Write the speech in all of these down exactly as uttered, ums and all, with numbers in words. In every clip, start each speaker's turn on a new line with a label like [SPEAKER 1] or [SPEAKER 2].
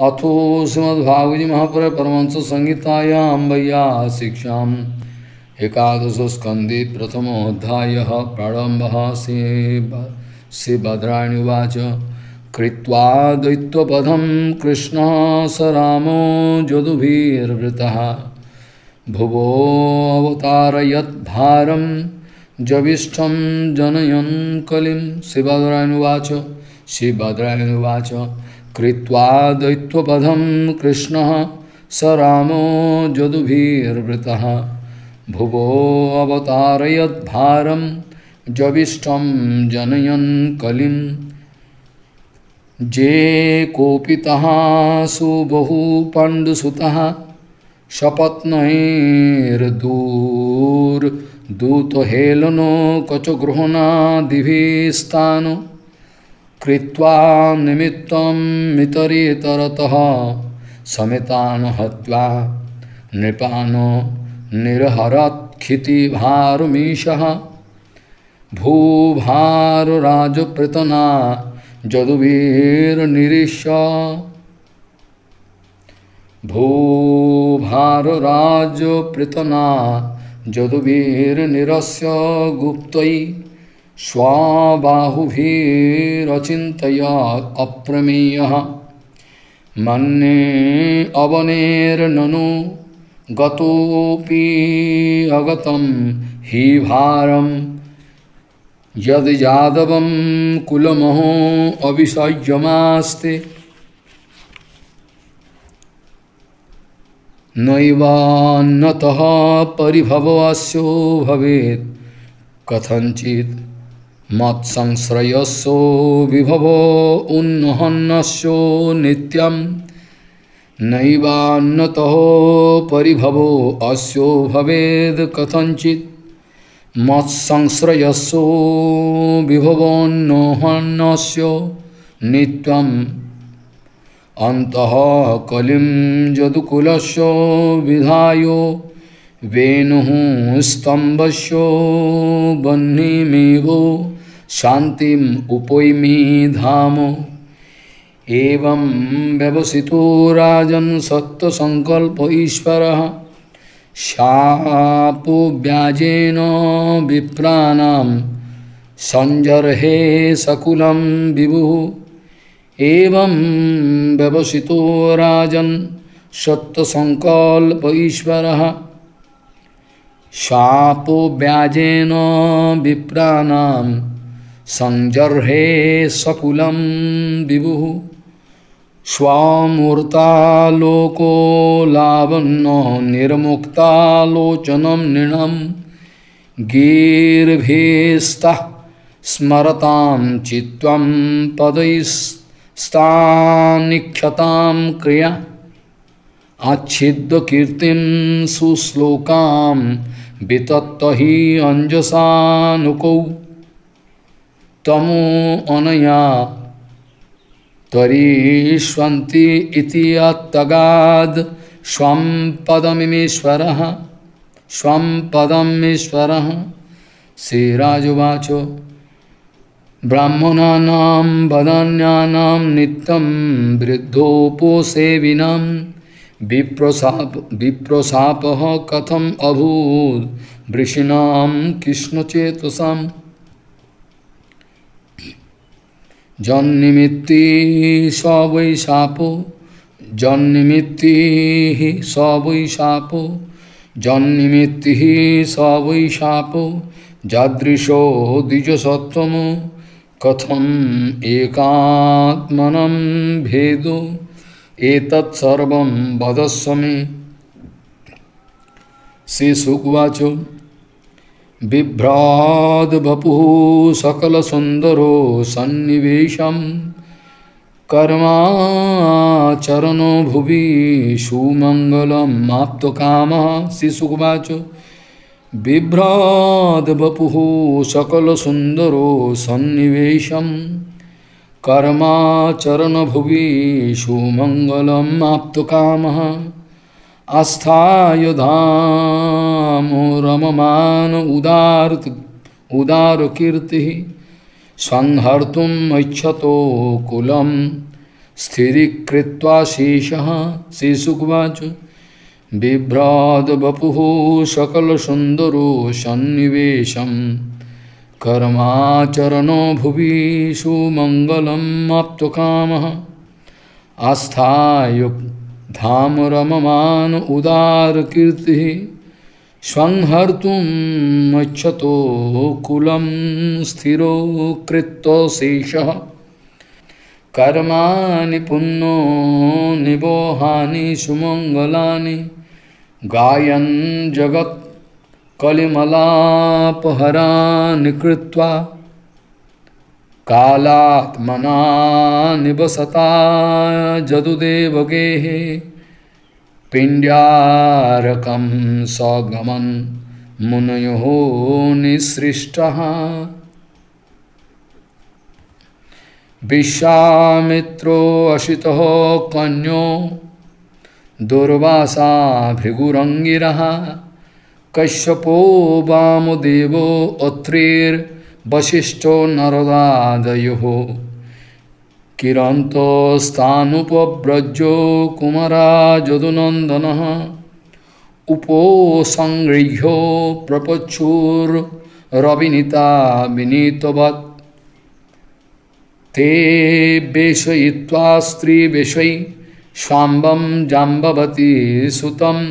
[SPEAKER 1] अथो श्रीमद्भागवती महापुराणे परमहंस संहितायां वैयासिक्ष्याम् एकादश स्कंदे प्रथमोऽध्यायः प्रारम्भः श्रीभद्राणि उवाच कृत्वा दैत्यपदं कृष्णः स रामो यदुभिर्वृतः भुवो अवतारयद्भारं जविष्ठं जनयन् कलिं श्रीभद्राणि उवाच श्रीभद्राणि उवाच कृत्वा दैत्यपदं कृष्णः स रामो यदुभिर्वृतः भुवो अवतारयद्भारं जविष्ठं जनयन् कलिं जे कोपितः सुबहु पाण्डुसुतः सपत्नैर्दूर्दूतहेलनो कचगृह्णादिभिस्तानो कृत्वा निमित्तं मितरेतरतः समेतान् हत्वा नृपानो निर्हरत्क्षितिभारुमीशः भूभारराजपृतना यदुभिर्निरीक्ष्य भूभारराजपृतना यदुभिर्निरस्य गुप्तै स्वाबाहुभिरचिन्तयत् अप्रमेयः मन्ये अवनेर्ननु गतोऽपि अगतं हि भारं यद् यादवं कुलमहो अविसह्यमास्ते नैवान्नतः परिभवस्यो भवेत् कथञ्चित् मत्संश्रयस्यो विभवो उन्नहन्नस्यो नित्यं नैवान्नतः परिभवो अस्यो भवेद् कथञ्चित् मत्संश्रयस्यो विभवोन्नहन्नस्यो नित्यम् अन्तः कलिं यदुकुलस्य विधायो वेणुः स्तम्भस्य वह्निमेवो शान्तिम् उपैमि धाम एवं व्यवसितो राजन् सत्त्वसङ्कल्प ईश्वरः शापोव्याजेन विप्राणां सञ्जर्हे सकुलं विभुः एवं व्यवसितो राजन् सत्त्वसङ्कल्प ईश्वरः शापोव्याजेन विप्राणां सञ्जर्हे सकुलं विभुः स्वामूर्तालोको लावण्यो निर्मुक्तालोचनं नृणं गीर्भिस्तः स्मरतां चित्तं पदैस्तान्निक्षतां क्रिया आच्छिद्य कीर्तिं सुश्लोकां वितत्त हि अंजसानुकौ तमो अनया त्वरीष्वन्ति इति अत्तगाद् स्वं पदमीश्वरः स्वं पदमीश्वरः श्रीराजवाच ब्राह्मणानां वदान्यानां नित्यं वृद्धोपसेविनां विप्रशाप विप्रशापः कथम् अभूत् वृषीणां कृष्णचेतसाम् जन्निमित्ति स वै शापो जन्निमित्ति स वै शापो जन्निमित्ति स वै शापो जादृशो द्विजसत्त्वमो कथम एकात्मनं भेदो एतत् सर्वं वदस्व मे श्रीशुकवाच बिभ्राद् वपुः सकलसुन्दरो सन्निवेशं कर्माचरणो भुवि सुमङ्गलम् आप्तकामः श्रीशुकवाच बिभ्राद् वपुः सकलसुन्दरो सन्निवेशं कर्माचरणभुवि सुमङ्गलम् आप्तकामः आस्थाय धामो रममाण उदार उदारकीर्तिः संहर्तुम् इच्छतो कुलं स्थिरीकृत्वा शेषः शेषुकवाच बिभ्राद वपुः सकलसुन्दरो सन्निवेशं कर्माचरणो भुवि सुमङ्गलम् आप्तकामः आस्थाय धाम रममान उदारकीर्तिः संहर्तुम् इच्छतो कुलं स्थिरो कृत्वा शेषः कर्माणि पुन्नो निबोहानि सुमङ्गलानि गायन् जगत् कलिमलापहरानि कृत्वा कालात्मना निवसता जदुदेवगेः पिण्ड्यारकं सगमन् मुनयोः निसृष्टः विश्वामित्रो अशितः कन्यो दुर्वासा भृगुरङ्गिरः कश्यपो वामदेवो अत्रिर्वसिष्ठो नरदादयोः किरन्तस्तानुपव्रजो कुमाराजदुनन्दनः उपोसंगृह्यो प्रपच्छुर्रविनीता विनीतवत् ते वेशयित्वा स्त्रीवेशै स्वाम्बं जाम्बवती सुतम्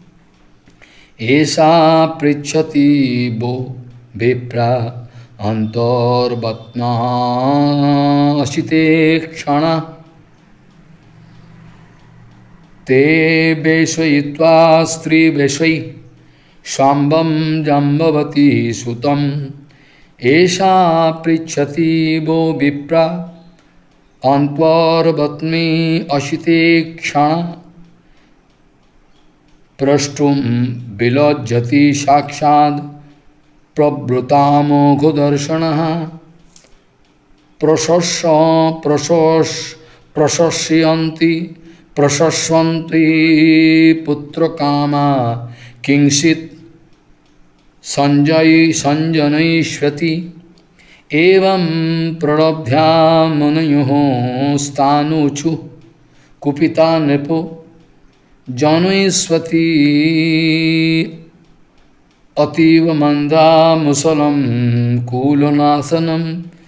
[SPEAKER 1] एषा पृच्छति वो विप्रा अन्तर्बत्नाशिते क्षण ते वेशयित्वा स्त्रीवेशै स्वाम्बं जाम्बवती सुतम् एषा पृच्छति वो विप्रा अन्तर्बत्नी अशिते क्षण प्रष्टुं विलज्जति साक्षात् प्रवृतामोघदर्शनः प्रशस् प्रशस् प्रशस्यन्ति प्रशस्वन्ति पुत्रकामा किंचित् संजय संजनयिष्यति एवं प्रणभ्या मुनयोः स्थाणुषु कुपिता नृपो जनयिष्यति अतीव मंदा मुसलं कूलनाशनं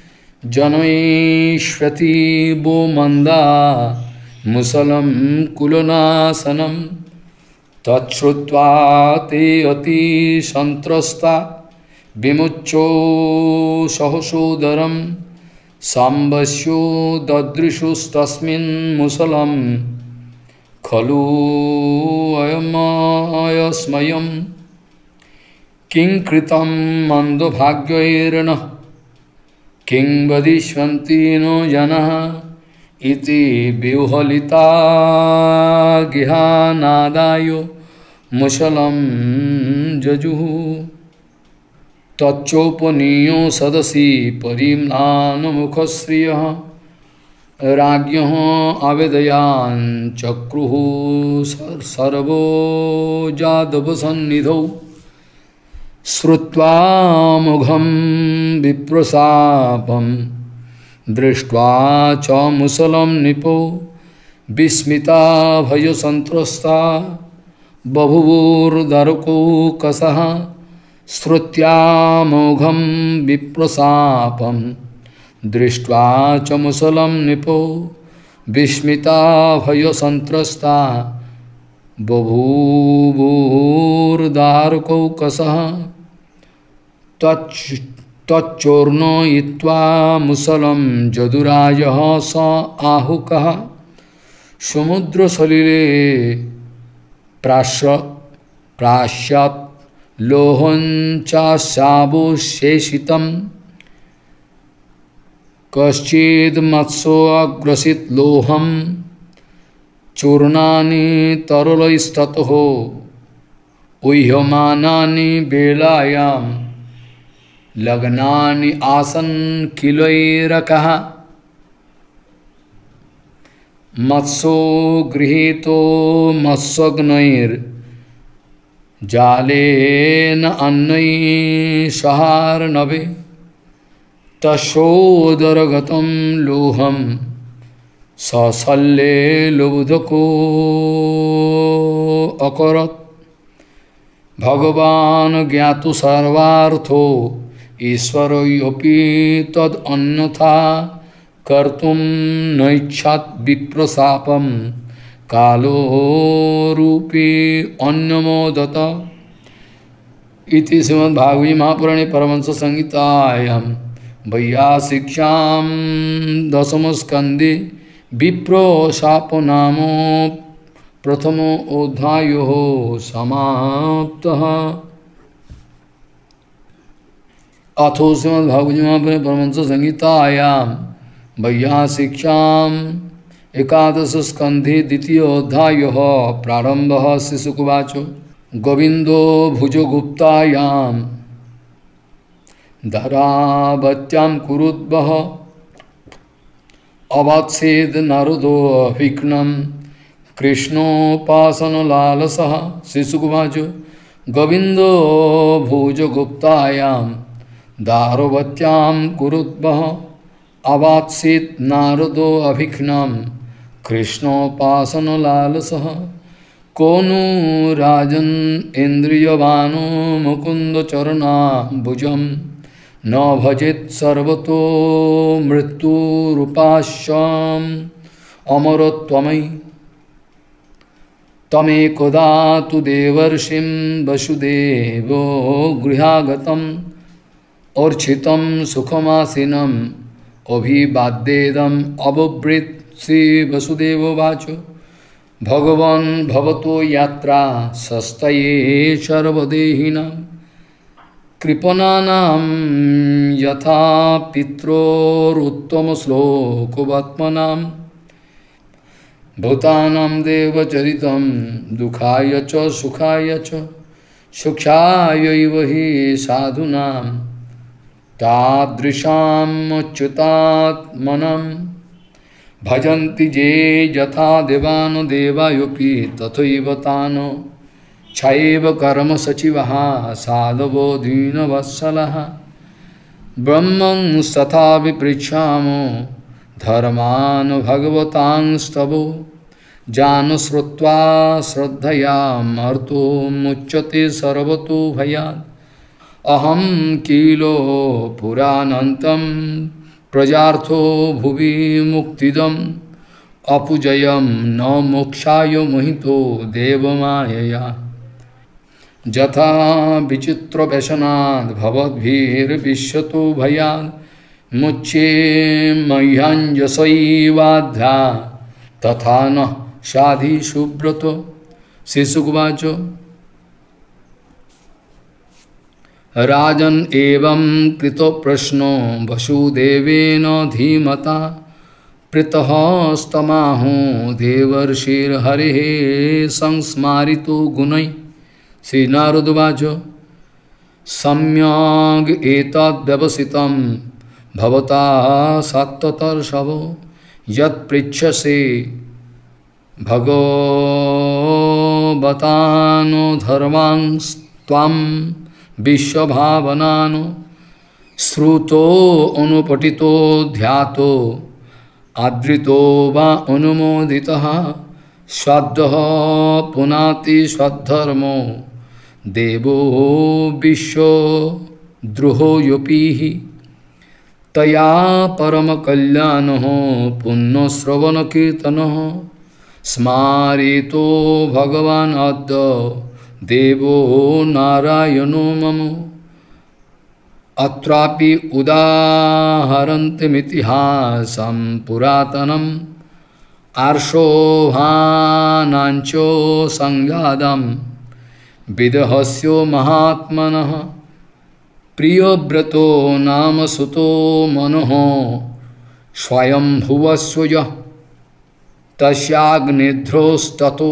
[SPEAKER 1] जनयिष्यति वो मंदा मुसलं कुलनाशनं तच्छ्रुत्वा ते अति संत्रस्ता विमुच्यो सहसोदरं सांबस्यो ददृशुस्तस्मिन् मुसलं खलु अयमयस्मयम् किं कृतं मन्दभाग्यैर्नः किं वदिष्यन्ति नो जनः इति विह्वलिता गिहानादाय मुसलं जजुः तच्चोपनीयो सदसि परिम्लानमुखश्रियः राज्ञः आवेदयान् चक्रुः सर्वो जादवसन्निधौ श्रुत्वा मुघं विप्रशापं दृष्ट्वा च मुसलं निपो विस्मिता भयसंत्रस्ता बभुवुर्दारुको कसः श्रुत्या मोघं विप्रशापं दृष्ट्वा च मुसलं निपो विस्मिता भयसंत्रस्ता बभूवुर्दारुको कसः तच्चोर्णयित्वा मुसलं जदुराजः स आहुकः समुद्रसलिले प्राश्य प्राश्यात् लोहञ्चाशावशेषितं कश्चिन्मत्स्योऽग्रसीत् लोहं चूर्णानि तरलैस्ततः उह्यमानानि बेलायां लग्नानि आसन् किलैरकः मत्स्यो गृहीतो मत्स्यग्नैर्जालेन अन्नैः सहार्णवे तस्योदरगतं लोहं सशल्ये लुब्धको अकरत् भगवान् ज्ञातु सर्वार्थो ईश्वरोऽपि तद् अन्यथा कर्तुं नैच्छत् विप्रशापं कालो रूपी अन्यमोदत। इति श्रीमद्भागवते महापुराणे परमहंस संहितायां वैयासिक्यां दशमस्कन्धे विप्रो शापो नाम प्रथमो अध्यायः समाप्तः। अथो श्रीमद्भागवते महापुराणे परमहंस संहितायां वैयासिक्यां एकादश स्कन्धे द्वितीय अध्यायः प्रारम्भः। श्रीशुकवाच गोविंदो भुजगुप्तायां धरावत्यां कुरुद्वः अवात्सेद नारदो अभिघ्नं कृष्णोपासनलालसः। श्रीशुकवाच गोविंदो भुजगुप्तायां दारवत्यां कुरुद्वः अवात्सेद नारदो अभिघ्नं कृष्णोपासनलालसः। कोनु राजन इंद्रियवानो मुकुंद चरणाम्बुजं न भजेत सर्वतो मृत्युरूपाश्याम अमरत्वमयि। तमेकदा तु देवर्षिं वसुदेवो गृहागतम् अर्चितं सुखमासीनं अभिवाद्येदम् अब्रवीत्। श्री वसुदेवोवाच भगवन् भवतो यात्रा सस्तये सर्वदेहिनां कृपणानां यथा पित्रोरुत्तमश्लोकवत्मनां भूतानां देवचरितं दुःखाय च सुखाय च सुखायैव हि साधूनां तादृशामच्युतात्मनं भजन्ति ये यथा देवानो देवायोपि तथैव तानो क्षैव कर्म सचिवः साधवो दीनवत्सलः। ब्रह्मंस्तथा विपृच्छामो धर्मान् भगवतांस्तवो जान श्रुत्वा श्रद्धया मर्तो मुच्यते सर्वतो भयात्। अहं किलो पुराणन्तं प्रजार्थो भुवि मुक्तिदम् अपुजयं न मोक्षाय मोहितो देवमायया। यथा विचित्र व्यसनात् भवद्भिर्विश्यतो भयात् मुच्ये मह्यञ्जसैवाध्या तथा न साधि सुब्रत। श्रीशुकवाच राजन एवं कृतो प्रश्नो वसुदेवेन धीमता पृतस्तमाहो देवर्षिर्हरेः संस्मारितो गुणैः। श्री नारदवाच सम्यग् एतद्व्यवसितं भवता सत्ततर्षभो यत्पृच्छसे भगवतानो धर्मांस्त्वं विश्वभावनानो श्रुतो अनुपठितो ध्यातो आदृतो वा अनुमोदितः श्रद्धः पुनाति स्वधर्मो देवो विश्वद्रोहो योपिः। तया परमकल्याणः पुण्यश्रवणकीर्तनः स्मारितो भगवान् अद्य देवो नारायणो मम। अत्रापि उदाहरन्तीमितिहासं पुरातनम् आर्षोभानाञ्चो संज्ञादं विदहस्यो महात्मनः। प्रियव्रतो नाम सुतो मनोः स्वयंभुवस्वयः तस्याग्निध्रोस्ततो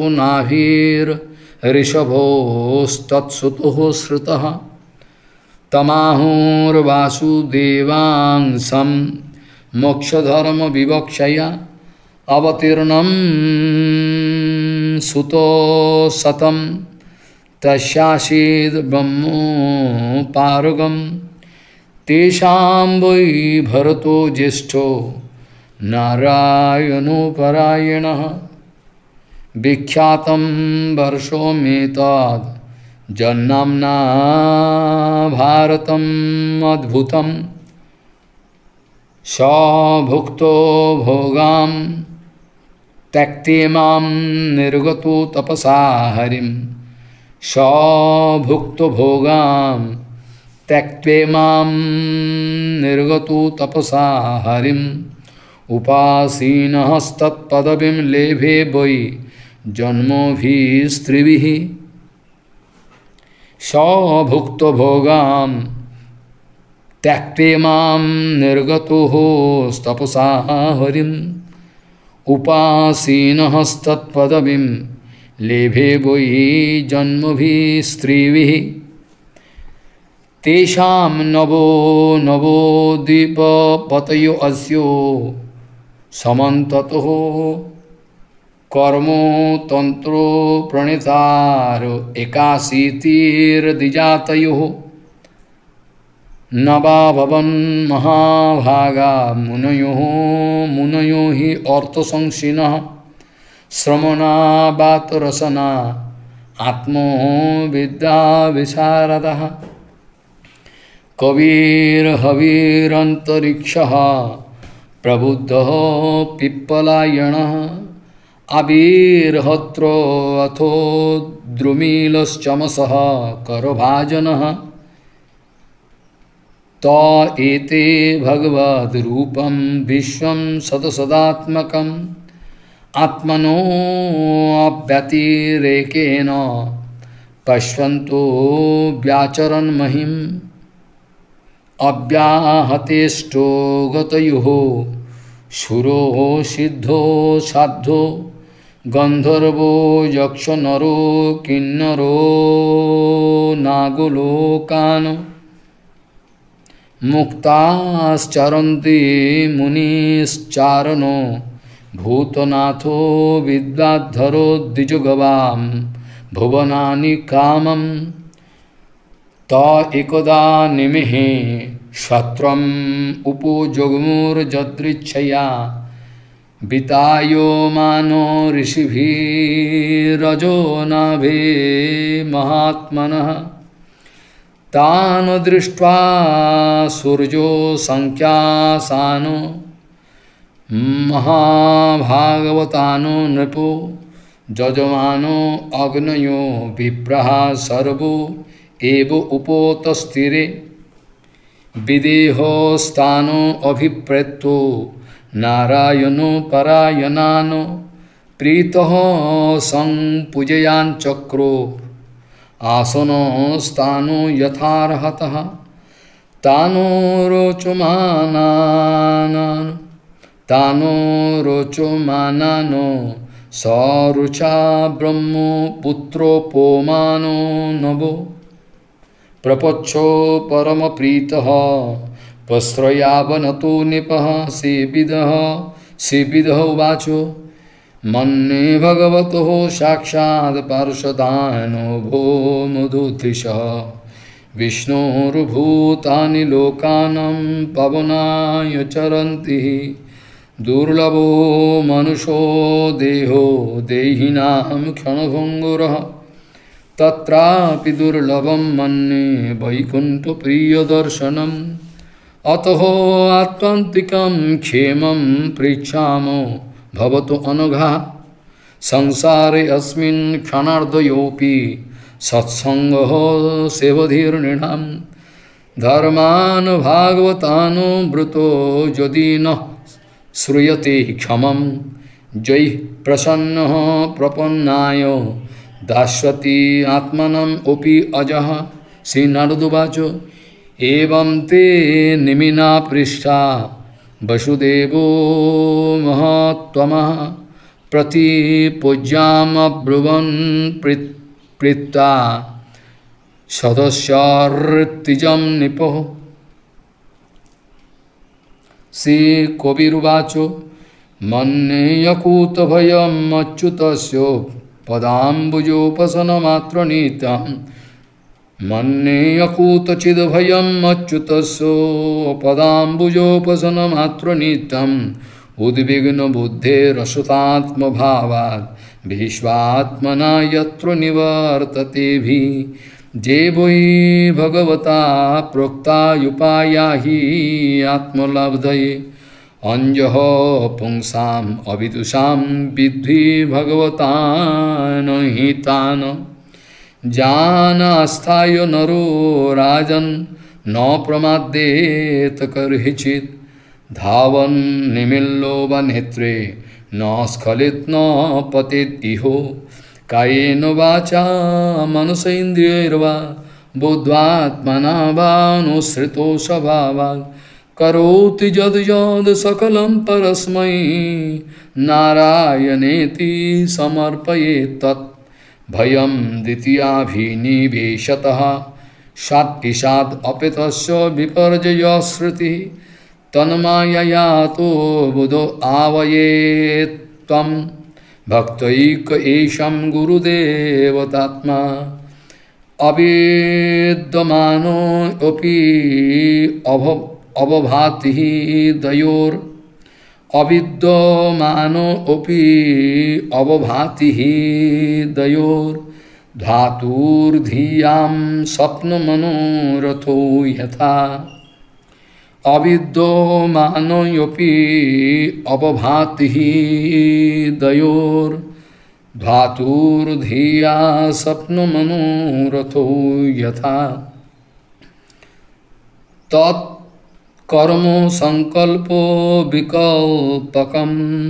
[SPEAKER 1] नाभिर्ऋषभोस्तत्सुतोः श्रुतः। तमाहुर्वासुदेवांसं मोक्षधर्मविवक्षया अवतीर्णं सुतो शतं तस्यासीद् ब्रह्मोपारगं। तेषां वै भरतो ज्येष्ठो नारायणो परायणः विख्यातं वर्षो मेतद् जन्नाम्ना भारतम् अद्भुतं स भुक्तो भोगां त्यक्ते मां निर्गतो तपसा हरिं स भुक्तो भोगां त्यक्ते मां निर्गतो तपसा हरिम् उपासीनस्तत्पदवीं लेभे वै जन्मभिस्त्रिभिः स भुक्तो भोगां त्यक्ते मां निर्गतो तपसा हरिम् उपासीनस्तत्पदवीं लेभे वै जन्मभिस्त्रिभिः तेषां नवो नवोद्वीपपतयो अस्यो समन्ततः कर्मो तंत्रो प्रणीतारो एकाशीतिर्द्विजातयोः नवा भवन महाभागा मुनयो मुनयो हि अर्थसंशिनः श्रमणा वातरसना आत्मो विद्या विशारदः कविर्हविरन्तरिक्षः प्रबुद्धः पिप्पलायनः आविर्हत्रो अथो द्रुमिलश्चमसः करभाजनः त एते भगवद्रूपं विश्वं सदसदात्मकम् आत्मनो अव्यतिरेकेन पश्यन्तो व्याचरन् महिम् अव्याहतेष्टो गतयुः शूरो सिद्धो साधो गंधर्वो यक्ष नरो किन्नरो नागलोकान् मुक्ताश्चरन्ति मुनिश्चारणो भूतनाथो विद्याधरो द्विजगवां भुवनानि कामम् त एकदा निमिहे क्षत्रम उपजोगमुर्जदृच्छया वितायो मानो ऋषिभिरजो नाभे महात्मनः तान् दृष्ट्वा सूर्यो संख्यासानो महाभागवतानो नृपो जजमानो अग्नयो विप्रः सर्वो एव उपोतस्थिरे विदेहो स्थानो अभिप्रेतो नारायणो परायणानो प्रीतः संपूजयाञ्चक्रो आसनो स्थानो यथार्हतः तानो रोचमानानो तानो रोचमानानो सरुचा ब्रह्मो पुत्रोपमानो नभो प्रपच्छो परम प्रीतः प्रश्रयावनतो निपः सेविदः सेविदः उवाचो मन्ये भगवतो साक्षात् पार्षदानो भो मधुधृशः विष्णोर्भूतानि लोकानां पवनाय चरन्ति दुर्लभो मनुष्यो देहो देहिनां क्षणभङ्गुरः तत्रापि दुर्लभं मन्ये वैकुण्ठप्रियदर्शनम् अतः आत्यन्तिकं क्षेमं पृच्छामो भवतु अनघा संसारे अस्मिन् क्षणार्धयोऽपि सत्सङ्गः सेवधीर्नृणां धर्मान् भागवतानो वृतो यदि न श्रूयते क्षमं जयः प्रसन्नः प्रपन्नाय दास्यति आत्मनम् अपि अजः श्रीनारदुवाचो एवं ते निमिना पृष्ठा वसुदेवो महात्मः प्रतिपूज्यामब्रुवन् प्रीत्या सदस्यार्तिजं निपः श्रीकविरुवाचो मन्येयकूतभयम् अच्युतस्य पदाम्बुजोपसनमात्रनीतं मन्येयकूतचिद्भयम् अच्युतस्य पदाम्बुजोपसनमात्रनीतं उद्विग्न बुद्धेरसुतात्म भावात् विश्वात्मना यत्र निवर्तते भी जे वै भगवता प्रोक्ता उपाया हि आत्मलब्धये अंजह पुंसाम अविदुषाम विद्धि भगवतान हितान जानास्थाय नरो राजन न प्रमादेत कर्हिचित् धावन निमिल्लो वनेत्रे न स्खलित न पतित इहो कायेन वाचा मनसेन्द्रियैर्वा बुद्ध्वात्मना वानुसृतो स्वभावात् करोति यद् यद् सकलं परस्मै नारायणेति समर्पयेत् तत् भयं द्वितीयाभिनिवेशतः षाट् ईषाद् अपितस्य विपर्जय श्रुतिः तन्मायया तो बुधो आवयेत् त्वं भक्तैक एषं गुरुदेवतात्मा अवेद्यमानो अपि अभ अवभाति दयोर अविद्यमानो अपि अवभाति दयोर धातुर्धियां स्वप्नमनोरथो यथा अविद्यमानोऽपि अवभाति दयोर धातुर्धिया स्वप्नमनोरथो यथा तत् कर्मो संकल्पो विकल्पकम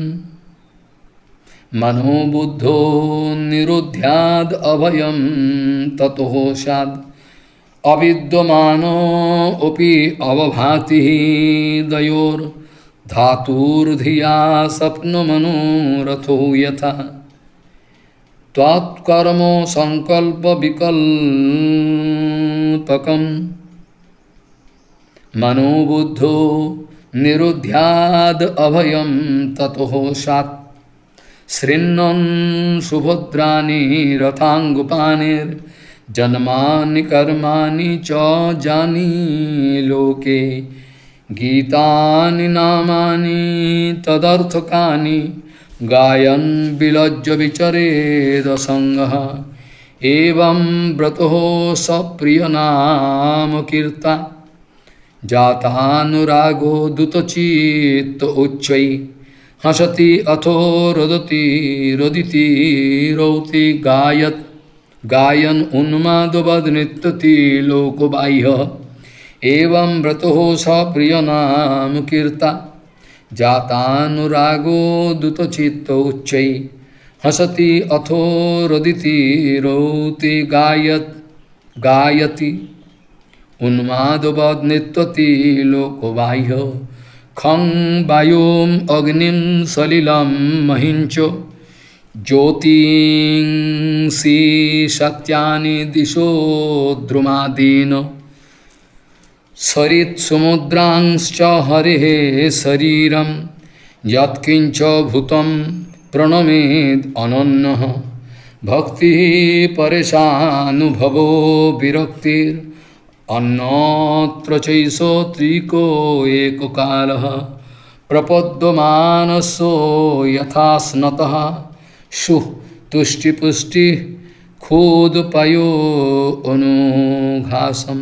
[SPEAKER 1] मनोबुद्धो निरुध्याद अभयम ततो स्याद् अविद्यमानो अपि अवभाति दयोर धातुर्धिया स्वप्नमनोरथो यथा त्वत्कर्मो संकल्प विकल्पकम मनोबुद्धो निरुध्याद अभयम ततो स्यात् शृण्वन् सुभद्राणि रथाङ्गुपानिर्जन्मानि कर्माणि च जानी लोके गीतानि नामानि तदर्थकानि गायन् विलज्ज विचरेद संगः एवं व्रतो सप्रियनाम कीर्ता जातानुरागो दुतचित्त उच्चै हसति अथो रोदति रोदिति रौति गायत गायन उन्मादवद नृत्यति लोकबाह्य एवं व्रतो सप्रियनाम कीर्ता जातानुरागो दुतचित्त उच्चै हसति अथो रोदिति रौति गायत गायति उन्मादवद नृत्यति लोकबाह्य खं वायुम अग्निं सलिलं महिंचो ज्योतिंसि सत्यानि दिशो द्रुमादीन सरित समुद्रांश्च हरेः शरीरं यत्किंच भूतं प्रणमेद अनन्यः भक्ति परेशानुभवो विरक्तिर अन्यत्र चैषो त्रिको एको कालः प्रपद्यमानसो यथा स्नतः शुः तुष्टिपुष्टि खूदपयो अनुघासम्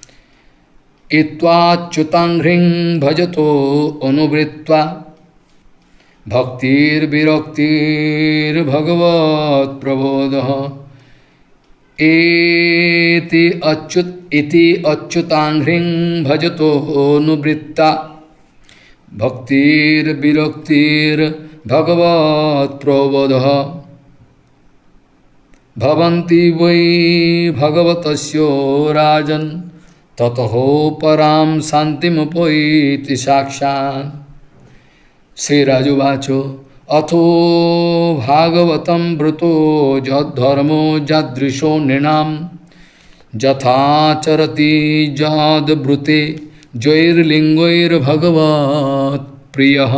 [SPEAKER 1] इत्वाच्युताङ्घ्रिं भजतो अनुवृत्त्वा भक्तिर्विरक्तिर्भगवत्प्रबोधः एति अच्युत इति अच्युताङ्घ्रिं भजतो अनुवृत्ता भक्तिर्विरक्तिर्भगवत्प्रबोधः भवन्ति वै भगवतस्यो राजन् ततः परां शान्तिमुपैति साक्षात्। श्रीराजुवाचो अथो भागवतं वृतो जद्धर्मो जदृशो नृणां यथाचरति जद्ब्रूते ज्वैर्लिङ्गैर्भगवत् प्रियः।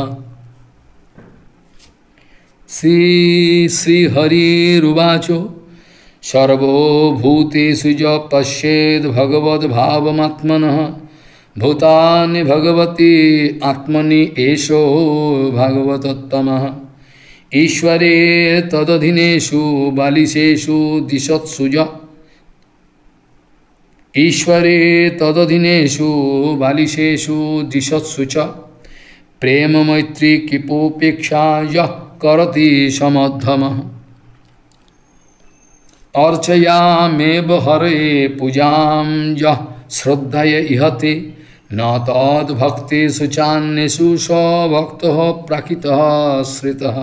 [SPEAKER 1] श्री श्रीहरिरुवाचो सर्वभूतेषु ज पश्येद् भगवद्भावमात्मनः भूतानि भगवती आत्मनि एषो भागवतोत्तमः ईश्वरे तदधीनेषु बालिशेषु दिशत्सु च ईश्वरे तदधीनेषु बालिशेषु दिशत्सु च प्रेम मैत्री किपोपेक्षा यः करति समद्धमः अर्चयामेव हरे पूजां यः श्रद्धय इहते न तद्भक्तेषु चान्येषु स्वभक्तः प्रकृतः श्रितः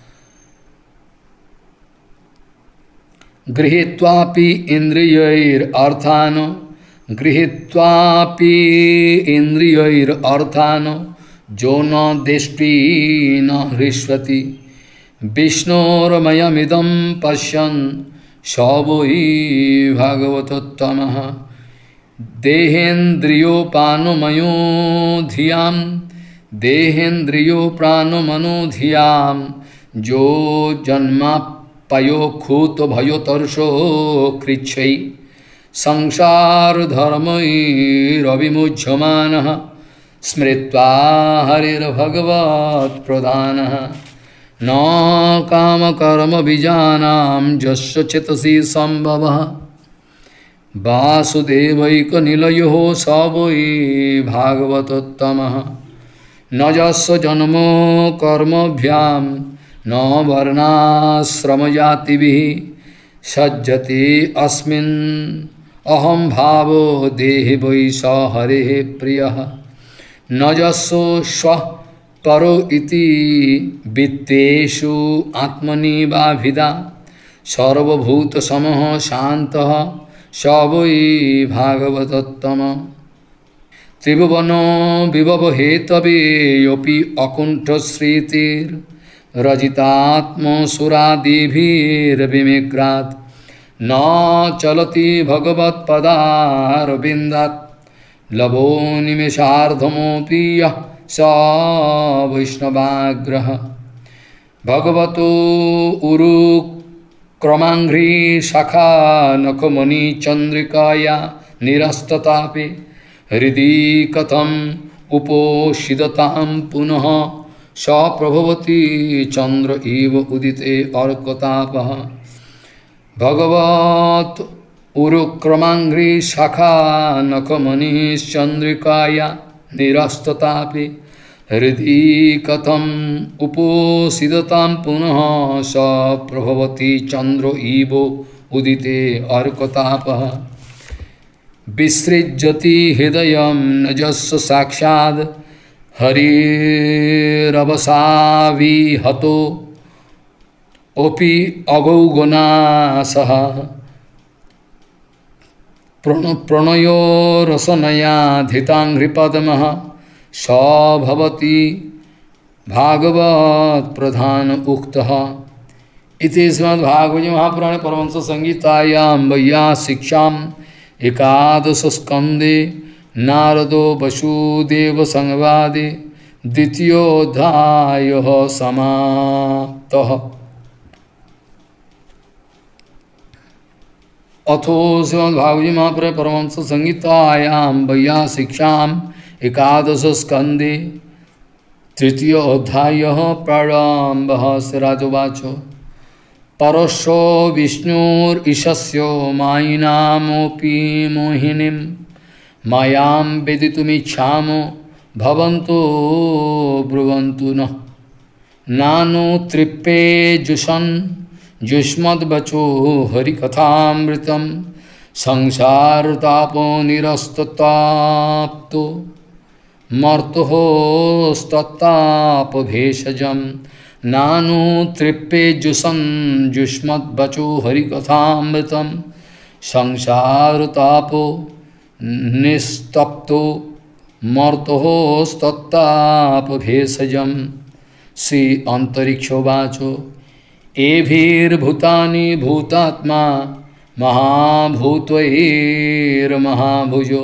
[SPEAKER 1] गृहीत्वापि इन्द्रियैरर्थान् गृहीत्वापि इन्द्रियैरर्थान् जो न दृष्टि न हृष्यति विष्णोर्मयमिदं पश्यन् स वै भागवतोत्तमः देहेन्द्रियोपानमयो धियां देहेन्द्रियोप्राणमनो धियां जो जन्माप्ययो भयोतर्षो कृच्छै संसारधर्मैरविमुह्यमानः स्मृत्वा हरिर्भगवत्प्रधानः न कामकर्मबीजानां यस्य चेतसि सम्भवः वासुदेवैकनिलयो स वै भागवतोत्तमः न यस्य जन्म कर्मभ्यां न वर्णाश्रमजातिभिः सज्जते अस्मिन् अहं भावो देहि वै स हरेः प्रियः न यस्य स्वः परो इति वित्तेषु आत्मनि वाभिदा सर्वभूतसमः शान्तः स वै भागवतोत्तमः त्रिभुवनो विभवहेतवेऽपि अकुण्ठश्रीतिर्रजितात्मसुरादिभिर्विमिग्रात् न चलति भगवत्पदारविन्दात् लभो निमेषार्धमोऽपि यः स वैष्णवाग्रह भगवतो उरुक्रमाङ्घ्रि शाखा नखमणि चन्द्रिकाया निरस्ततापि हृदि कथम् उपोषिदतां पुनः स प्रभवति चन्द्र इव उदिते अर्कतापः भगवत् उरुक्रमाङ्घ्रि शाखा नखमणि चन्द्रिकाया निरस्ततापि हृदि कथम् उपोषिदतां पुनः स प्रभवति चन्द्र इव उदिते अर्कतापः विसृज्यति हृदयं न यस्य साक्षात् हरिरवसाविहतो अपि अगौगुणासः प्रणयो रसनया धिताङ्घ्रिपद्मः स भवति भागवत प्रधान उक्तः इति श्रीमद्भागवते महापुराणे परमहंस संहितायां वैयासिक्ष्याम् एकादश स्कंदे नारदो वसुदेव संवादे द्वितीयोऽध्यायः समाप्तः। अथो श्रीमद्भागवते महापुराणे परमहंस संहितायां वैयासिक्ष्याम् एकादश स्कंदे तृतीयोऽध्यायः प्रारम्भः। श्रीराजोवाच परशो विष्णुरीशस्य मायिनामपि मोहिनीं मायां वेदितुमिच्छामो भवन्तो ब्रुवन्तु नः नानु तृप्पे जुषन् जुष्मद्वचो हरिकथामृतं संसारतापो निरस्तताप्तो मर्तोस्तत्तापभेषजं नानु तृप्पे जुषन् जुष्मद्वचो हरिकथामृतं संसारतापो निस्तप्तो मर्तोस्तत्तापभेषजं। श्री अंतरिक्षोवाचो एभिर्भूतानि भूतात्मा महाभूतैर्महाभुजो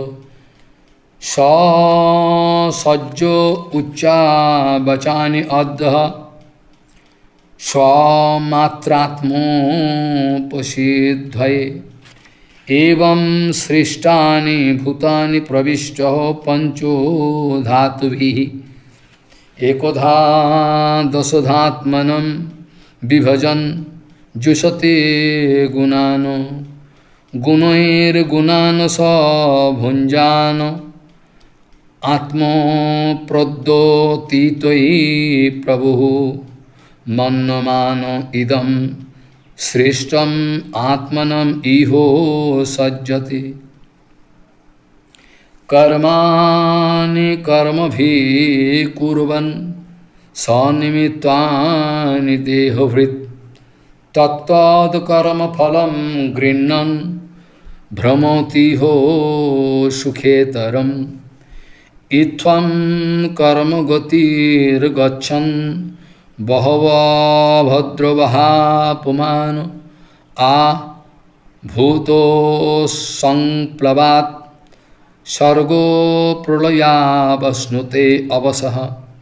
[SPEAKER 1] सज्जो उच्चावचानि अद्दः स्वमात्रात्मोपसीद्ध्वये एवं सृष्टानि भूतानि प्रविष्टो पंचो धातुभिः एकोधा दशधात्मनं विभजन जुषते गुणानो गुणैर्गुणान् स भुञ्जान आत्मो प्रद्योतितयि प्रभुः मन्यमान इदं श्रेष्ठम् आत्मनम् इहो सज्जति कर्माणि कर्मभिः कुर्वन् सनिमित्तानि देहभृत् तत्तद् कर्मफलं गृह्णन् भ्रमति हो सुखेतरम् इत्थं कर्मगतिर्गच्छन् बहवः भद्रवहा पुमान् आ भूतो संप्लवात् सर्गो प्रलयावस्नुते अवसः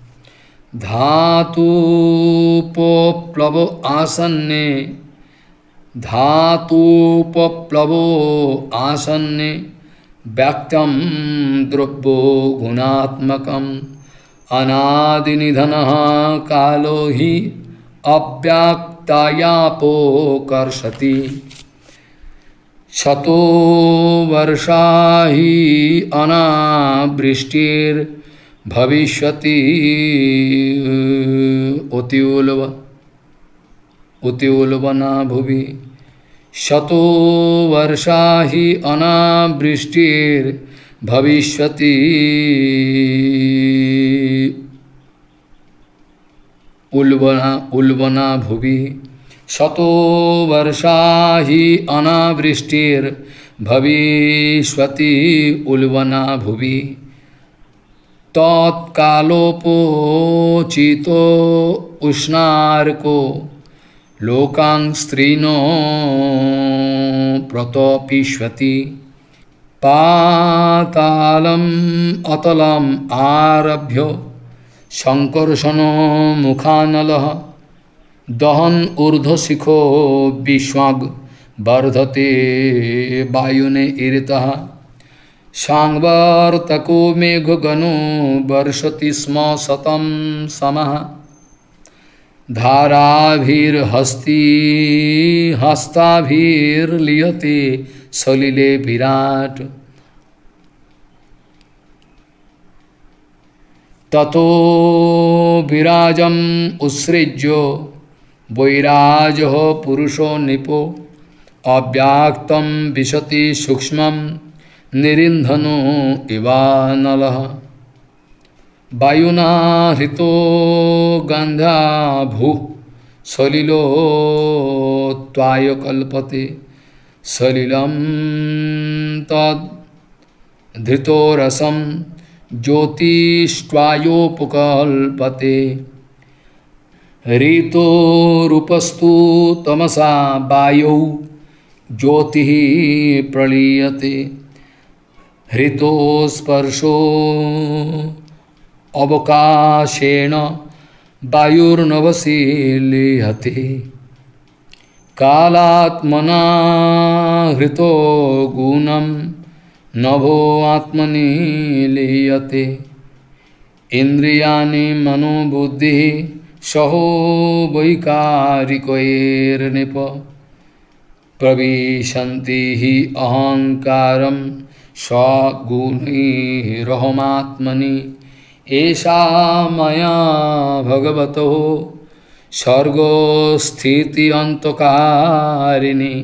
[SPEAKER 1] धातुपोप्लवो आसन्ने धातुपोप्लवो आसन्ने व्यक्तं द्रव्यो गुणात्मकम् अनादिनिधनः कालो हि अव्यक्तायापोकर्षति शतो वर्षा हि अनावृष्टिर्भविष्यति उतिउलव उतिउलवना भुवि शतो वर्षा हि अनावृष्टिर्भविष्यति उल्बना उल्बना भुवि शतो वर्षा हि अनावृष्टिर्भविष्यति उल्बना भुवि तत्कालोपोचितो उष्णार्को लोकां स्त्रीनो प्रतोपिष्यति पातालम् अतलम् आरभ्य संकर्षणो मुखानलः दहन ऊर्ध्वशिखो विश्वाग् वर्धते वायुने ईरितः सांवर्तको मेघगनो वर्षति स्म शतं समः धाराभिर्हस्ती हस्ताभिर्लियते सलिले विराट ततो विराजम् उत्सृज्य वैराजः पुरुषो निपो अव्याक्तं विशति सूक्ष्मं निरिन्धनो इवानलः वायुना हृतो गन्धा भूः सलिलो त्वाय कल्पते सलिलं तद् धृतो रसं ज्योतिष्ट्वायोपकल्पते ऋतो रूपस्तु तमसा वायौ ज्योतिः प्रलीयते हृतो स्पर्शो अवकाशेन वायुर्नवसी लीयते कालात्मना हृतो गुणं नभो आत्मनि लीयते इंद्रियाणि मनोबुद्धि सहो वैकारिकैर्निप प्रविशन्ति हि अहंकारं स्वगुणैरहमात्मनि एषा मया भगवतो सर्गो स्थिति अंतकारिणी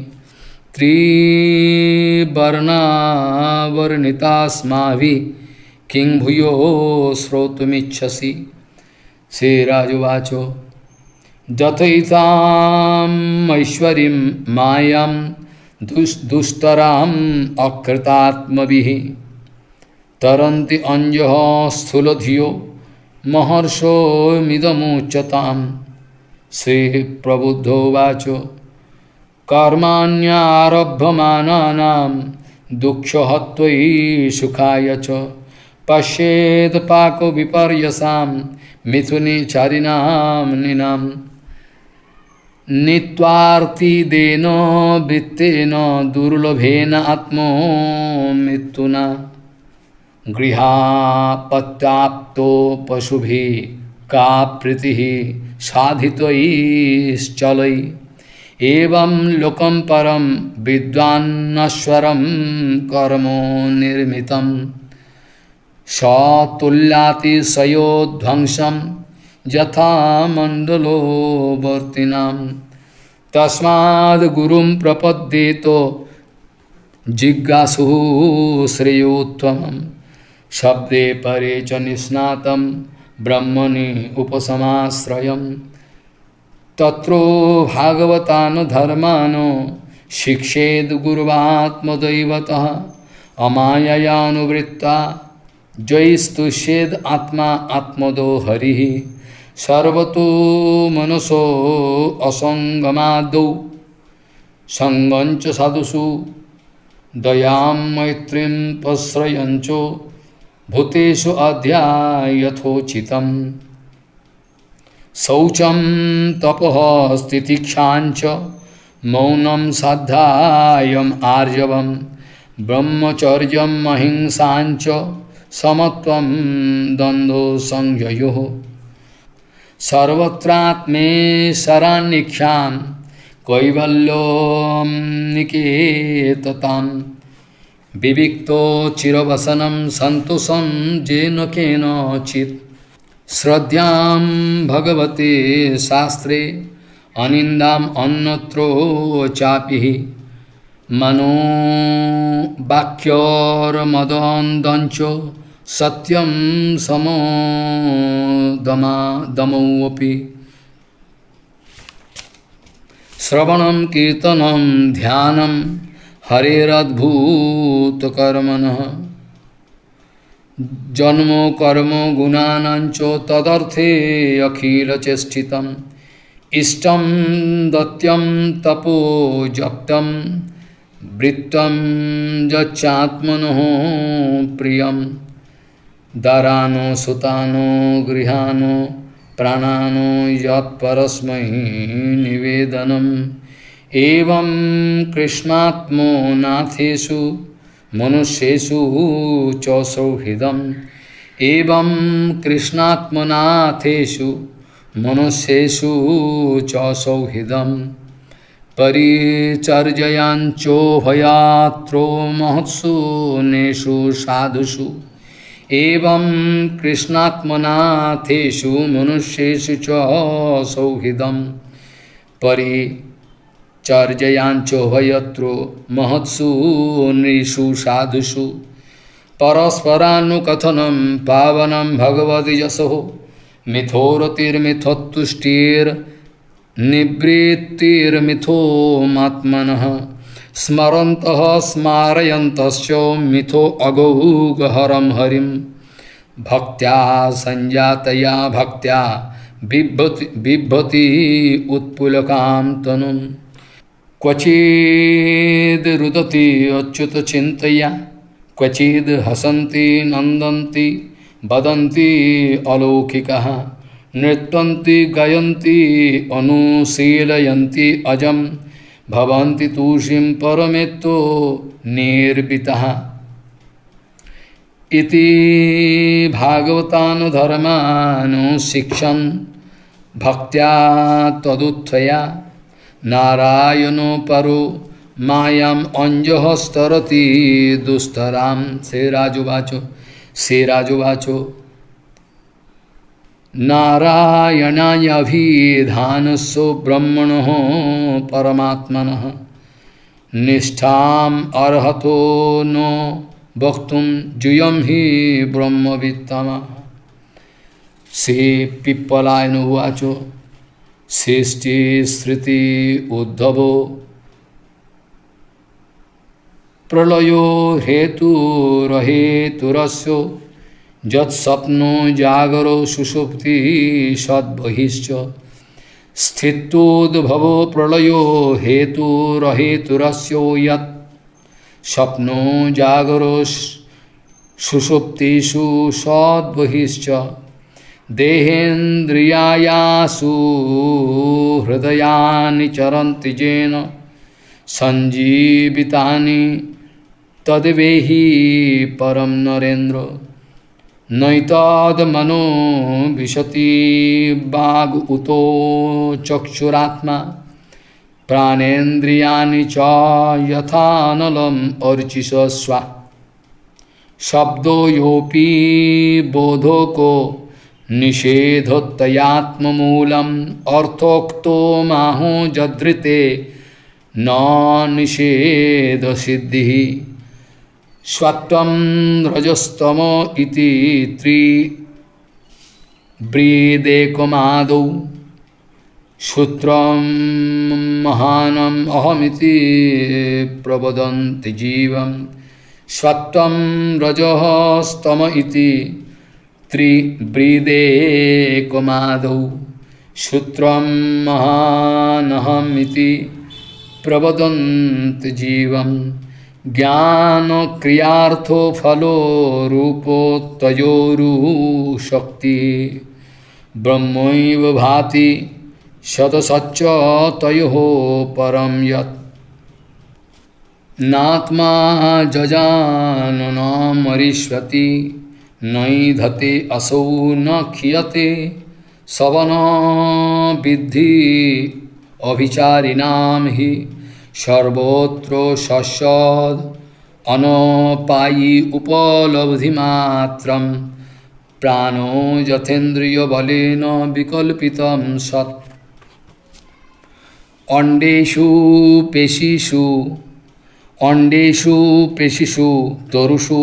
[SPEAKER 1] त्रिवर्णावर्णितास्माभिः किं भूयो श्रोतुमिच्छसि। श्रीराजोवाच यथैताम् ऐश्वरीं मायां दुष्टराम् अकृतात्मभिः तरन्ति अंजः स्थूलधियो महर्षो मिदमुच्यताम्। श्रीप्रबुद्धोवाच कर्माण्यारभ्यमानानां दुःखहत्वयि सुखाय च पश्येत् पाकविपर्यसां मिथुने चारिणां निनां नित्वार्ति देन वित्तेन दुर्लभेन आत्मो मृत्युना गृहापत्याप्तो पशुभि का प्रीति साधितैश्चलै एवं लोकं परम विद्वान्नश्वरं कर्मो निर्मितं सतुल्यातिशयोध्वंसं यथा मंडलो वर्तिनां तस्माद् गुरुं प्रपद्येतो जिज्ञासु श्रेयोत्तमं शब्दे परे च निष्णातं ब्रह्मणि उपसमाश्रयम् तत्रो भागवतान् धर्मान् शिक्षेद् गुरुवात्मदैवतः अमाययानुवृत्ता जयस्तुष्येद् आत्मा आत्मदो हरिः सर्वतो मनसो असंगमादौ संगञ्च साधुषु दयां मैत्रीं पश्रयञ्च भूतेषु अध्यायथोचितम् शौचं तपः स्थितिक्षाञ्च मौनं साध्यायम् आर्जवम् ब्रह्मचर्यम् अहिंसाञ्च समत्वं द्वन्द्वो संययोः सर्वत्रात्मेशरान्निख्यां कैवल्यं निकेतताम् विविक्तो चिरवसनं सन्तोषं येन केनचित् श्रद्धां भगवते शास्त्रे अनिन्दाम् अन्यत्रो चापि मनो वाक्योर्मदन्दञ्च सत्यं समो दमा दमौऽपि श्रवणं कीर्तनं ध्यानं हरेरद्भुतकर्मणः जन्मो कर्मो गुणानांच तदर्थे अखिलचेष्टितम् इष्टं दत्यं तपो जप्तं वृत्तं यच्चात्मनः प्रियं दारानो सुतानो गृहानो प्राणानो यत्परस्मै निवेदनम् एवं कृष्णात्मो नाथेषु मनुष्येषु च सौहृदम् एवं कृष्णात्मनाथेषु मनुष्येषु च सौहृदम् परिचर्ययाञ्चोभयात्रो महत्सु नेषु साधुषु एवं कृष्णात्मनाथेषु मनुष्येषु च सौहृदम् परि चर्जयांचोभयत्रो महत्सु नृषु साधुषु परस्परानुकथनं पावनं भगवद् यशो मिथोरतिर्मिथोत्तुष्टिर्निवृत्तिर्मिथो मात्मनः स्मरन्तः स्मारयन्तश्च मिथो अगौगहरं हरिं भक्त्या संजातया भक्त्या बिभ्रति बिभ्रति उत्पुलकां तनुम् क्वचिद् रुदति अच्युत चिंतया क्वचिद् हसन्ति नन्दन्ति वदन्ति अलौकिकः नृत्यन्ति गायन्ति अनुशीलयन्ति अजं भवन्ति तुषिं परमेत्तो निर्वितः इति भागवतान् धर्मान् शिक्षन् भक्त्या तदुत्थया नारायणो परो मायाम अंजहस्तरति दुस्तराम श्रीराजुवाचो श्रीराजुवाचो नारायणायाभिधानस्सो ब्रह्मणः परमात्मनः निष्ठाम् अर्हतो नो वक्तुं जुयं हि ब्रह्मवित्तमः श्री पिप्पलायनुवाचो सृष्टि श्रुति उद्धवो प्रलयो हेतुरहेतुरस्य यत्स्वप्नो जागरो सुषुप्ति सद्बहिश्च स्थितोद्भवो प्रलयो हेतुरहेतुरस्य यत् स्वप्नो जागरो सुषुप्तिषु सद्बहिश्च देहेन्द्रियायासु हृदयानि चरन्ति येन संजीवितानि तद्वेहि परम नरेन्द्र नैतद्मनो विशति वाग् उतो चक्षुरात्मा प्राणेन्द्रियाणि च यथानलम् अर्चिषस्व शब्दो योऽपि बोधको निषेधोत्तयात्ममूलम् अर्थोक्तो माहो जदृते न निषेधसिद्धिः स्वत्वं रजस्तमो इति त्रिब्रीदेकमादौ सूत्रं महानम् अहमिति प्रवदन्ति जीवम् स्वत्वं रजः स्तम इति त्रिब्रीदेकमादौ सूत्रं महानहमिति प्रवदन्ति जीवम् ज्ञान क्रियार्थो फलो रूपो तयोरु शक्ति ब्रह्मैव भाति शतसच्च तयोः परं यत् नात्मा जजानन मरीष्यति नैधते असौ न क्षीयते सवन विद्धि अभिचारिणां हि सर्वत्र सस्यद् अनपायि उपलब्धिमात्रं प्राणो यथेन्द्रियबलेन विकल्पितं सत् अंडेषु पेशिषु अंडेषु पेशिषु तरुषु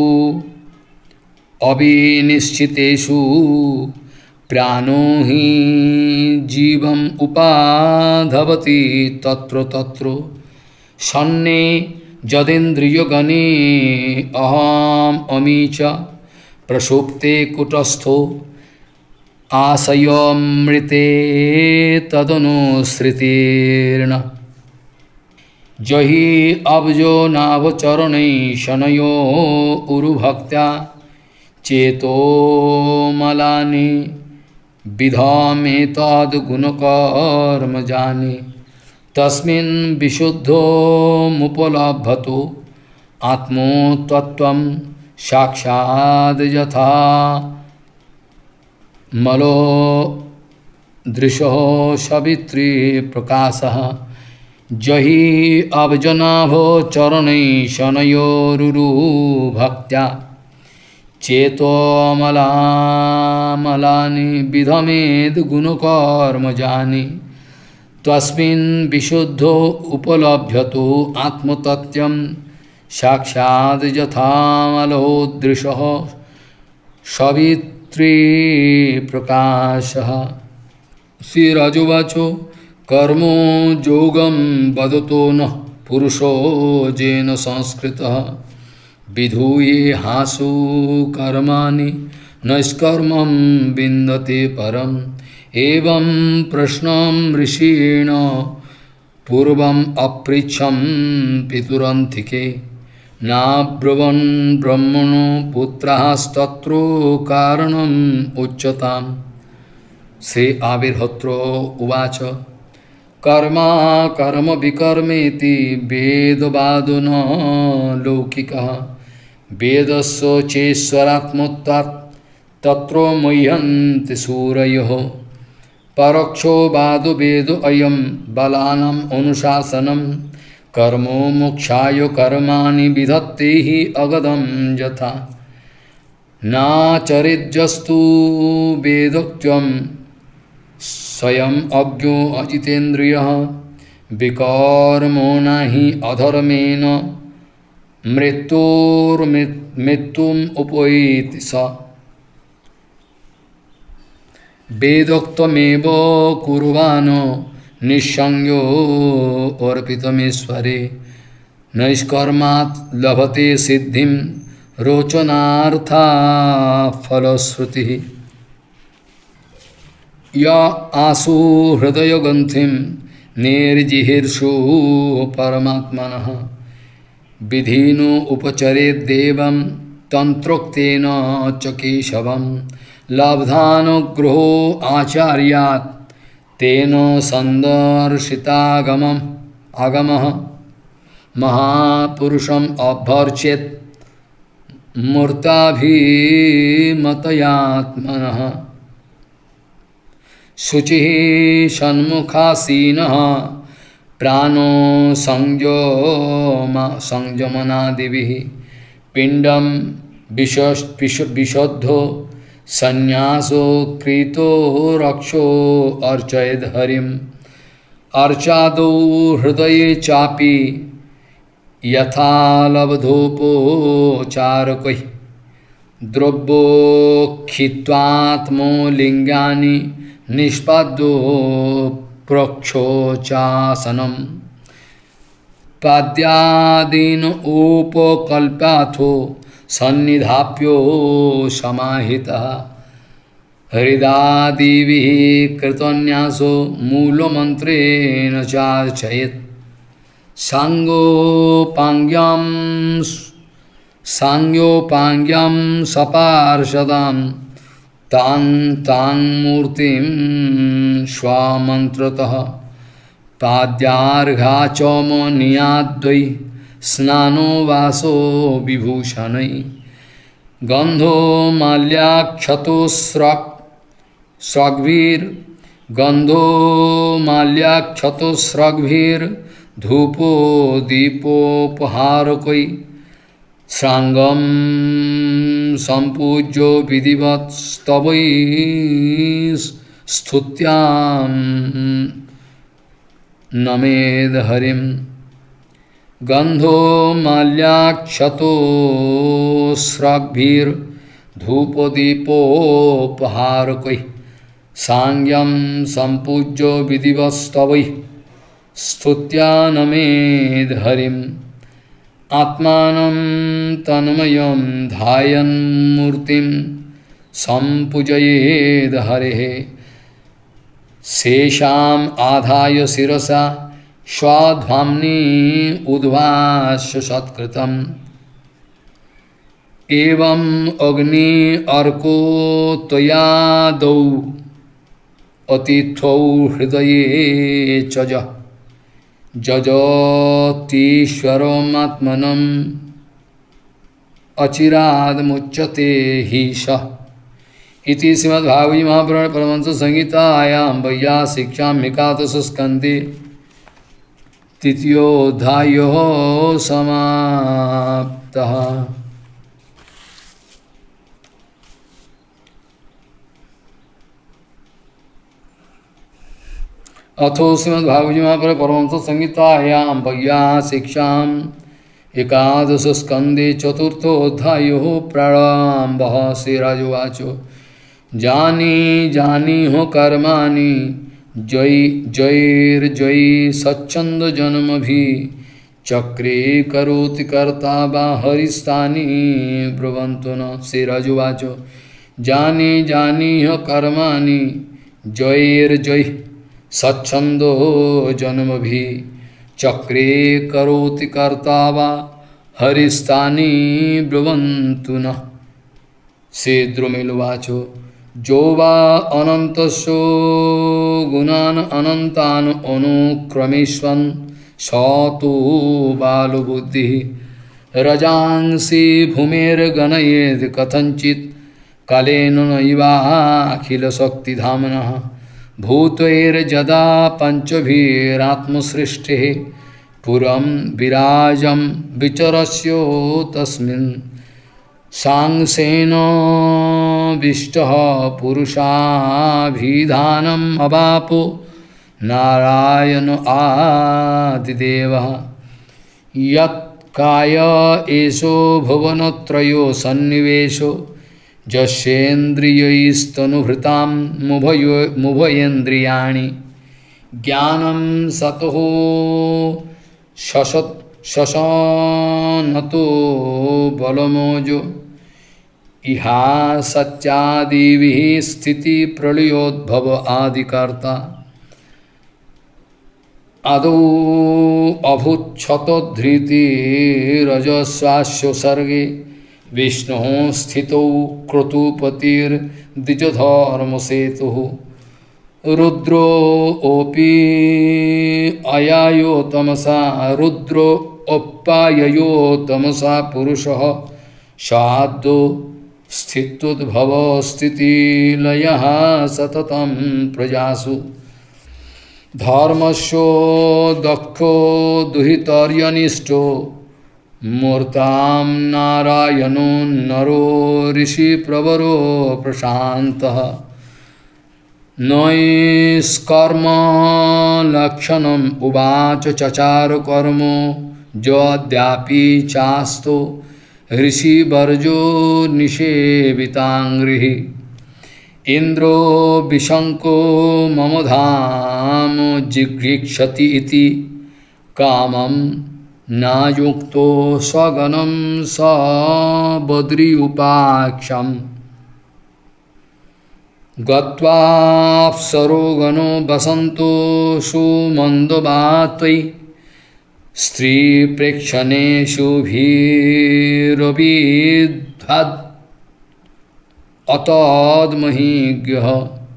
[SPEAKER 1] अविनिश्चितेषु प्राणो हि जीवम् उपाधवति तत्र तत्र सन्ने यदेन्द्रियगणे अहम् अमी च प्रसुप्ते कुटस्थो आशयमृते तदनुसृतेर्न जहि अब्जो नाभचरणै शनयो उरुभक्त्या चेतो मलानि विधामेतद् गुणकर्म जानि तस्मिन् विशुद्धो मुपलभ्यतो आत्मतत्त्वं साक्षाद् यथा मलो दृशो सवित्री प्रकाशः जहि अब्जनाभो चरणै शनयोरुरु भक्त्या चेतो मलामलानि विधमेद् गुणकर्म जानि तस्मिन् विशुद्धो उपलभ्यतो आत्मतत्त्वं साक्षाद् यथा मलो दृशः सवित्री प्रकाशः। श्रीराजोवाचो कर्मो योगं वदतो नः पुरुषो येन संस्कृतः विधूये हासु कर्माणि नैष्कर्मं विन्दते परम् एवं प्रश्नं ऋषीण पूर्वम् अपृच्छं पितुरन्तिके नाब्रुवन् ब्रह्मणो पुत्रास्तत्रो कारणम् उच्यताम्। श्री आविर्होत्रो उवाच कर्मा कर्म विकर्मेति वेदवादो न लौकिकः वेदस्य चेश्वरात्मत्वात् तत्रो मुह्यन्ति सूरयः परोक्षो वादो वेदो अयं बलानाम् अनुशासनं कर्मो मोक्षाय कर्माणि विधत्ते हि अगदं यथा नाचरिज्यस्तु वेदोक्तं स्वयं अज्ञो अजितेन्द्रियः विकर्मो नहि अधर्मेण मृत्योर्मृत्युम् उपैति स वेदोक्तमेव कुर्वाणो निस्संगो अर्पितमीश्वरे नैष्कर्मात् लभते सिद्धिं रोचनार्था फलश्रुतिः या आसु हृदयग्रन्थिं निर्जिहीर्षु परमात्मनः विधिनो उपचरेद्देवं तन्त्रोक्तेन च केशवं लब्धानुग्रहो आचार्यात् तेन संदर्शितागमम् आगमः महापुरुषम् अभर्चेत् मूर्ताभिमतयात्मनः शुचिः सन्मुखासीनः प्राणो संयम संयमनादिभिः पिंडम विशुद्धो संन्यासो कृतो रक्षो अर्चयेद् हरिम् अर्चादौ हृदये चापि यथा लब्धोपचारकैः द्रव्योक्षित्वात्मो लिंगानि निष्पाद्यो प्रक्षोचासनम् पाद्यादीन उपकल्पाथो सन्निधाप्यो समाहितः हृदादिभिः कृतन्यासो मूलमन्त्रेण चार्चयेत् सांगोपांग्यं सांगोपांग्यं सपार्षदां तां तां मूर्तिं स्वामन्त्रतः पाद्यार्घाचमनियाद्वै स्नानो वासो विभूषणै गंधो माल्याक्षतो स्रक् स्रग्भिर् गंधो माल्याक्षतो स्रग्भिर् धूपो दीपोपहारकै श्रांगम संपूज्यो विधिवत् स्तवै स्तुत्यां नमेद हरिं गंधो माल्याक्षतो स्रग्भिर् धूपदीपोपहारकै सांग्यं संपूज्यो विधिवत् स्तवै स्तुत्या नमेद हरिम् आत्मानं तन्मयं ध्यायन् मूर्तिं संपूजयेद् हरेः शेषाम् आधाय शिरसा स्वाध्वाम्नि उद्भास्य सत्कृतम् एवं अग्नि अर्को त्वयादौ अतिथौ हृदये च जजतीश्वरमात्मनम् अचिराद मुच्यते हि सः इति श्रीमद्भागवते महापुराणे परमहंस संहितायां वैयासिक्यां एकादशस्कन्धे तृतीयोऽध्यायः समाप्तः। अथो श्रीमद्भागवते महापुराणे परमहंस संहितायां वैयासिक्यां एकादशस्कन्धे चतुर्थोऽध्यायः प्रारम्भः। श्रीराजोवाच जानी जानी हो कर्माणि जय जयर्जयी सच्छंद जन्म भी चक्रे करोति कर्ता वा हरिस्थानी ब्रुवन्तु न। श्रीराजोवाच जानी जानी हो कर्माणि जयर्जयी सच्छंदो जन्म भी चक्रे करोति कर्ता वा हरिस्थानी ब्रुवन्तु न। श्रीद्रुमिलुवाच जो वा अनन्तस्यो गुणान् अनन्तान् अनुक्रमेष्वन् स तु बालबुद्धिः रजांसि भूमेर्गणयेत् कथञ्चित् कालेन नैवाखिलशक्तिधाम्नः भूतैर्जदा पञ्चभिरात्मसृष्टेः पुरं विराजं विचरस्यो तस्मिन् सांसेन विष्टः पुरुषाभिधानम् अवापो नारायण आदिदेवः यत्काय एषो भुवनत्रयो सन्निवेशो यस्येन्द्रियैस्तनुभृतां मुभयो मुभयेन्द्रियाणि ज्ञानं सतः शशत् शशनतो बलमोजो इहा सत्यादिभिः स्थिति प्रलयोद्भव आदिकर्ता आदौ अभूच्छतोद्धृतिरजस्वास्य सर्गे विष्णुः स्थितौ क्रतुपतिर् द्विजधर्मसेतुः रुद्रो ओपि अयायो तमसा रुद्रो ओप्पाययो तमसा पुरुषः शाद्दो स्थितोद्भव स्थितिलयः सततं प्रजासु धर्मस्यो दक्षो दुहितर्यनिष्ठो मूर्तां नारायणो नरो ऋषिप्रवरो प्रशान्तः नैष्कर्म लक्षणम् उवाच चचार कर्मो जोऽद्यापि चास्तो ऋषिवर्जो निषेविताङ्घ्रिः इंद्रो विशंको मम धाम जिघ्रीक्षति इति कामं नायुक्तो स्वगनं स बद्री उपाक्षम् गत्वाप्सरो गणो बसन्तो सुमन्दोबात्वयि स्त्रीप्रेक्षणेषु भीरविद्वद् अतद्महीज्ञः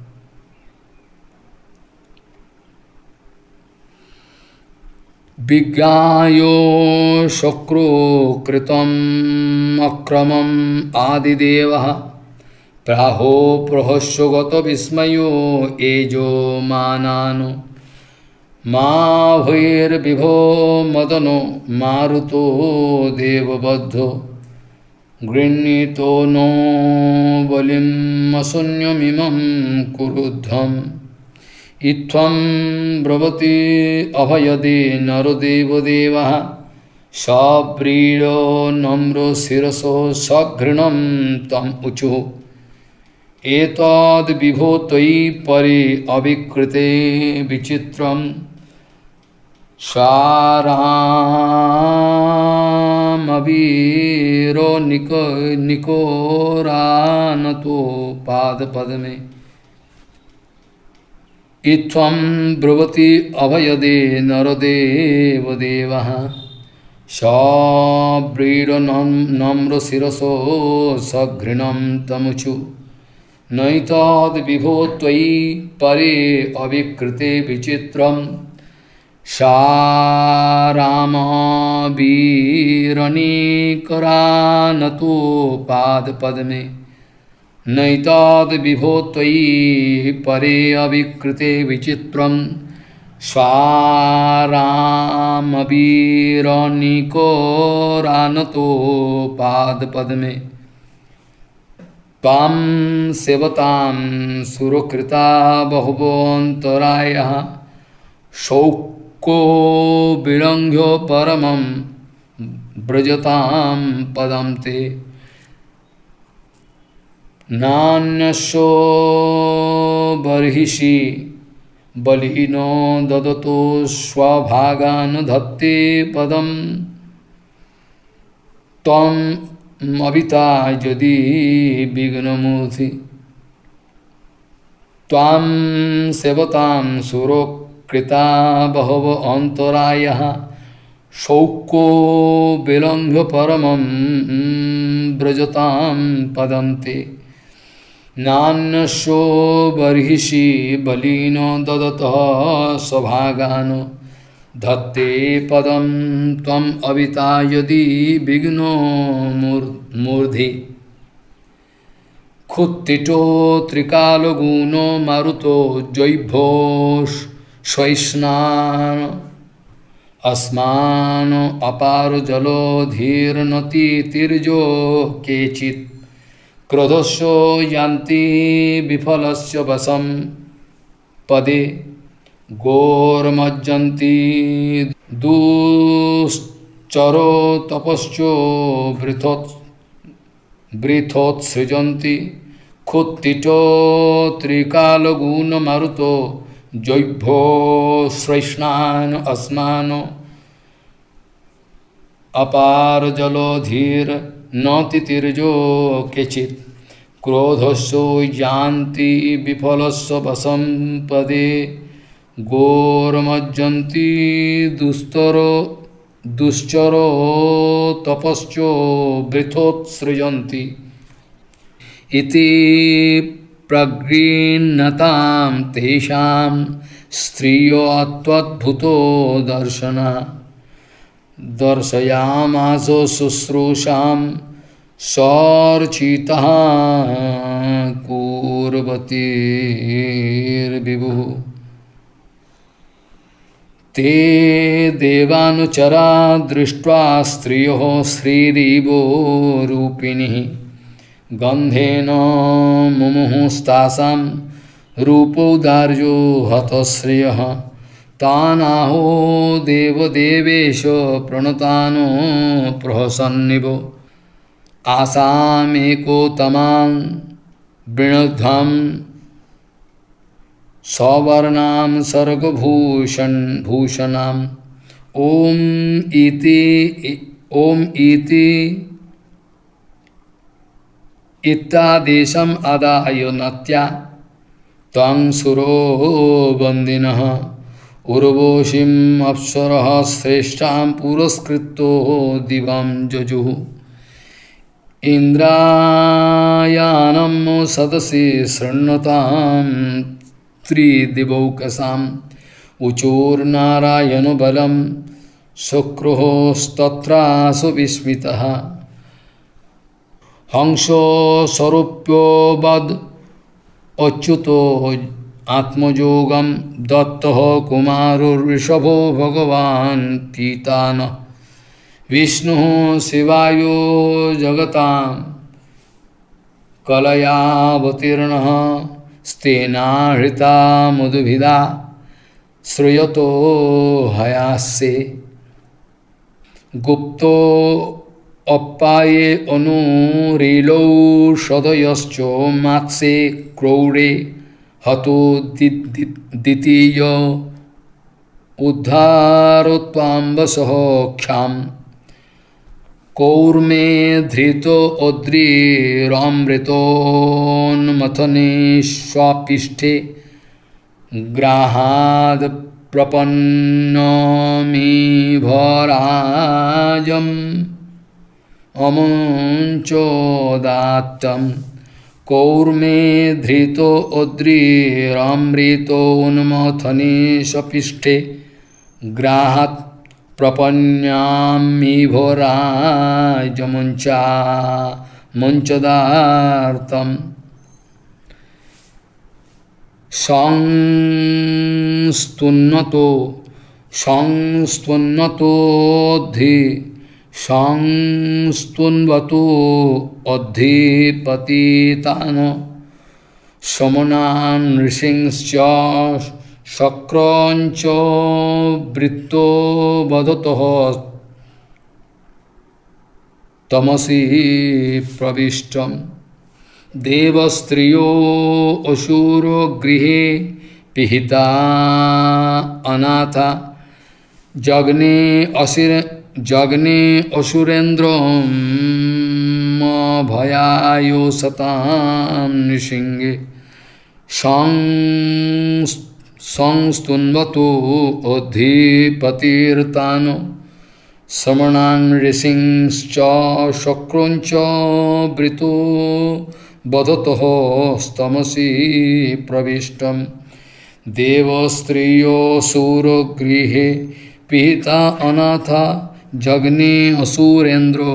[SPEAKER 1] विज्ञायो शक्रो कृतम् अक्रमम् आदिदेवः प्राहो प्रहस्यो गतो विस्मयो एजो मानानो मा भैर्विभो मदनो मारुतो देवबद्धो गृह्णीतो नो बलिम् अशून्यमिमं कुरुध्वम् इत्थं ब्रवति अभयदे नरदेवदेवः सव्रीडो नम्रो शिरसो सघृणं तम् ऊचुः एतद् विभो त्वयि परे अविकृते विचित्रम् स्वारामवीरो निको निकोरानतो पादपद्मे इत्थं ब्रुवति अभयदे नरदेवदेवः सव्रीडो नम्र शिरसो सघृणं तमुचु नैतद् विभो त्वयि परे अविकृते विचित्रम् सारामवीरनिकरानतो पादपद्मे नैतद् विभो त्वयि परे अविकृते विचित्रम् स्वारामवीरनिकरानतो पादपद्मे त्वां सेवतां सुरकृता बहुवोऽन्तरायः शौको विलङ्घ्यो परमं व्रजतां पदं ते नान्यस्यो बर्हिषि बलिनो ददतो स्वभागान् धत्ते पदं त्वम् अविता यदि विघ्नमूर्ति त्वां सेवतां सुरकृता बहव अन्तरायः शौको विलङ्घ्य परमं व्रजतां पदं ते नान्यस्यो बर्हिषि बलिनो ददतः स्वभागान् धत्ते पदं त्वम् अविता यदि विघ्नो मूर्धि खुत्तितो त्रिकालगुणो मारुतो जैभोष स्वैष्णान अस्मान अपार जलोधीर्नति तिर्जो केचित् क्रोधस्यो यान्ति विफलस्य वशं पदे गोर्मज्जन्ति दुश्चरो तपश्चो वृथोत् वृथोत्सृजन्ति खुत्तितो त्रिकालगुणमारुतो जैभो श्रैष्णान अस्मानो अपार जलोधीर न तितिर्जो केचित् क्रोधस्यो यान्ति विफलस्य वशं पदे गोर्मज्जन्ति दुस्तरो दुश्चरो तपश्चो वृथोत्सृजन्ति इति प्रगृह्णतां तेषां स्त्रियो त्वद्भुतो दर्शना दर्शयामासो शुश्रूषां सौर्चितः कुर्वतीर्विभुः ते देवानुचरा दृष्ट्वा स्त्रियो श्रीरिवो रूपिणीः गन्धेन मुमुहुस्तासां रूपौदार्यो हतश्रियः तानाहो देवदेवेश प्रणतानो प्रहसन्निवो आसामेको तमां वृणध्वं सवर्णां सर्गभूषण भूषणाम् ओम इति ओम इति इत्यादेशम् आदाय नत्या तं सुरो वन्दिनः उर्वशीम् अप्सरः श्रेष्ठां पुरस्कृतो दिवं जजुः इंद्रायानं सदसि शृण्वतां त्रिदिवौकसाम् उचूर्नारायण बलं शुक्रोस्तत्रासु विस्मितः हंसो स्वरूप्यो वद अच्युतो आत्मयोगं दत्तः कुमारो ऋषभो भगवान् पीतान विष्णु शिवायो जगतां कलयावतीर्णः स्तेनाहृता मधुभिदा श्रूयतो हयास्ये गुप्तो अप्पाये अनुरीलौ सदयश्चो मात्से क्रौरे हतो द्वितीय उद्धारोत्पाम्बसः ख्याम् कौर्मे धृतो अद्रिरमृतोन्मथने स्वापिष्ठे ग्राहाद् प्रपन्नमिभराजम् अमुञ्चोदात्तं कौर्मे धृतो अद्रिरमृतोन्मथने स्वापिष्ठे ग्राहात् प्रपन्यामिभराजमुञ्चा मुञ्चदार्तम् संस्तुन्नतो संस्तुन्नतोद्धि संस्तुन्वतो अद्धिपतितान् समनान् ऋषिंश्च शक्रञ्च वृत्तो वदतः तमसि प्रविष्टम् देवस्त्रियो असुरो गृहे पिहिता अनाथा जग्ने असुर जग्ने असुरेन्द्रं भयायो सतां नृसिंहे संस्तुन्वतो अधिपतिर्तानो समणान् ऋषिंश्च शक्रोञ्च वृतो वदतः स्तमसि प्रविष्टम् देवस्त्रियो सूरगृहे पिता अनाथा जग्ने असुरेन्द्रो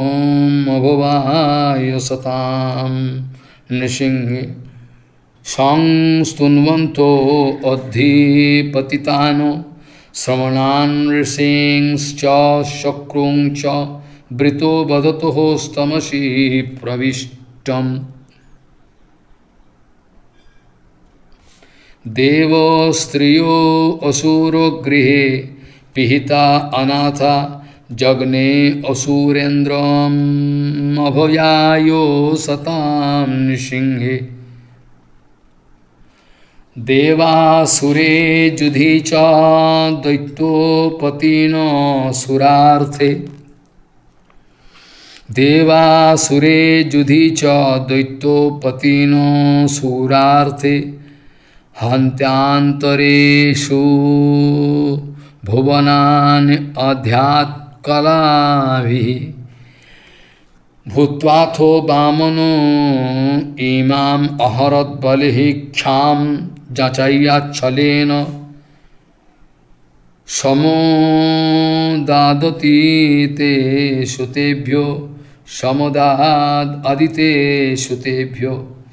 [SPEAKER 1] अभवाय सतां नृसिंहे संस्तुन्वन्तो अधिपतितानो श्रवणान् ऋषिंश्च शक्रुञ्च वृतो वदतः स्तमसि प्रविष्टम् देवस्त्रियो असुरो गृहे पिहिता अनाथा जग्ने असुरेन्द्रम् अभयायो सतां नृसिंहे देवासुरे जुधि च दैत्योपतिनो सुरार्थे देवासुरे जुधि च दैत्योपतिनो सुरार्थे हन्त्यान्तरेषु भुवनानि अध्यात्कलाभिः भूत्वाथो वामनो इमाम अहरत बलिहिक्षाम जाचय्याच्छलेन समोदादति ते सुतेभ्यो समोदाद अदिते सुतेभ्यो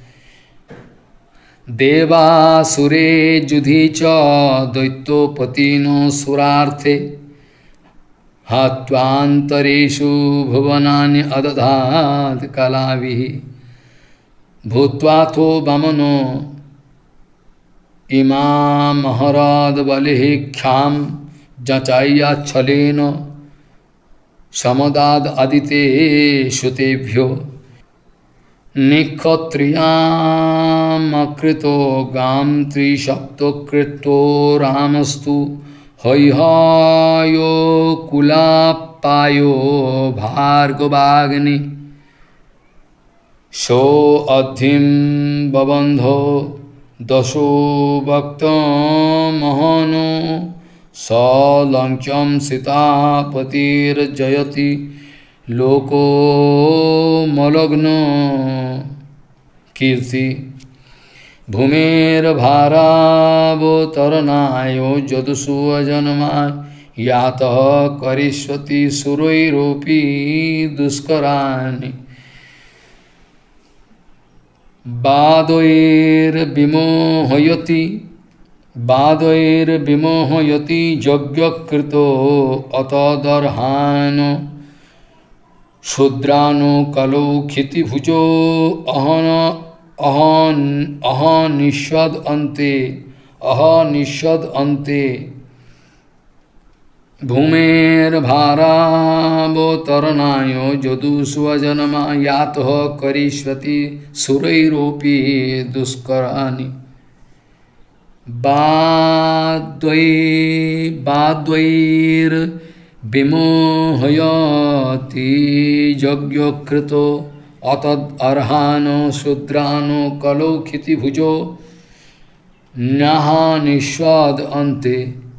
[SPEAKER 1] देवासुरे जुधि च दैत्योपतिनो सुरार्थे हत्वान्तरेषु भुवनानि अदधात् कलाभिः भूत्वाथो वामनो इमामहरद बलिहिक्षाम जाचय्याच्छलेन समदाद अदिते सुतेभ्यो निक्षत्रियामकृतो गां त्रिसप्तकृतो रामस्तु हैहायो कुलापायो भार्गवाग्नि सो अद्धिं बबन्धो दशो भक्तमहनो सलंक्यं सीतापतिर्जयति लोको मलग्नो कीर्ति भूमेर्भारावतरणायो जदुषु अजन्माय यातः करिष्यति सुरैरोपि दुष्कराणि बाधैर्विमोहयति बाधैर्विमोहयति यज्ञकृतो अतदर्हानो शूद्रानो कलौ क्षितिभुजो अहन अहन अहनिष्यद अन्ते अहनिष्यद अन्ते भूमेर्भारावतरणाय जदुष्वजनमा यातः करिष्यति सुरैरोपि दुष्कराणि बाद्वै बाद्वैर्विमोहयति यज्ञकृतो अतद अर्हानो शूद्रानो कलौ क्षितिभुजो न्याहानिष्वद अन्ते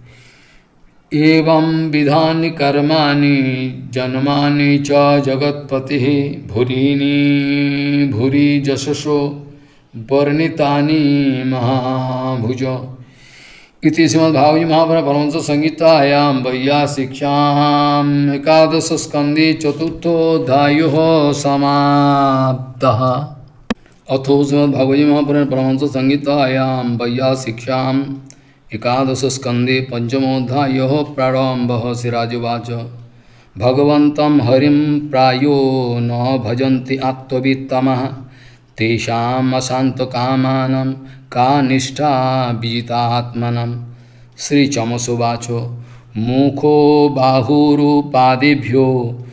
[SPEAKER 1] एवं विधानि कर्माणि जन्मानि च जगत्पतिः भूरीनि भूरि जशसो वर्णितानि महाभुज इति श्रीमद्भागवत महापुराणे परमहंस संहितायां वैयासिक्ष्याम् एकादश स्कन्धे चतुर्थोऽध्यायः समाप्तः। अथो श्रीमद्भागवत महापुराणे परमहंस संहितायां वैयासिक्ष्याम् एकादश स्कन्धे पंचमोऽध्यायः प्रारम्भः। श्रीराजोवाच भगवन्तं हरिं प्रायो न भजन्ति आत्मवित्तमः तेषाम् अशान्तकामानं का निष्ठा विजितात्मनं। श्रीचमसुवाच मुखो बाहुरुपादिभ्यो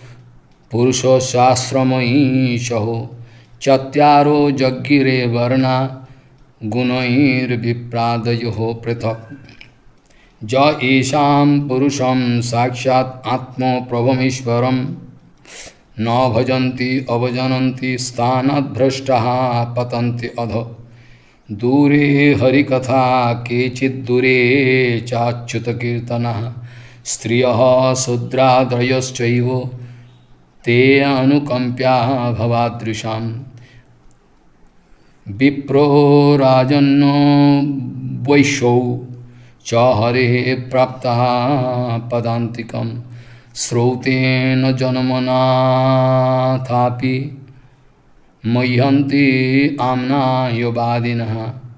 [SPEAKER 1] पुरुषशास्त्रमयीशो चत्वारो जज्ञिरे वर्णा गुणैर्विप्रादयोः पृथक् ज येषां पुरुषं साक्षात् आत्मप्रभमीश्वरं न भजन्ति अवजनन्ति स्थानाद्भ्रष्टाः पतन्ति अधो दूरे हरिकथा केचिद्दूरे चाच्युतकीर्तनः स्त्रियः शूद्रादयश्चैव ते अनुकम्प्या भवादृशाम् विप्रो राजन्नो वैश्यौ च हरेः प्राप्तः पदान्तिकं श्रौतेन जन्मनाथापि मह्यन्ति आम्नायवादिनः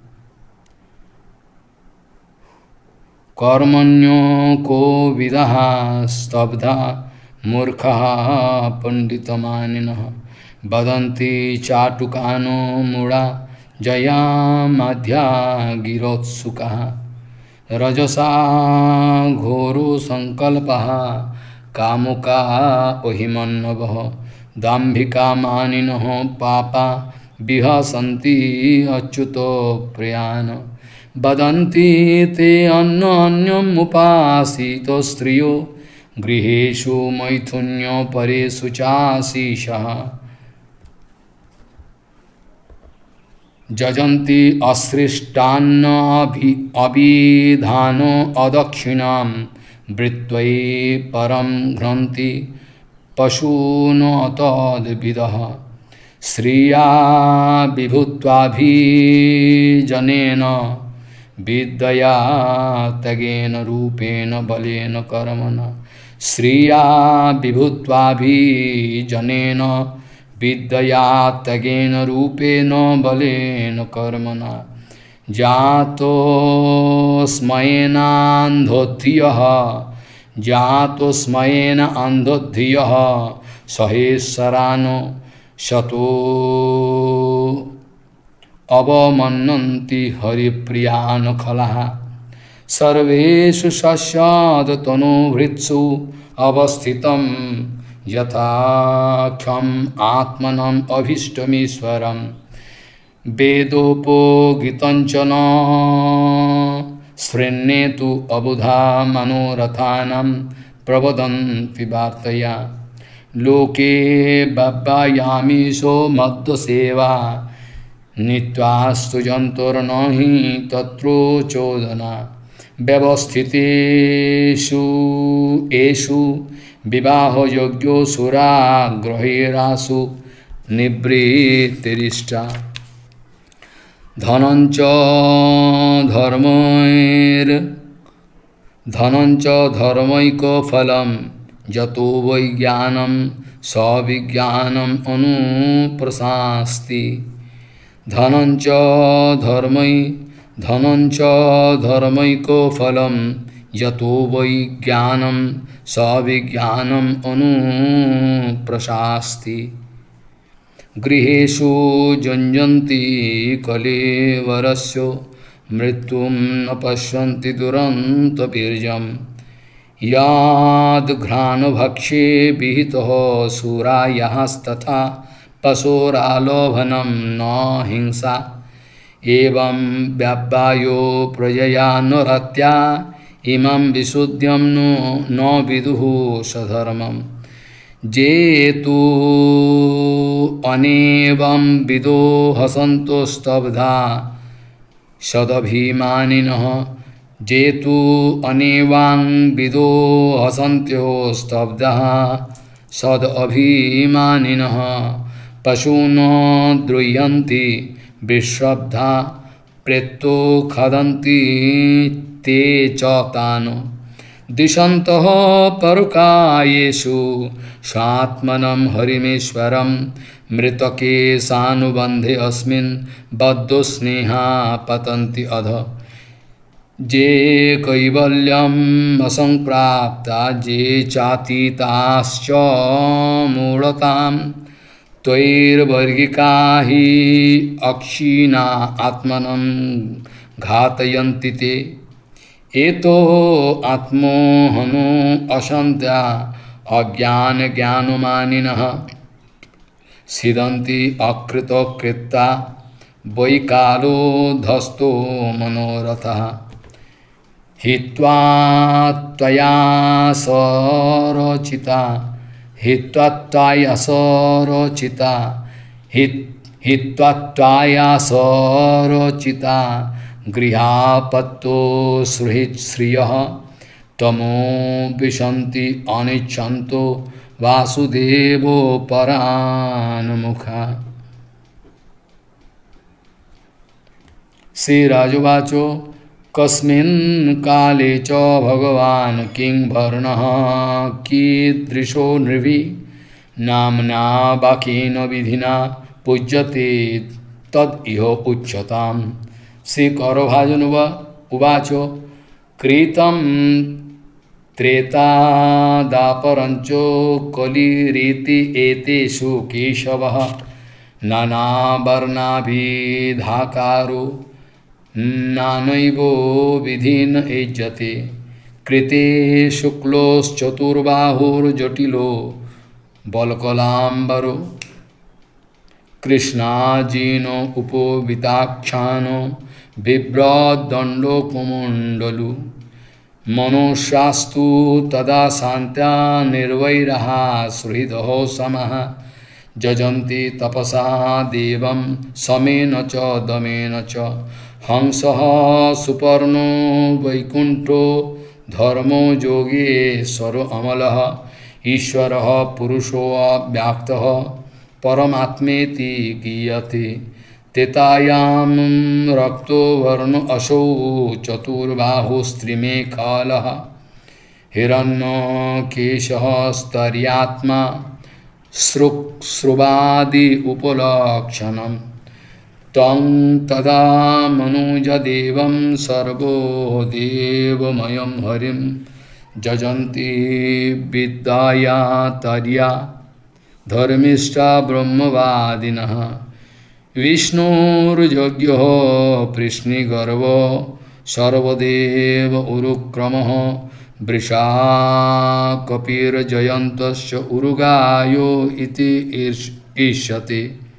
[SPEAKER 1] कर्मण्यो को विदः स्तब्धा मूर्खः पंडितमानिनः वदन्ति चाटुकानो मूढा जयामाद्या गिरोत्सुकः रजसा घोरो संकल्पः कामुका ओहिमन्नवः दाम्भिका मानिनः पापा विहसन्ति अच्युतो प्रियान् वदन्ति ते अन्योन्यम् उपासितो स्त्रियो गृहेषु मैथुन्यो परेषु चाशीषः जजन्ति असृष्टान्न अभिधानो अदक्षिणां वृत्त्वै परं घ्नन्ति पशून तद्विदः श्रिया विभुत्वाभिजनेन विद्यया तगेन रूपेण बलेन कर्मणा श्रिया विभुत्वाभिजनेन विद्यया तगेन रूपेण बलेन कर्मणा जातोस्मयेनान्धोधियः जातोस्मयेन अन्धोधियः सहेश्वरानो शतो अवमन्नन्ति हरिप्रियान् खलाः सर्वेषु सस्यादतनुभृत्सु अवस्थितं यथाख्यम् आत्मनम् अभीष्टमीश्वरम् वेदोपगीतञ्च न शृण्वेतु अबुधा मनोरथानां प्रवदन्ति वार्तया लोके बभ्यायामीशो मद्दसेवा नित्वास्तु जन्तुर्नहि तत्रोचोदना व्यवस्थितेषु एषु विवाहयोग्यो सुराग्रहेरासु निवृत्तिरिष्टा धनञ्च धर्मैर् धनञ्च धर्मैकफलं यतो वैज्ञानं सविज्ञानम् अनुप्रशास्ति धनञ्च धर्मै धनञ्च धर्मैकफलं यतो वैज्ञानं सविज्ञानम् अनुप्रशास्ति गृहेषु युञ्जन्ति कलेवरस्य मृत्युं न पश्यन्ति दुरन्तवीर्यम् यादघ्राणभक्षे विहितः सुरायास्तथा पशोरालोभनं न हिंसा एवं व्यापायो प्रजया न रत्या इमं विशुद्ध्यं नो न विदुः सधर्मम् जेतु अनेवं विदो हसन्तो स्तब्धा सदभिमानिनः जेतु अनेवां विदो हसन्त्यो स्तब्धः सदभिमानिनः पशून् द्रुह्यन्ति विश्रब्धा प्रेतो खदन्ति ते च तान् दिशन्तः परुकायेषु स्वात्मनं हरिमेश्वरं मृतके सानुबन्धे अस्मिन् बद्धो स्नेहा पतन्ति अध जे कैवल्यम् असंप्राप्ता जे चातीताश्च मूढताम् त्वैर्वर्गिका हि अक्षीणा आत्मनं घातयन्ति ते एतो आत्मोहनो असन्त्या अज्ञान ज्ञानमानिनः सिदन्ति अकृतकृत्ता वैकालो धस्तो मनोरथः हित्वा त्वया सरचिता हित्वा त्वया सरचिता हित्वा त्वया सरचिता गृहापत्तो सुहृत् श्रियः तमो विशन्ति अनिच्छन्तो वासुदेवो परान्मुखा। श्रीराजवाचो कस्मिन् काले च भगवान् किं वर्णः कीदृशो नृभि नाम्ना वाक्येन विधिना पूज्यते तद् इह उच्यताम्। श्री कौरभाजन उवाच कृतं त्रेता दापरञ्चो कलिरीति एतेषु केशवः नानावर्णाभिधाकारो नानैवो विधिन एज्यते कृते शुक्लोश्चतुर्बाहुर्जटिलो बलकलाम्बरो कृष्णाजीनो उपोविताख्यानो बिभ्रदण्डो कुमुण्डलु मनुष्यास्तु तदा शान्त्या निर्वैरः सुहृदः समः जजन्ति तपसा देवं समेन च दमेन च हंसः सुपर्णो वैकुण्ठो धर्मो योगेश्वरो अमलः ईश्वरः पुरुषो अव्याक्तः परमात्मेति गीयते तेतायां रक्तो वर्ण असौ चतुर्बाहुस्त्रिमेखालः हिरण्यकेशः स्तर्यात्मा श्रुक्स्रुवादि उपलक्षणम् तं तदा मनुजदेवं सर्वो देवमयं हरिं जजन्ति विद्याया तर्या धर्मिष्ठा ब्रह्मवादिनः विष्णुर्यज्ञः कृष्णिगर्भो सर्वदेव उरुक्रमः वृषा कपिर्जयन्तस्य उरुगायो इति ईष्यते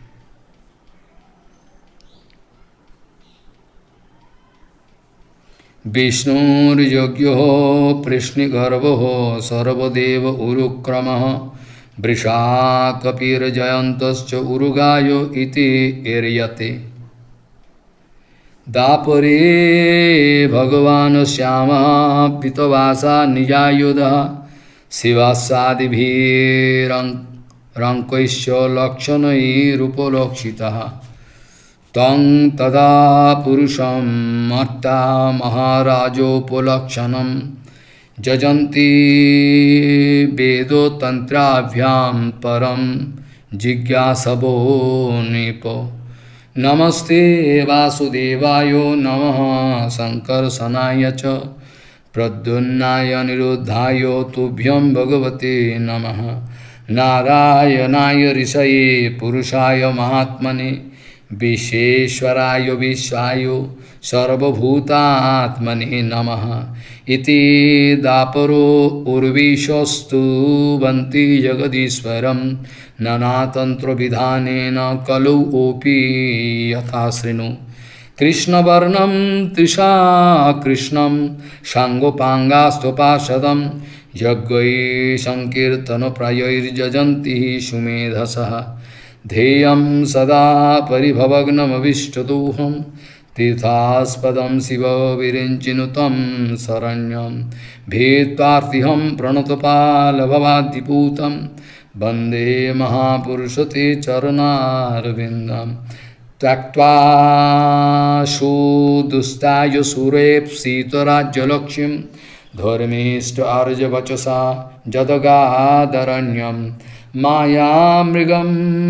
[SPEAKER 1] विष्णुर्यज्ञः कृष्णिगर्भः सर्वदेव उरुक्रमः वृषा कपिर्जयन्तश्च उरुगायो इति ईर्यते दापरे भगवान् श्यामः पीतवासा निजायुधः शिवासादिभिरङ्कैश्च लक्षणैरुपलक्षितः तं तदा पुरुषं मत्ता महाराजोपलक्षणं जजन्ति वेदोतन्त्राभ्यां परं जिज्ञासवो नृपो नमस्ते वासुदेवाय नमः संकर्षणाय च प्रद्युम्नाय निरुद्धाय तुभ्यं भगवते नमः नारायणाय ऋषये पुरुषाय महात्मने विश्वेश्वराय विश्वाय सर्वभूतात्मने नमः इति दापरो उर्विशस्तुवन्ति जगदीश्वरं नानातन्त्रविधानेन कलौ ओपि यथा शृणु कृष्णवर्णं तृषा कृष्णं साङ्गोपाङ्गास्तुपाशदं यज्ञै संकीर्तनप्रयैर्जजन्ति सुमेधसः ध्येयं सदा परिभवग्नमविष्टदोहं तीर्थास्पदं शिवविरिञ्चिनुतं शरण्यं भेत्वार्तिहं प्रणतपालभवाद्दिपूतं वन्दे महापुरुषते चरणारविन्दं त्यक्त्वा सुदुस्ताय सुरेप्सितराज्यलक्ष्मीं धर्मीष्ट आर्यवचसा जदगादरण्यं मायामृगं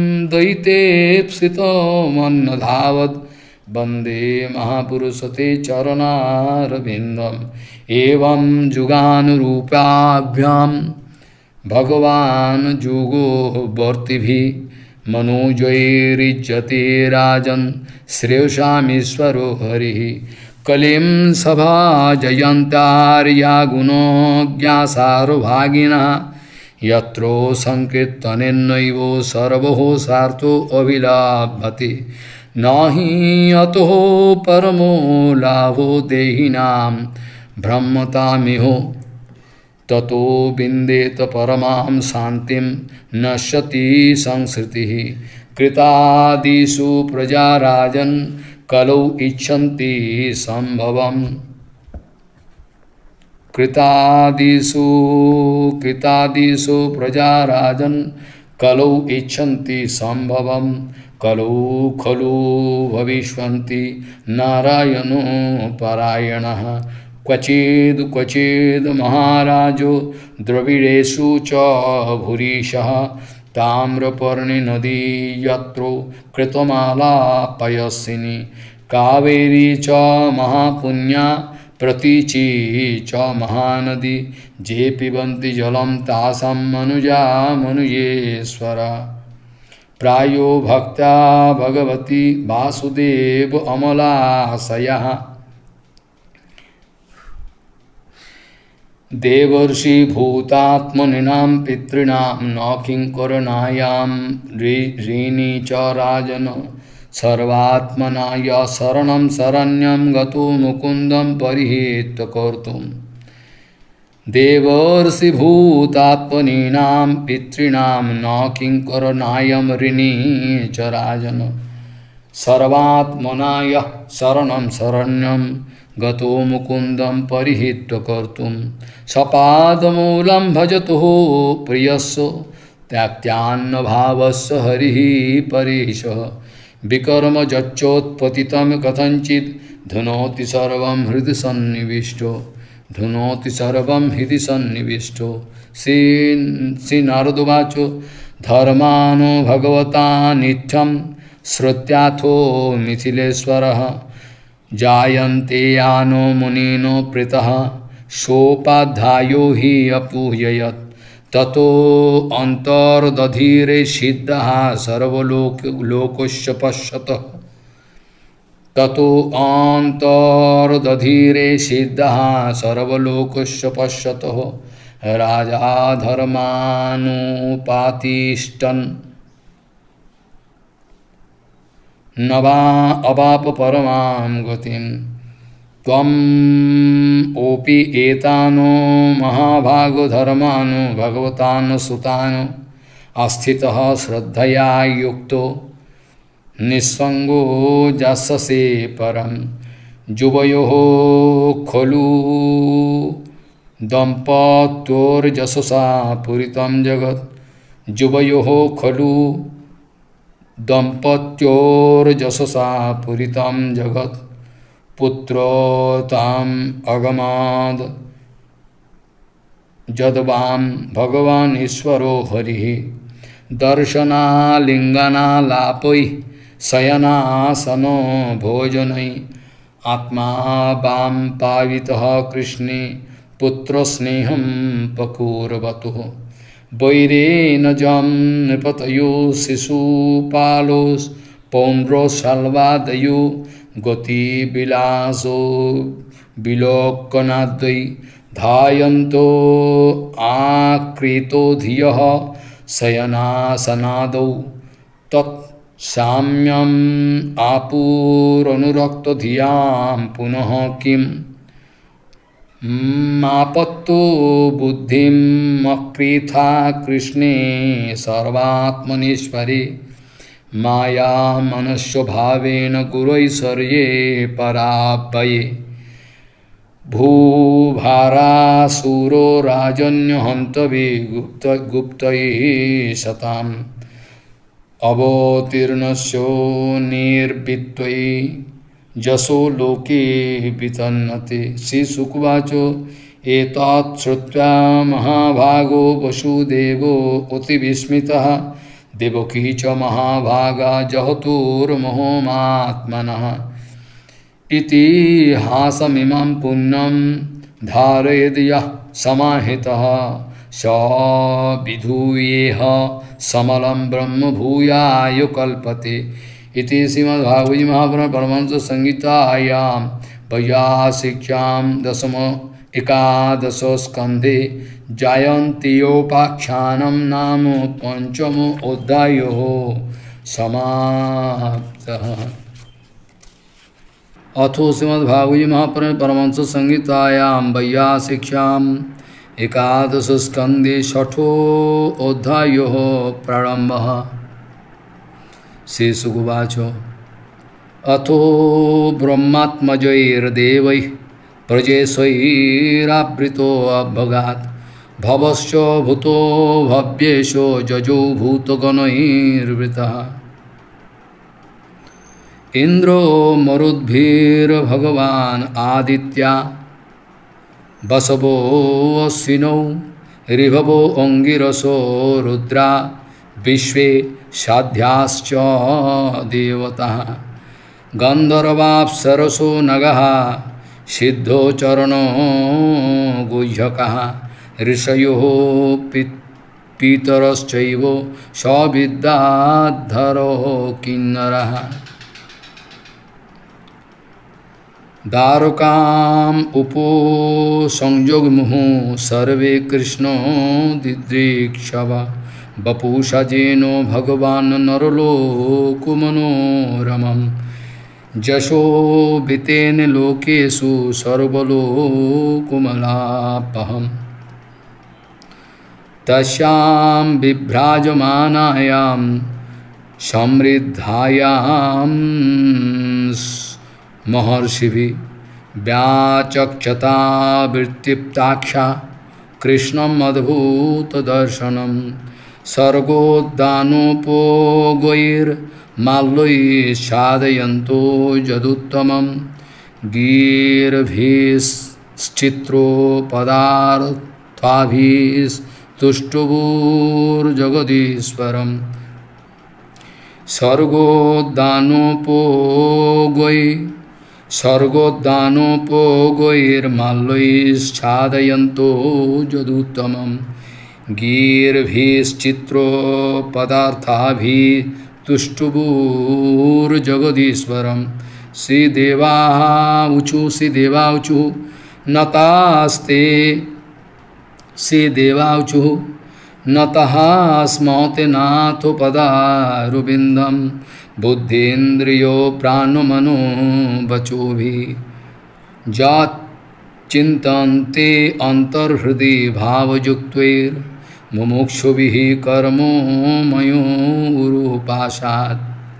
[SPEAKER 1] दयितेप्सितमन्नधावत् वन्दे महापुरुषते चरणारविन्दम् एवं जुगानुरूपाभ्यां भगवान् जुगो वर्तिभिः मनोजैरिज्यते राजन् श्रेयसामीश्वरो हरिः कलिं सभा जयन्तार्या गुणोज्ञासारुभागिनः यत्रो संकीर्तनेनैव सर्वो सार्थो अभिलाभते नहि अतो परमो लाभो देहिनां ब्रह्मतामिहो ततो विन्देत परमां शान्तिं नश्यति संसृतिः कृतादिषु प्रजा राजन् कलौ इच्छन्ति संभवम् कृतादिषु कृतादिषु प्रजा राजन् कलौ इच्छन्ति संभवम् कलौ खलु भविष्यन्ति नारायणो परायणः क्वचिद् क्वचिद् महाराजो द्रविडेषु च भूरिशः ताम्रपर्णी नदी यत्रो कृतमाला पयस्विनी कावेरी च महापुण्या प्रतीची च महानदी जे पिबन्ति जलं तासां मनुजा मनुजेश्वरा प्रायो भक्ता भगवती वासुदेव अमलाशयः देवर्षि भूतात्मनीनां पितॄणां न किंकरणायां ऋणी च राजन सर्वात्मना य शरणं शरण्यं गतो मुकुन्दं परिहेत कर्तुम् देवर्षि भूतात्मनीनां पितॄणां न किंकरणायं ऋणी च राजन सर्वात्मना यः शरणं शरण्यं गतो मुकुन्दं परिहित्य कर्तुं सपादमूलं भजतु प्रियस्य त्याक्त्यान्नभावस्य हरिः परेशः विकर्म जच्चोत्पतितं कथञ्चित् धुनोति सर्वं हृदि सन्निविष्टो धुनोति सर्वं हृदि सन्निविष्टो श्री श्री नारदुवाच धर्मानो भगवता नित्यं श्रुत्याथो मिथिलेश्वरः जायन्ते यानो मुनिनो प्रीतः सोपाध्यायो हि अपूययत् ततो अन्तर्दधीरे सिद्धः सर्वलोक लोकस्य पश्यतः ततो अन्तर्दधीरे सिद्धः सर्वलोकस्य पश्यतः राजा धर्मानुपातिष्ठन् नवा अवाप परमां गतिं त्वम् ओपि एतानो महाभागो धर्मानो भगवतानो सुतानो आस्थितः श्रद्धया युक्तो निस्संगो जाससे परं जुवयोः खलु दम्पत्योर्यशसा पूरितं जगत् जुवयोः खलु दम्पत्योर्यशसा पूरितं जगत् पुत्रोताम् अगमाद जदवां भगवान् ईश्वरो हरिः दर्शनालिङ्गनालापै शयनासनो भोजनै आत्मा वां पावितः कृष्णे पुत्रस्नेहं पकुर्वतुः वैरेण जं नृपतयो शिशुपालोस् पौण्ड्रोशल्वादयो गतिविलासो विलोकनाद्वै धायन्तो आकृतो धियः शयनासनादौ तत्साम्यम् आपुरनुरक्तधियां पुनः किम् मापत्तो बुद्धिं मक्रीथा कृष्णे सर्वात्मनीश्वरे माया मनस्वभावेन गुरैश्वर्ये पराभये भूभारासुरो राजन्यहन्तवे गुप्त गुप्तये शताम् अवतीर्णस्यो निर्वित्वये जसो लोके वितन्नते। श्री शुकवाचो एतत् श्रुत्वा महाभागो वसुदेवो अति विस्मितः देवकी च महाभागा जहतुर्मोहमात्मनः इतिहासमिमं पुण्यं धारयेद् यः समाहितः स विधूयेह समलं ब्रह्म भूयाय कल्पते। इति श्रीमद्भागवत महापुराण परमहंस संहितायां वैयासिक्यां दशम एकादश स्कंधे जयन्त्योपाख्यानं नाम पंचमो अध्यायः समाप्तः। अथो श्रीमद्भागवत महापुराण परमहंस संहितायां वैयासिक्यां एकादश स्कंधे षठो अध्यायः प्रारंभः। श्री शुकवाच अथो ब्रह्मात्मजैर्देवैः प्रजेशैरावृतो अभगात् भवश्च भूतो भव्येशो जजो भूतगणैर्वृतः इंद्रो मरुद्भिर्भगवान् आदित्या वसवो अश्विनौ ऋभवो अंगिरसो रुद्रा विश्वे साध्याश्च देवताः गंधर्वाप्सरसो नगः सिद्धो चरणो गुह्यकः ऋषयो पीतरश्चैव सविद्याधरो किन्नरः दारुकाम् उपो संजग्मुहु सर्वे कृष्णो दिदृक्षव बपुषजेनो भगवान् नरलोकमनोरमं जशो बितेन लोकेषु सर्वलोकमलापहम् तस्यां विभ्राजमानायां समृद्धायां महर्षिभिः व्याचक्षता वृत्तिप्ताक्षा कृष्णम अद्भुतदर्शनम सर्गोद्दानोपोगैर्माल्यैश्चादयन्तो यदुत्तमं गीर्भिश्चित्रोपदार्थाभिस्तुष्टुभुर्जगदीश्वरम् सर्गोद्दानोपोगै सर्गोद्दानोपोगैर्माल्यैश्चादयन्तो यदुत्तमं गीर्भिश्चित्रोपदार्थाभिस्तुष्टुभुर्जगदीश्वरम् श्रीदेवाऊचु श्रीदेवाऊचु नतास्ते श्रीदेवाऊचु नतः स्मौते नाथो पदारुविन्दं बुद्धीन्द्रियो प्राणमनो वचोभिः यच्चिन्तन्ते अन्तर्हृदि भावयुक्तैर्मुमुक्षुभिः कर्मोमयोरुपाशात्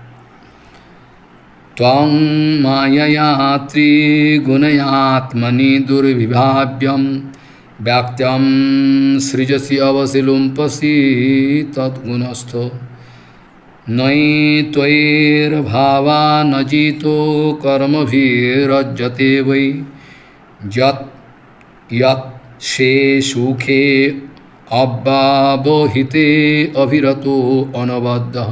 [SPEAKER 1] त्वं मायया त्रिगुणयात्मनि दुर्विभाव्यं व्याक्त्यं सृजसि अवसिलुम्पसि तद्गुणस्थो नयि त्वयैर्भावानजितो कर्मभिरज्यते वै यत् यत् शे सुखे अव्यावहिते अभिरतो अनबद्धः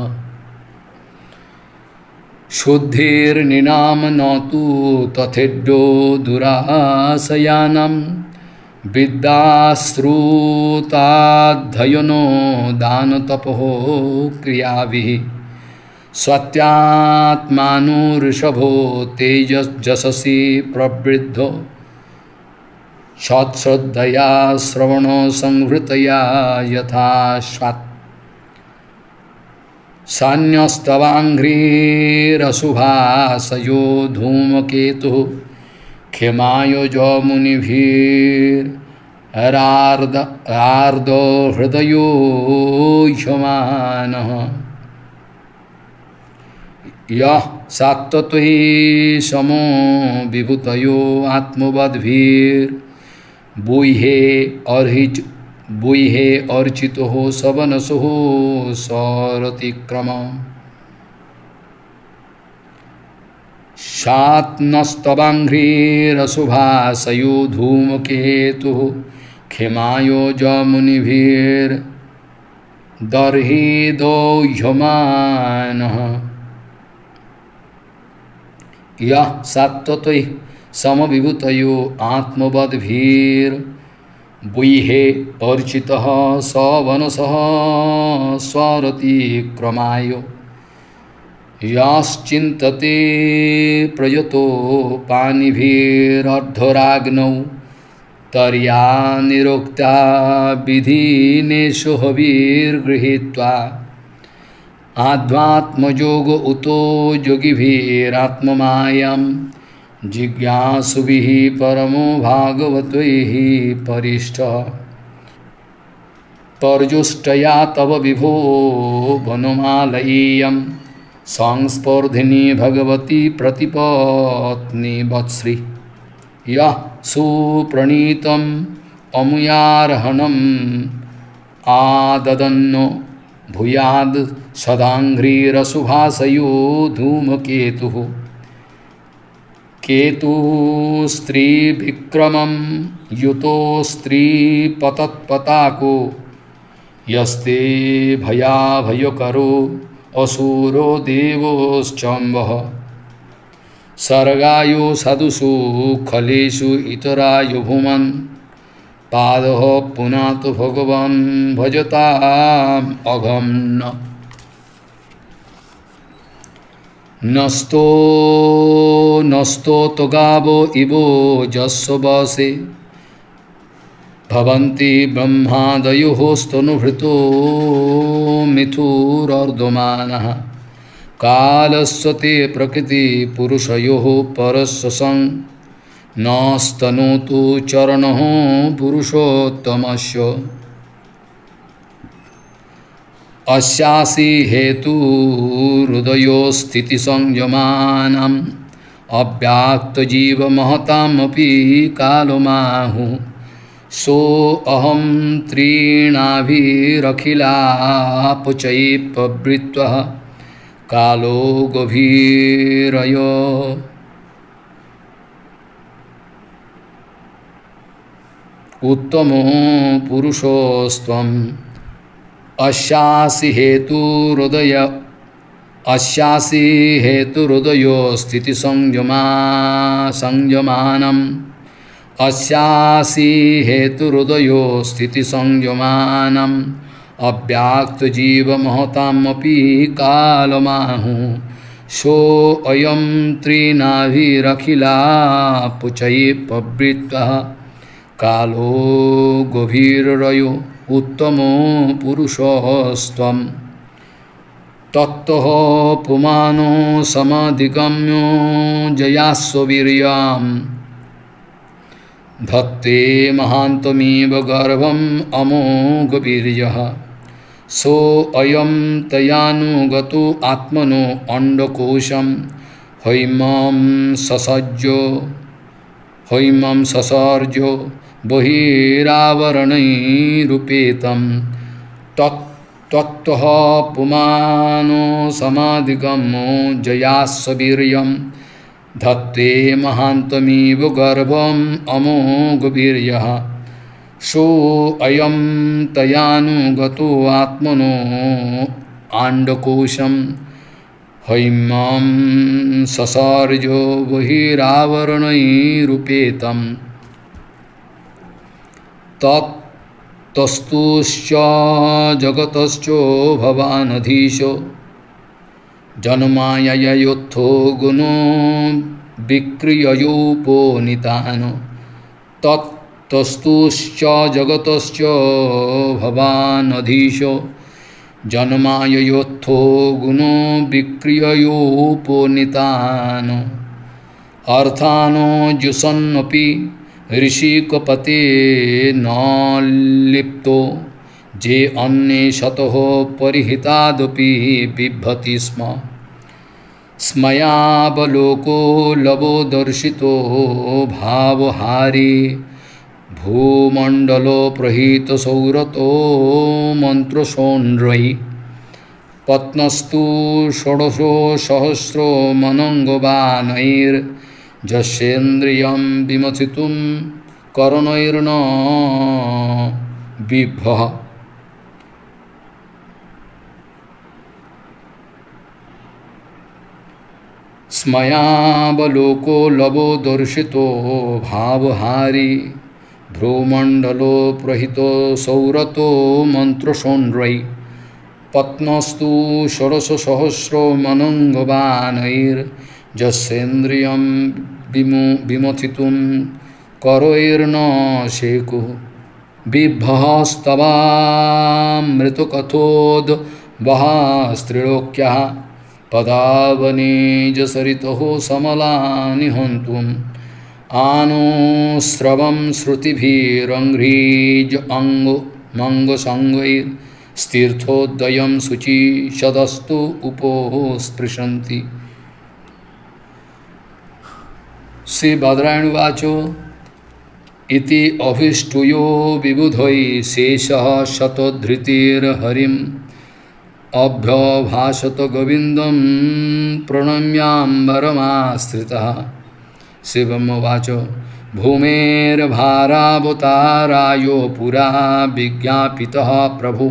[SPEAKER 1] शुद्धिर्निनाम न तु तथेड्यो दुराशयानं विद्याश्रुताध्ययनो दानतपो क्रियाभिः सत्यात्मानुऋषभो तेजससि प्रवृद्धो सत्श्रद्धया श्रवणो संहृतया यथा स्वात् सान्यस्तवाङ्घ्रिरशुभासयो धूमकेतुः क्षमायोजो मुनिभिरार्दो हृदयो ह्यमानः यः सात्वत्वहि समो विभूतयो आत्मवद्भिर्बुह्ये अर्हिच बुह्ये अर्चितो सवनसो सरतिक्रम शात्नस्तवाङ्घ्रिरशुभासयो धूमकेतुः क्षमायोजो मुनिभिर्दर्हिदो ह्यमानः यः सात्वत्वैः समविभूतयो आत्मवद्भिर्बुह्ये अर्चितः सवनसः स्वरतिक्रमाय यश्चिन्तते प्रयतो पानिभिरर्धराग्नौ तर्या निरुक्ता विधिनेषु हविर्गृहीत्वा आध्यात्मयोग उतो योगिभिरात्ममायां जिज्ञासुभिः परमो भागवतैः परिष्टः पर्जुष्टया तव विभो वनमालय्यं संस्पर्धिनी भगवती प्रतिपत्नी वत्सृ यः सुप्रणीतम् अमुयार्हणम् आददन्नो भूयाद सदाङ्घ्रिरशुभासयो धूमकेतुः केतुस्त्रीविक्रमं युतो स्त्रीपतत्पताको यस्ते भयाभयकरो असुरो देवोश्चम्बः सर्गायो साधुषु खलेषु इतरायो भूमन् पादः पुनातु भगवान् भजताम् अगम्न नस्तो नस्तो तो गावो इवो जस्व वसे भवन्ति ब्रह्मादयो स्तनुभृतो मिथुरर्धमानः कालस्वते प्रकृति पुरुषयोः परस्य सं नस्तनोतु चरणः पुरुषोत्तमस्य अस्यासि हेतु हृदयो स्थिति संयमानं अव्याक्त जीव महतामपि कालमाहु सो अहम त्रीणाभिरखिलापुचैपवृत्तः कालो गभीरयो। उत्तमो पुरुषोस्त्वम् अस्यासि हेतुहृदय अस्यासि हेतुहृदयो स्थिति संयमा संयमानम् अस्यासि हेतुहृदयो स्थिति संयमानम् अव्याक्त जीव महतामपि कालमाहु सो अयं त्रिनाभिरखिलापुचैपवृत्तः कालो गभीरयो। उत्तमो पुरुषोस्त्वम् तत्तः पुमानो समधिगम्यो जयास्ववीर्यम् धत्ते महान्तमेव गर्भम् अमोघवीर्यः सो अयं तयानुगतो आत्मनो अंडकोशं हैमं ससज्जो हैमं ससर्जो बहिरावरणैरुपेतं तत्तः पुमानो समाधिगम्यो जयास्वीर्यं धत्ते महान्तमेव गर्भम् अमोघवीर्यः सो अयं तयानुगतो आत्मनो आण्डकोशं हैमं ससर्जो बहिरावरणैरुपेतं तत्तस्तुश्च जगतश्चो भवानधीशो जन्माययोत्थो गुणो विक्रिययोपनीतानो तत्तस्तुश्च जगतश्च भवानधीशो जन्माययोत्थो गुणो विक्रिययोपनीतानो अर्थानो जुषन्नपि ऋषिकपते न लिप्तो जे अन्ये शतः परिहितादपि बिभ्रति स्म स्मयावलोको लवो दर्शितो भावहारी भूमंडलो प्रहित सौरतो मंत्रसौंड्रयी पत्नस्तु षोडशो सहस्रो मनंगवानैर्जस्येन्द्रियं विमथितुं करणैर्न बिभ्रः स्मयावलोको लवो दर्शितो भावहारी भ्रूमंडलो प्रहितो सौरतो मंत्रसौंड्रयी पत्नस्तु षोडशसहस्रो मनंगवानैर्जस्येन्द्रियं विमथितुं करैर्न शेकुः बिभ्रहस्तवामृतकथोद्वहास्त्रिलोक्यः पदावनेजसरितः समलानि हन्तुम् आनो स्रवं श्रुतिभिरङ्घ्रीज अंगो मंगसंगैर्स्तीर्थोदयं शुचि सदस्तु उपोस्पृशन्ति। श्री बादरायण वाचो इति अभिष्टुयो विबुधै शेषः शतधृतिर्हरिम् अभ्यभाषत गोविंदं प्रणम्याम्बरमाश्रितः। शिवमुवाच भूमेर्भारावतारायो पुरा विज्ञापितः प्रभु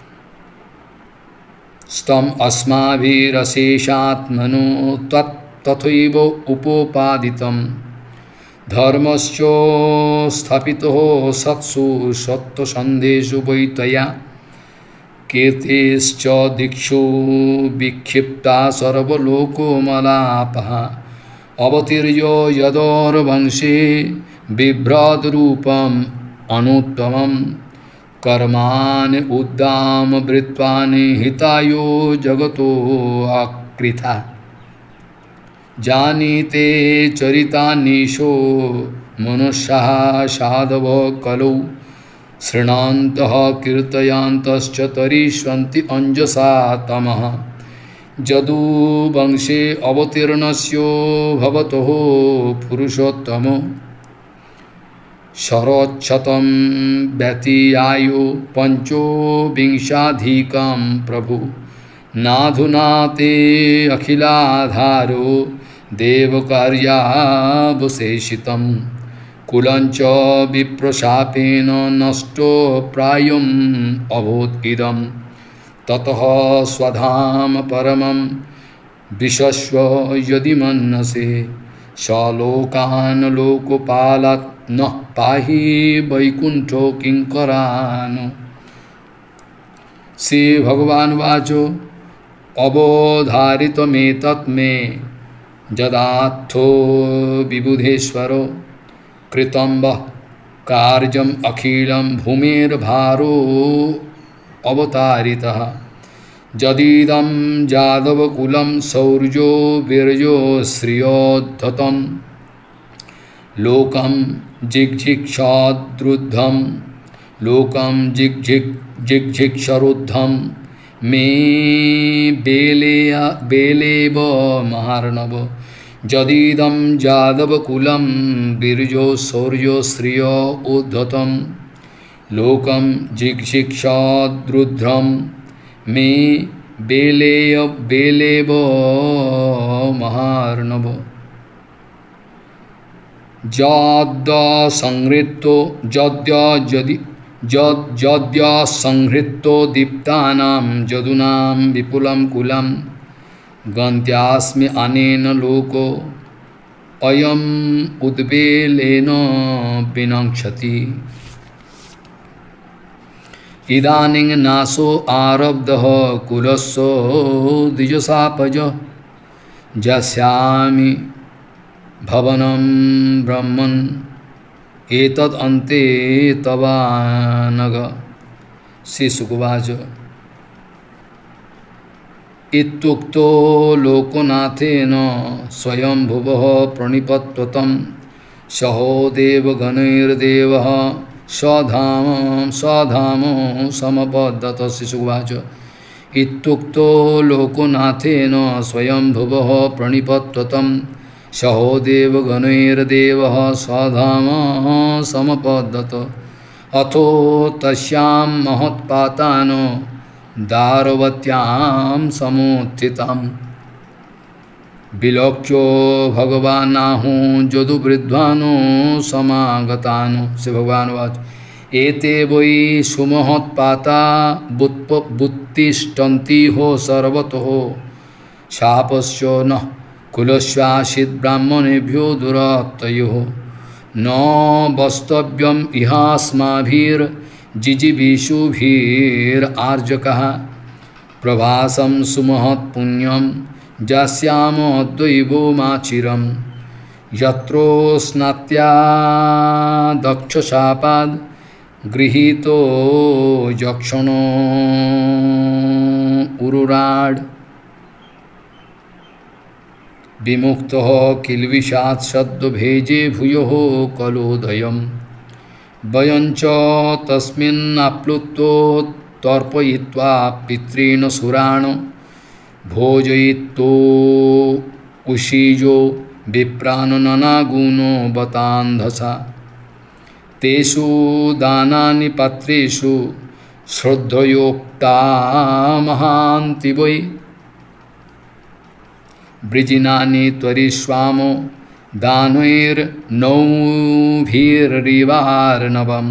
[SPEAKER 1] स्तम अस्माभिरशेषात्मनो तथैव उपोपादितं धर्मश्चो स्थापितो सत्सु सत्त्वसन्देषु वैतया कीर्तिश्च दीक्षु विक्षिप्ता सर्वलोकोमलापः अवतीर्य यदौर्वंशे बिभ्रद्रूपम् अनुत्तमम् कर्माणि उद्दाम वृत्वानि हितायो जगतो आकृता जानीते चरितानीशो मनुष्यः साधव कलौ शृण्वन्तः कीर्तयन्तश्च तरिष्यन्ति अंजसा तमः यदुवंशे अवतीर्णस्य भवतः पुरुषोत्तमो शरच्छतं व्यतीयायो पंचोविंशाधिकं प्रभु नाधुना ते अखिलाधारो देवकार्यावशेषितं कुलञ्च विप्रशापेन नष्टो प्रायम् अभूत् इदं ततः स्वधाम परमं विशस्व यदि मन्यसे सलोकान् लोकपालात् न पाहि वैकुंठो किंकरान्। श्री भगवान वाचो अवधारितमेतत् मे जदाथो विबुधेश्वरो कृतं वः कार्यम् अखिलं भूमेर्भारो अवतारितः जदीदं जादवकुलं शौर्यो वीर्यो श्रियोद्धतं लोकं जिग्झिक्षाद्रुद्धं लोकं जिग्झिक् जिग्झिक्षरुद्धं मे बेलेय बेलेव महार्णव जदीदं जादवकुलं वीर्यो शौर्यो श्रियो उद्धतं लोकं जिग्झिक्षाद्रुद्धं मे बेलेय बेलेव महार्णव जद्य संहृतो जद्य जदि जद जद्य संहृतो दीप्तानां जदूनां विपुलं कुलं गन्त्यास्मि अनेन लोको अयम् उद्वेलेन विनङ्क्षति इदानीं नाशो आरब्धः कुलस्य द्विजशापज जस्यामि भवनं ब्रह्मन् एतद् अन्ते तवानग। श्री शुकवाच इत्युक्तो लोकनाथेन स्वयंभुवः प्रणिपत्यतं सहो देवगणैर्देवः स्वधाम स्वधाम समपद्यत। श्री शुकवाच इत्युक्तो लोकनाथेन स्वयंभुवः प्रणिपत्यतं सहो देवगणैर्देवः स्वधाम समपद्यत। अथो तस्यां महत्पातानो दारवत्यां समुत्थितं विलोक्यो भगवानाहु जदुवृद्धानो समागतानो। से भगवान वाच एते वै सुमहत्पाता बुत्तिष्ठन्ति हो सर्वतो शापस्य न कुलस्यासीत् ब्राह्मणेभ्यो दुरात्तयोः न वस्तव्यम् इहास्माभिर्जिजीविषुभिरार्जकः प्रभासं सुमहत्पुण्यं जास्यामद्वैवमाचिरं यत्रो स्नात्या दक्षशापाद् गृहीतो यक्षणो उरुराड् विमुक्तः किल्बिषात् सद्भेजे भूयोः कलोदयम् वयञ्च तस्मिन्नाप्लुतो तर्पयित्वा पितॄन् सुरान् भोजयित्तो उषिजो विप्रान् ननागुणो बतान्धसा तेषु दानानि पात्रेषु श्रद्धयोक्ता महान्ति वै वृजिनानि त्वरिष्वामो दानैर्नौभिर्रिवार्णवम्।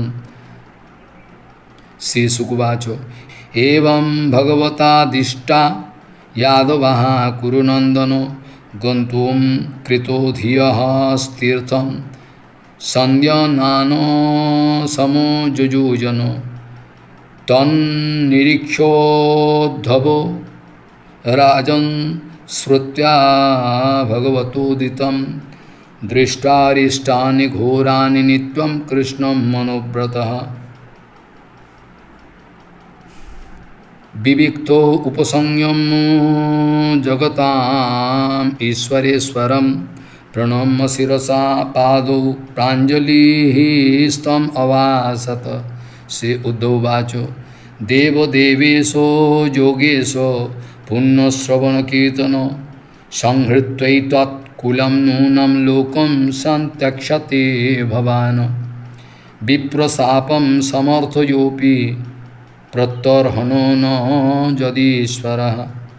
[SPEAKER 1] श्रीशुकुवाच एवं भगवतादिष्टा यादवः कुरुनन्दनो गन्तुं कृतो धियः तीर्थं सन्द्यनानो समो जुजुजनो तन्निरीक्षोद्धवो राजन् श्रुत्या भगवतोदितं दृष्टारिष्टानि घोराणि नित्यं कृष्णं मनोव्रतः विविक्तो उपसंयमो जगताम् ईश्वरेश्वरं प्रणम्य शिरसा पादौ प्राञ्जलिः स्तम् अवासत। श्री उद्धववाच देवदेवेशो योगेशो पुण्यश्रवणकीर्तन संहृत्वैतत्कुलं नूनं लोकं संत्यक्षते भवान् विप्रशापं समर्थयोऽपि प्रत्यर्हणो न यदीश्वरः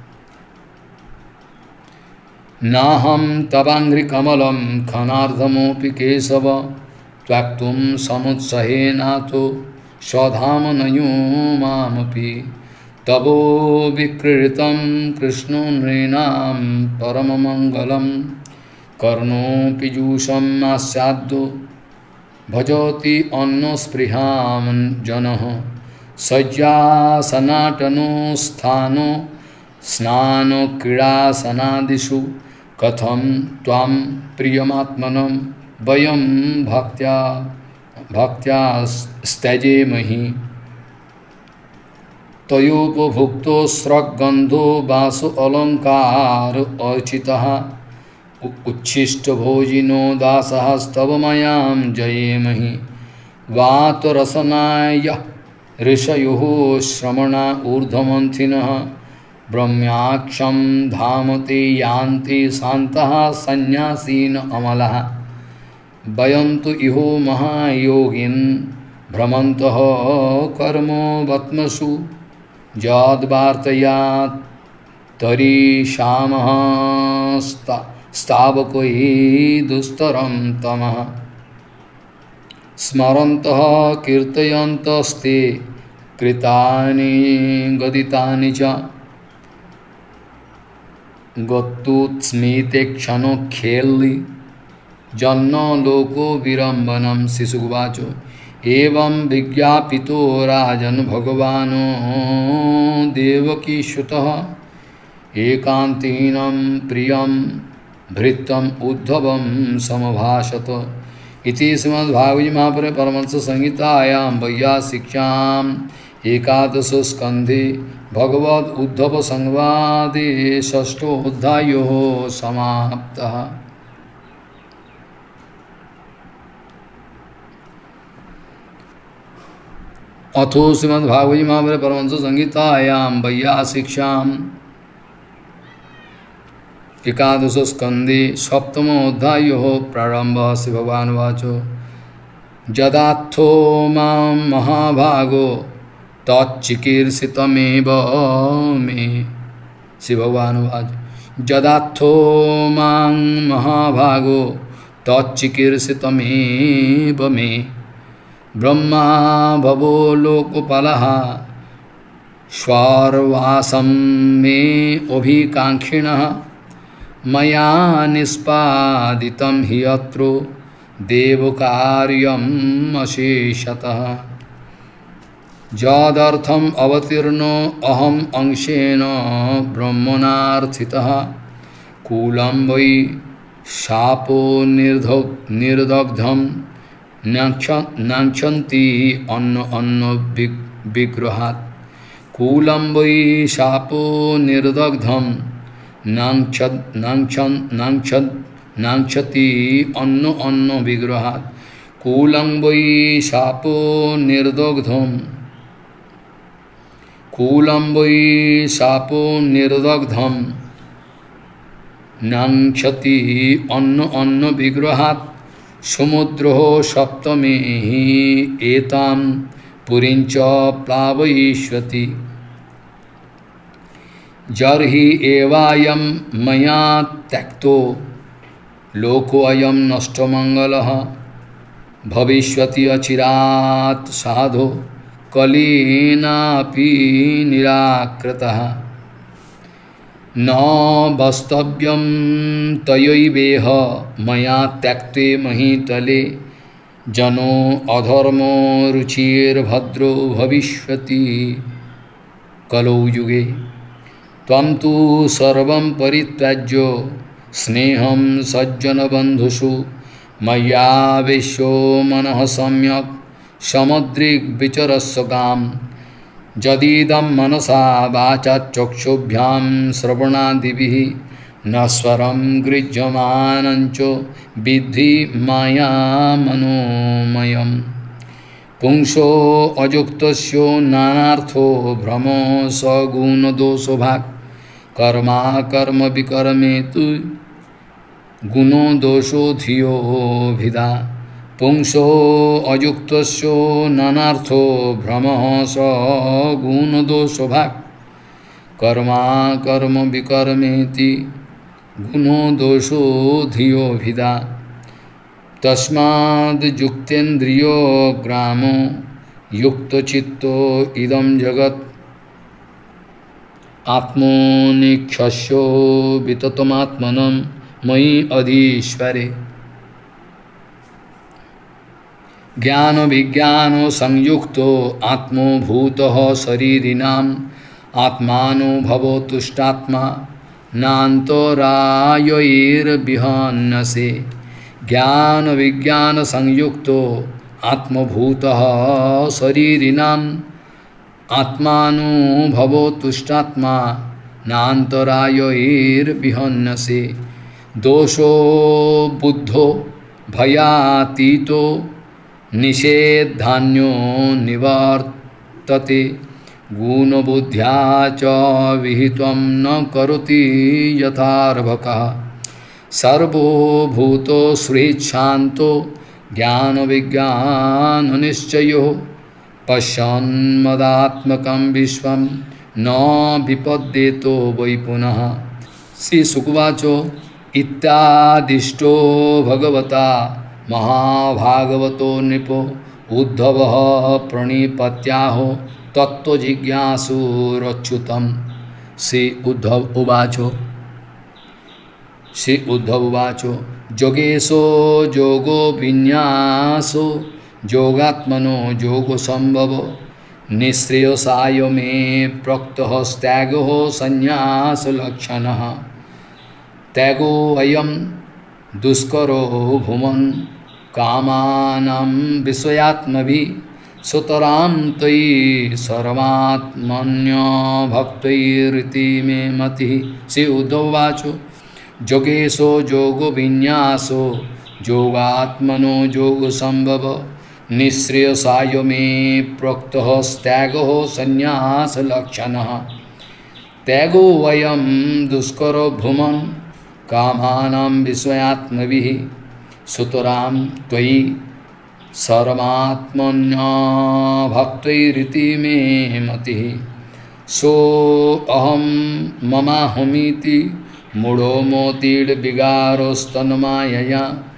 [SPEAKER 1] नाहं तवाङ्घ्रिकमलं खनार्धमोऽपि केशव त्वक्तुं समुत्सहेनाथो स्वधाम नयो मामपि तवो विक्रीडितं कृष्णो नृणां परममङ्गलं कर्णोऽपि जुषं आस्याद्यो भजति अन्नस्पृहां जनः शय्यासनाटनो स्थानो स्नानो क्रीडासनादिषु कथं त्वां प्रियमात्मनं वयं भक्त्या भक्त्या त्यजेमहि तयोपभुक्तो स्रग्गन्धो वासो अलङ्कार अर्चितः उच्छिष्टभोजिनो दासस्तव मयां जयेमहि वातरसनाय ऋषयोः श्रमणा ऊर्ध्वमन्थिनः ब्रह्म्याक्षं धाम ते यान्ति शान्तः सन्न्यासीन अमलः वयं तु इहो महायोगिन् भ्रमन्तः कर्मवत्मसु यद्वार्तयात् तरीषामः स्ता स्तावकै दुस्तरं तमः स्मरन्तः कीर्तयन्तस्ते कृतानि गदितानि च गत्तुस्मिते क्षणोखेल्लि जन्नो लोको विरम्बनं शिशुवाचो एवं विज्ञापितो राजन् भगवानो देवकीसुतः एकान्तिनं प्रियं भृत्यम् उद्धवं समभाषत इति श्रीमद्भागवते महापुराणे परमहंस संहितायां वैयासिक्याम् एकादश स्कंधे भगवद उद्धव संवादे षष्ठोऽध्यायो समाप्तः। अथो श्रीमद्भागवते महापुराणे परमहंस संहितायां वैयासिक्याम् एकादश स्कंदे सप्तमोऽध्यायो प्रारंभः। श्री भगवान् उवाच यदार्थो मां महाभागो तच्चिकीर्षितमेव मे। श्री भगवान् उवाच यदार्थो मां महाभागो तच्चिकीर्षितमेव मे ब्रह्मा भवो लोकपालः स्वार्वासं मे अभिकाङ्क्षिणः मया निष्पादितं हि अत्रो देवकार्यम् अशेषतः यदर्थम् अवतीर्णो अहम् अंशेन ब्रह्मणार्थितः कूलं वै शापो निर्दग्धं नाक्षन्ति अन्न अन्न विग्रहात् कूलं वै शापो निर्दग्धं नाक्षद नाक्षन् नाक्षद नाक्षति अन्न अन्न विग्रहात् कूलं वै शापो निर्दग्धं कूलं वै शापो निर्दग्धं नाक्षति अन्न अन्न विग्रहात् समुद्रो सप्तमे एतां पुरीं च प्लावयिष्यति जर्हि एवायं मया त्यक्तो लोकोऽयं नष्टमङ्गलः भविष्यति अचिरात् साधो कलिनापि निराकृतः न वस्तव्यं तयैवेह मया त्यक्ते महीतले जनो अधर्मो रुचिर्भद्रो भविष्यति कलौ युगे त्वं तु सर्वं परित्यज्य स्नेहं सज्जनबन्धुषु मय्यावेश्यो मनः सम्यक् समुद्रिग्विचरस्व गाम् यदीदं मनसा वाचा चक्षुभ्यां श्रवणादिभिः न स्वरं गृह्यमानञ्च विद्धि माया मनोमयम् पुंसो अयुक्तस्यो नानार्थो भ्रमो सगुणदोषो भाक् कर्मा कर्म विकर्मेतु गुणो दोषो धियो भिदा पुंसो अयुक्तस्यो नानार्थो भ्रमः स गुण दोषो भाग कर्मा कर्म विकर्मेति गुणो दोषो धियो भिदा तस्माद् युक्तेन्द्रियो ग्रामो युक्तचित्तो इदं जगत् आत्मनिक्षस्यो विततमात्मनं मयि अधीश्वरे ज्ञान विज्ञान संयुक्तो आत्मो भूतः शरीरिणाम् आत्मानो भवो तुष्टात्मा नान्तरायैर्विहन्यसे ज्ञान विज्ञान संयुक्तो आत्मभूतः शरीरिणाम् आत्मानो भवो तुष्टात्मा नान्तरायैर्विहन्यसे दोषो बुद्धो भयातीतो निषेधान्यो निवर्तते गुणबुद्ध्या च विहितं न करोति यथार्भकः सर्वभूतो सुहृच्छान्तो ज्ञानविज्ञाननिश्चयो पश्यन्मदात्मकं विश्वं न विपद्येतो वै पुनः। श्री शुकवाचो इत्यादिष्टो भगवता महाभागवतो नृपो उद्धवः प्रणिपत्याहो तत्त्वजिज्ञासुरच्युतम्। श्री उद्धव उवाचो श्री उद्धव उवाचो योगेशो योगो विन्यासो योगात्मनो योगो संभवो निःश्रेयसाय मे प्रोक्तः त्यागो संन्यासलक्षणः त्यागो अयं दुष्करो भुवन् कामानां विषयात्मभिः सुतरां त्वयि सर्वात्मन्यो भक्तैरिति मे मतिः। श्री उद्धववाचो योगेशो योगो विन्यासो योगात्मनो योगो संभव निःश्रेयसाय मे प्रोक्तः त्यागो संन्यासलक्षणः त्यागो वयं दुष्करो भ्रुमन् कामानां विषयात्मभिः सुतरां त्वयि सर्वात्मन्यो भक्तैरिति मे मतिः। सो अहं ममाहमीति मूढो मोतिर्विगारोस्तन्मायया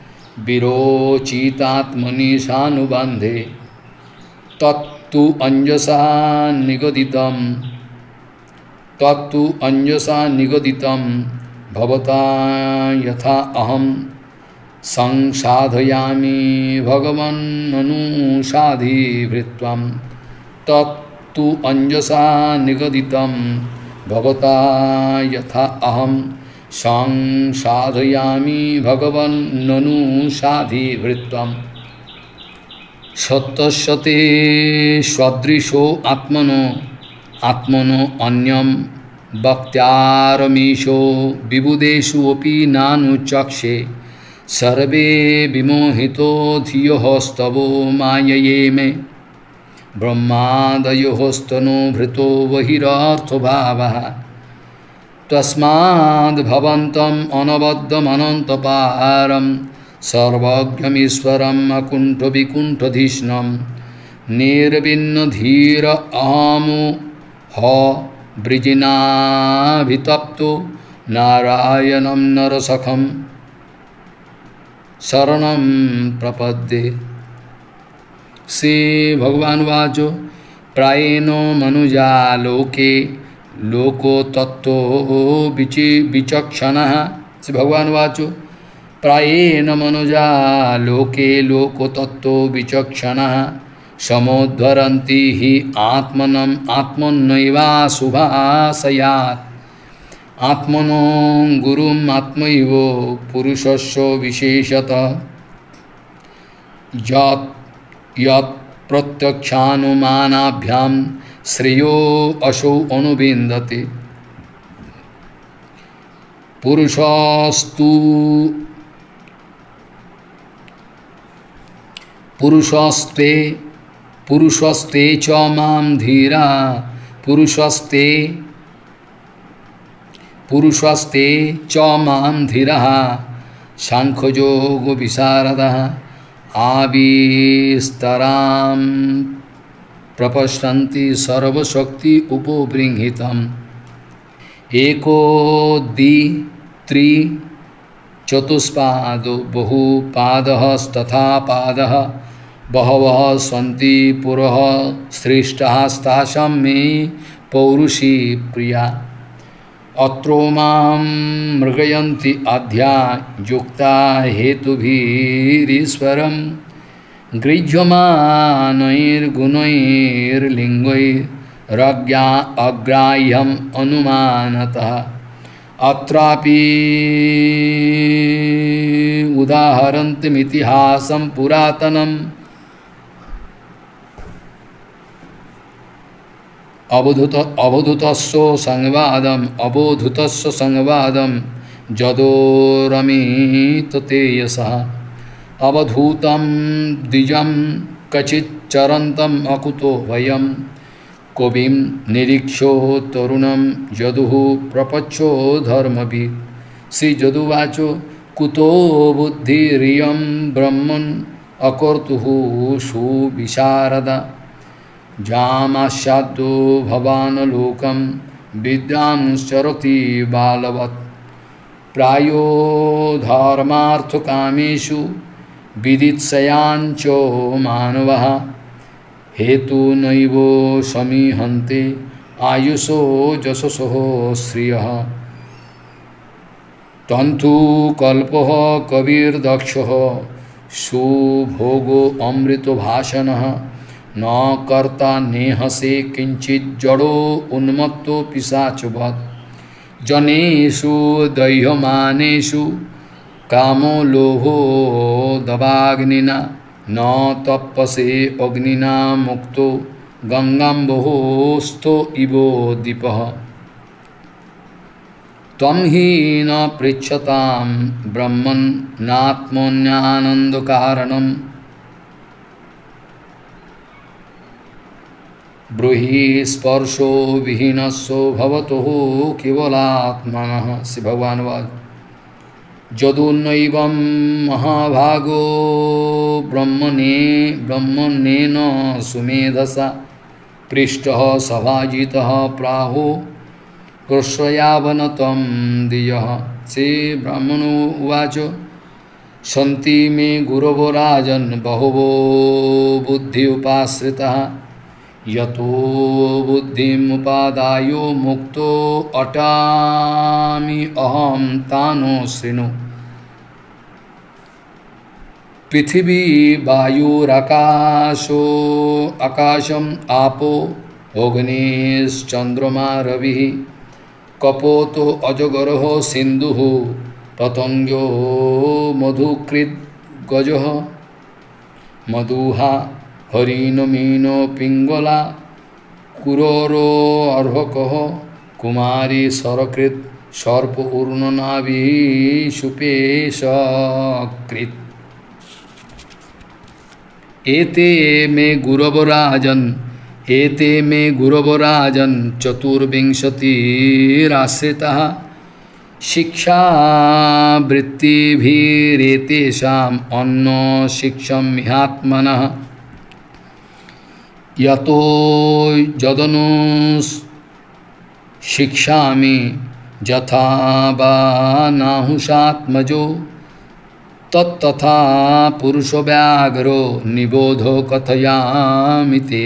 [SPEAKER 1] विरोचितात्मनिशानुबन्धे तत्तु अंजसा निगदितं तत्तु अंजसा निगदितं भवता यथा अहं संसाधयामि भगवन्ननुसाधिभृत्वं तत्तु अंजसा निगदितं भवता यथा अहं संसाधयामि भगवन्ननुसाधिभृत्वं सत्यस्यते स्वदृशो आत्मनो आत्मनो अन्यं भक्त्यारमीशो विबुधेषु अपि नानुचक्षे सर्वे विमोहितो धियोस्तवो मायये मे ब्रह्मादयोस्तनो भृतो बहिरर्थभावः तस्माद् भवन्तम् अनबद्धमनन्तपारं सर्वज्ञमीश्वरम् अकुण्ठविकुण्ठधिष्णं निर्विन्नधीर अहमो ह वृजिनाभितप्तो नारायणं नरसखं शरणं प्रपद्ये। श्री भगवान वाचो प्रायेनो मनुजा लोके लोको तत्तो विचि विचक्षणः। श्री भगवान वाचो प्रायेन मनुजा लोके लोको तत्तो विचक्षणः समुद्धरन्ति हि आत्मनम् आत्मन्नैवाशुभाशयात् आत्मनो गुरुम् आत्मैव पुरुषस्य विशेषतः यत् यत् प्रत्यक्षानुमानाभ्यां श्रेयो असौ अनुविन्दते पुरुषस्तु पुरुषस्ते पुरुषस्ते च मां धीरा पुरुषस्ते पुरुषस्ते च मां धीरः सांख्ययोगो विशारदः आविस्तरां प्रपश्यन्ति सर्वशक्ति उपबृंहितम् एको द्वि त्रि चतुष्पादो बहुपादः तथा पादः बहवः सन्ति पुरः सृष्टाः तासां मे पौरुषी प्रिया अत्रो मां मृगयन्ति अध्या युक्ता हेतुभिरीश्वरं गृह्यमानैर्गुणैर्लिङ्गैरज्ञा अग्राह्यम् अनुमानतः अत्रापि उदाहरन्तीमितिहासं पुरातनम् अवधूत अवधूतस्य संवादम अवधूतस्य संवादम जदोरमित तेजसः अवधूतं द्विजं कचिच्चरन्तम् अकुतो वयं कविं निरीक्षो तरुणं यदुः प्रपच्छो धर्मवित् श्री यदुवाचो कुतो बुद्धिरियं ब्रह्मन् अकर्तुः सुविशारदा जामास्यादो भवान् लोकं विद्यांश्चरति बालवत् प्रायो धर्मार्थकामेषु विदित्सयाञ्च मानवः हेतु नैव समीहन्ते आयुषो जशसो श्रियः तन्तु कल्पः कविर्दक्षः सुभोगो अमृतभाषणः न कर्ता नेहसे किंचित् जड़ो उन्मत्तो पिशाचवत् जनेषु दह्यमानेषु कामो लोभो दवाग्निना न तप्यसे अग्निना मुक्तो गंगाम्बोस्तो इवो दीपः त्वं हि न पृच्छतां ब्रह्मन् नात्मन्यानन्दकारणम् ब्रूहि स्पर्शो विहीनस्यो भवतो केवलात्मनः। श्री भगवान वाच जदुन्नैवं महाभागो ब्रह्मणे ब्रह्मण्येन सुमेधसा पृष्टः सभाजितः प्राहो कृष्णयावनतं दियः। श्री ब्राह्मणो उवाच सन्ति मे गुरवो राजन् बहवो बुद्धि उपाश्रितः यतो बुद्धिमुपादायो मुक्तो अटामि अहं तानो शृणु पृथिवी वायुराकाशो आकाशम आपो अग्निश्चन्द्रमा रविः कपोतो अजगरः सिन्धुः पतंगो मधुकृत् गजः मधुहा हरिण मीनो पिंगला कुरोरो अर्भकः कुमारी सरकृत सर्प ऊर्णनाभि सुपेशकृत् एते मे गुरवराजन् एते मे गुरवराजन् चतुर्विंशतिराश्रिताः शिक्षावृत्तिभिरेतेषाम् अन्न शिक्षामिहात्मनः यतो जदनु शिक्षामि यथा वा नाहुषात्मजो तत्तथा पुरुषव्याघ्रो निबोधो कथयामि ते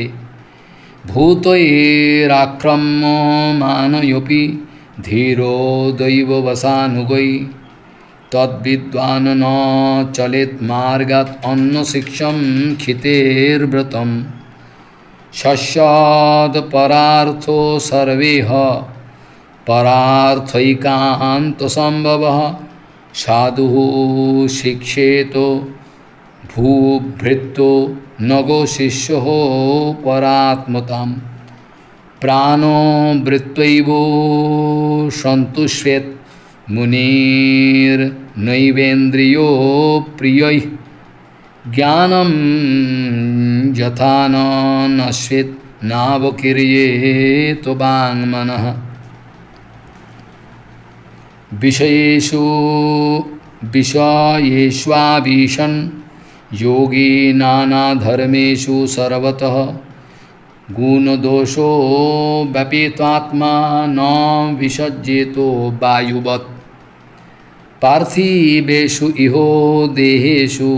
[SPEAKER 1] भूतैराक्रम्यमानयोऽपि धीरो दैववशानुगै तद्विद्वान् न चलेत् मार्गात् अन्नशिक्षं खितेर्व्रतम् शस्याद् परार्थो सर्वेह परार्थैकान्तसम्भवः साधुः शिक्षेतो भूभृत्तो नगो शिष्यो परात्मताम् प्राणो वृत्वैवो सन्तुष्येत् मुनिर्नैवेन्द्रियो प्रियैः ज्ञानं यथा न नश्येत् नावकीर्येत वाङ्मनः। विषयेषु विषयेष्वाभिशन् योगी नानाधर्मेषु सर्वतः गुणदोषो व्यपेतात्मा न विसज्जेतो वायुवत् पार्थिवेषु इहो देहेषु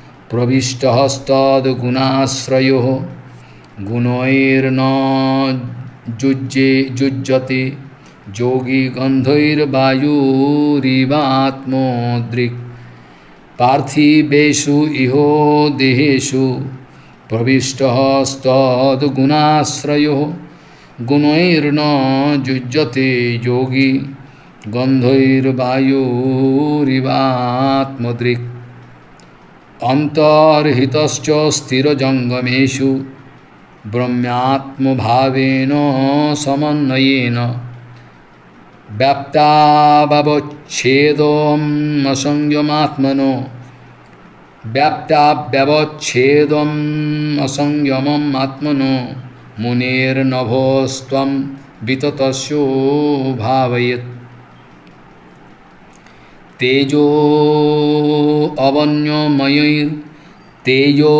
[SPEAKER 1] प्रविष्टस्तद्गुणाश्रयो गुणैर्न जुज्ये जुज्यते योगी गन्धैर्वायुरिवात्मोद्रिक् पार्थिवेषु इहो देहेषु प्रविष्टस्तद्गुणाश्रयो गुणैर्न जुज्यते योगी गन्धैर्वायुरिवात्मद्रिक् अन्तर्हितश्च स्थिरजङ्गमेषु ब्रह्मात्मभावेन समन्वयेन व्याप्तावच्छेदम् असंयमात्मनो व्याप्ताव्यवच्छेदम् असंयमम् आत्मनो मुनेर्नभोस्त्वं विततस्यो भावयेत् तेजो अवन्यमयैर् तेजो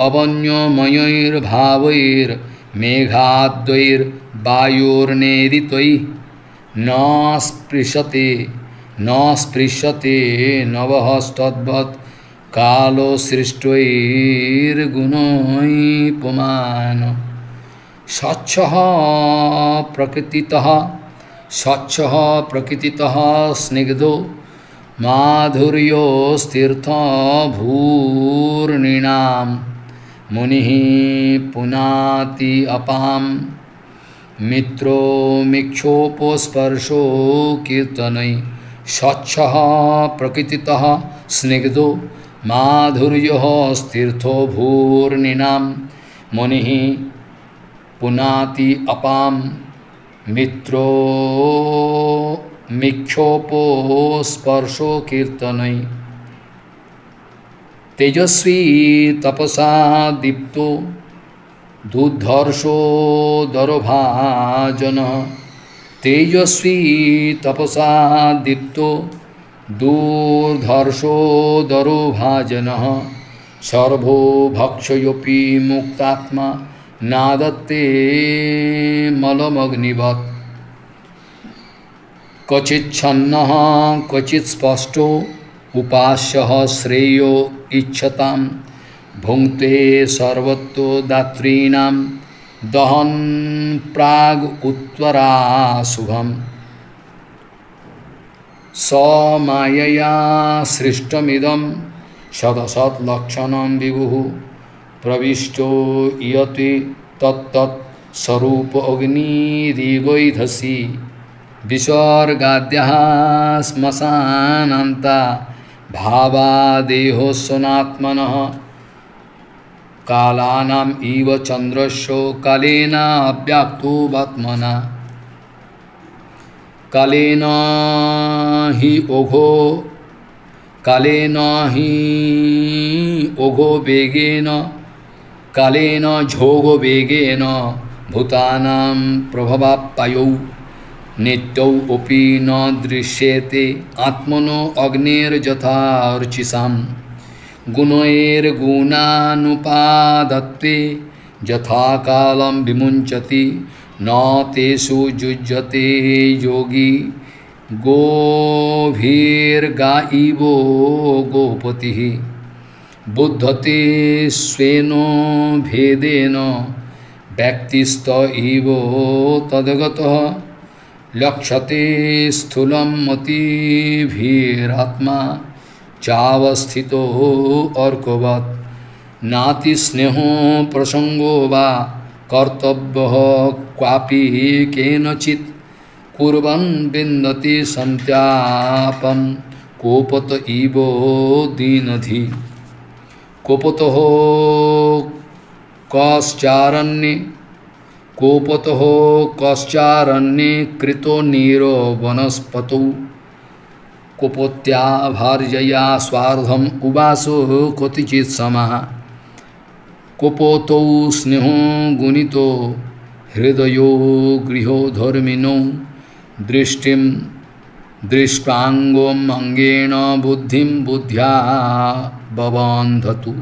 [SPEAKER 1] अवन्यमयैर्भावैर्मेघाद्वैर्वायोर्नेदित्वैः न स्पृशते न स्पृशते नवस्तद्वत् कालो सृष्टैर्गुणैः पुमान् स्वच्छः प्रकृतितः स्वच्छः प्रकृतितः स्निग्धो माधुर्योस्तीर्थ भूर्णिनां मुनिः पुनाति अपां मित्रो मिक्षोपस्पर्शो कीर्तनै स्वच्छः प्रकृतितः स्निग्धो माधुर्योस्तीर्थो भूर्णिनां मुनिः पुनाति अपां मित्रो मिक्षोपो स्पर्शो कीर्तनै तेजस्वी तपसा दीप्तो दुर्धर्षो दरोभाजनः तेजस्वी तपसा दीप्तो दुर्धर्षो दरोभाजनः सर्वो भक्षयोपि मुक्तात्मा नादत्ते मलमग्निवत् क्वचिच्छन्नः क्वचित् स्पष्टो उपास्यः श्रेयो इच्छतां भुङ्क्ते सर्वतो दातॄणां दहन् प्राग् उत्तराशुभम् स मायया सृष्टमिदं सदसत्लक्षणं विभुः प्रविष्टो इयते तत्तत् स्वरूप अग्निरिवैधसि विसर्गाद्यः श्मशानान्ता भावादेहो सनात्मनः कालानाम् इव चन्द्रस्य कालेन अव्याक्तो वात्मना कालेन हि ओघो कालेन हि ओघो वेगेन कालेन झोगो वेगेन भूतानां प्रभवाप्ययौ नित्यौ अपि न दृश्यते आत्मनो अग्नेर्यथा अर्चिषां गुणैर्गुणानुपादत्ते यथा कालं विमुञ्चति न तेषु युज्यते योगी गोभिर्गायिवो गोपतिः बुद्धते स्वेनो भेदेन व्यक्तिस्त इव तद्गतः लक्ष्यते स्थूलं मतिभिरात्मा चावस्थितो अर्कवत् नाति स्नेहो प्रसंगो वा कर्तव्यः क्वापि केनचित् कुर्वन् विन्दति संत्यापं कोपत इव दीनधि कोपतः कश्चारण्ये कोपतः कश्चारण्ये कृतो नीरो वनस्पतौ कोपोत्या भार्यया स्वार्धम उवासो कोतिचित् समः कोपोतौ स्नेहो गुणितो हृदयो गृहो धर्मिणो दृष्टिं दृष्टांगो अंगेन बुद्धिं बुद्ध्या बबंधतु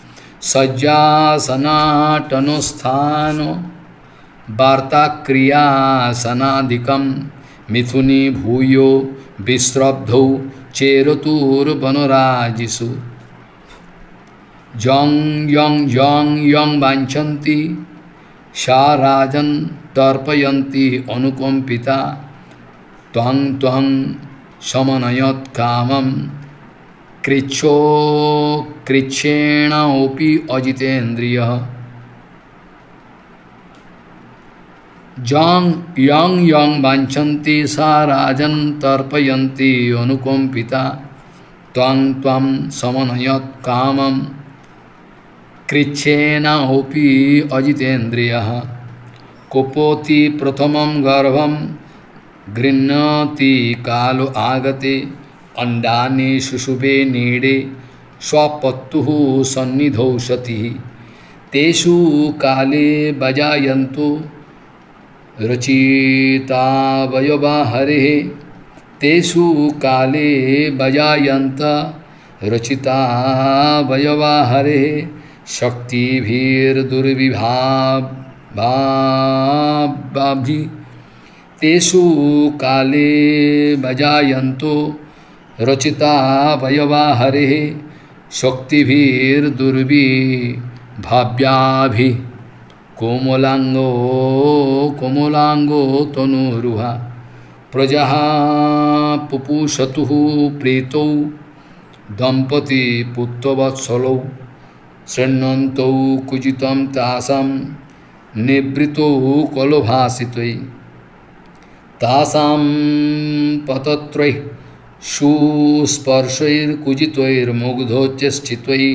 [SPEAKER 1] सज्जासनाटनुस्थानो वार्ता क्रियासनादिकं मिथुनी भूयो विश्रब्धौ चेरतुर्वनराजिषु जं यं यं यं वाञ्छन्ति सा राजन् तर्पयन्ति अनुकंपिता त्वं त्वं समनयत् कामं कृच्छो कृच्छेणापि अजितेन्द्रियः जं यं यं वाञ्छन्ति सा राजन् तर्पयन्ति अनुकंपिता त्वं त्वं समनयत् कामं कृच्छेनापि अजितेन्द्रियः कुपोति प्रथमं गर्भं गृह्णाति कालो आगते अंडानि शुशुभे नीडे स्वपत्तुः सन्निधौ सतिः तेषु काले बजायन्तु रचितावयवा हरेः तेषु काले बजायन्त रचितावयवा हरेः शक्तिभिर्दुर्विभावाभि तेषु काले बजायन्तो रचितावयवा हरेः शक्तिभिर्दुर्विभाव्याभि कोमलांगो कोमलांगो तनुरुहा प्रजा पुपुषतुः प्रीतौ दंपति पुत्रवत्सलौ शृण्वन्तौ कुजितं तासां निवृतौ कलभासितै तासां पतत्रैः सुस्पर्शैर्कुजितैर्मुग्धोच्चेष्टितैः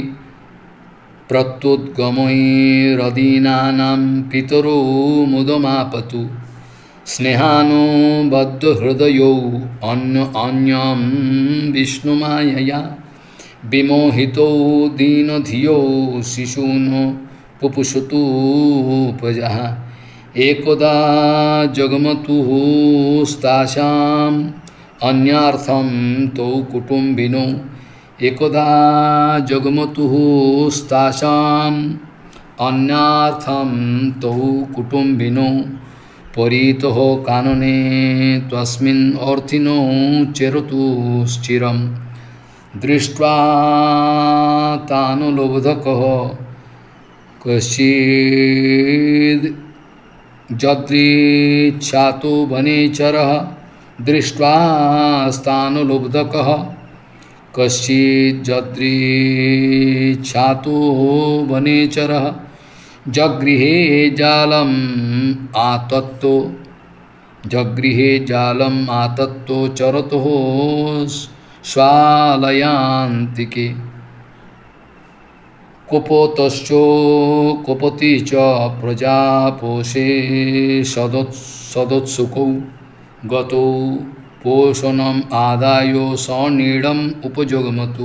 [SPEAKER 1] प्रत्युद्गमैरदीनानां पितरो मुदमापतु स्नेहानो बद्धहृदयौ अन्य अन्यं विष्णुमायया विमोहितो दीनधियो शिशूनो पुपुषतु प्रजः एकदा जगमतुः स्तासाम् अन्यार्थं तौ कुटुम्बिनो एकदा जगमतुः स्तासाम् अन्यार्थं तौ कुटुम्बिनो परितः कानने तस्मिन् अर्थिनो चेरतुश्चिरम् दृष्ट्वा तानुलोभधकः कश्चिद् जदृच्छातो वनेचरः दृष्ट्वा स्थानुलोभधकः कश्चिद् जदृच्छातो वनेचरः जगृहे जालम् आतत्तो जगृहे जालम् आतत्तो चरतो स्वालयांतिके कुपोतश्चो कुपति च प्रजापोषे सदोत् सदोत्सुकौ गतो पोषणम् आदायो सनीडम् उपजगमतु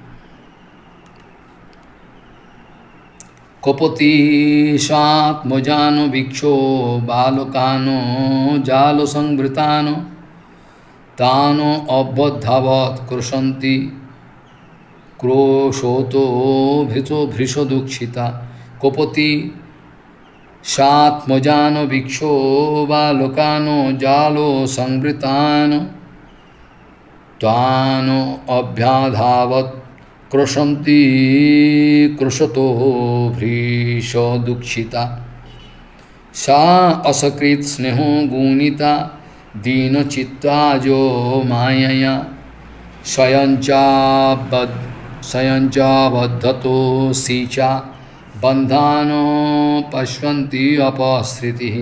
[SPEAKER 1] कुपति सात्मजानो भिक्षो बालकानो जालो संवृतानो तानो अबद्धावत् कृशन्ति क्रोशोतो भृतो भृशो दुक्षिता कुपति सात्मजानो भिक्षो बालकानो जालो संवृतानो तानो अभ्याधावत् कृशन्ति कृशतो भृशो दुक्षिता सा असकृत स्नेहो गुणिता दीनचित्ता जो मायया स्वयंचाबद्धतो सीचा बंधानो पश्यन्ति अपसृतिः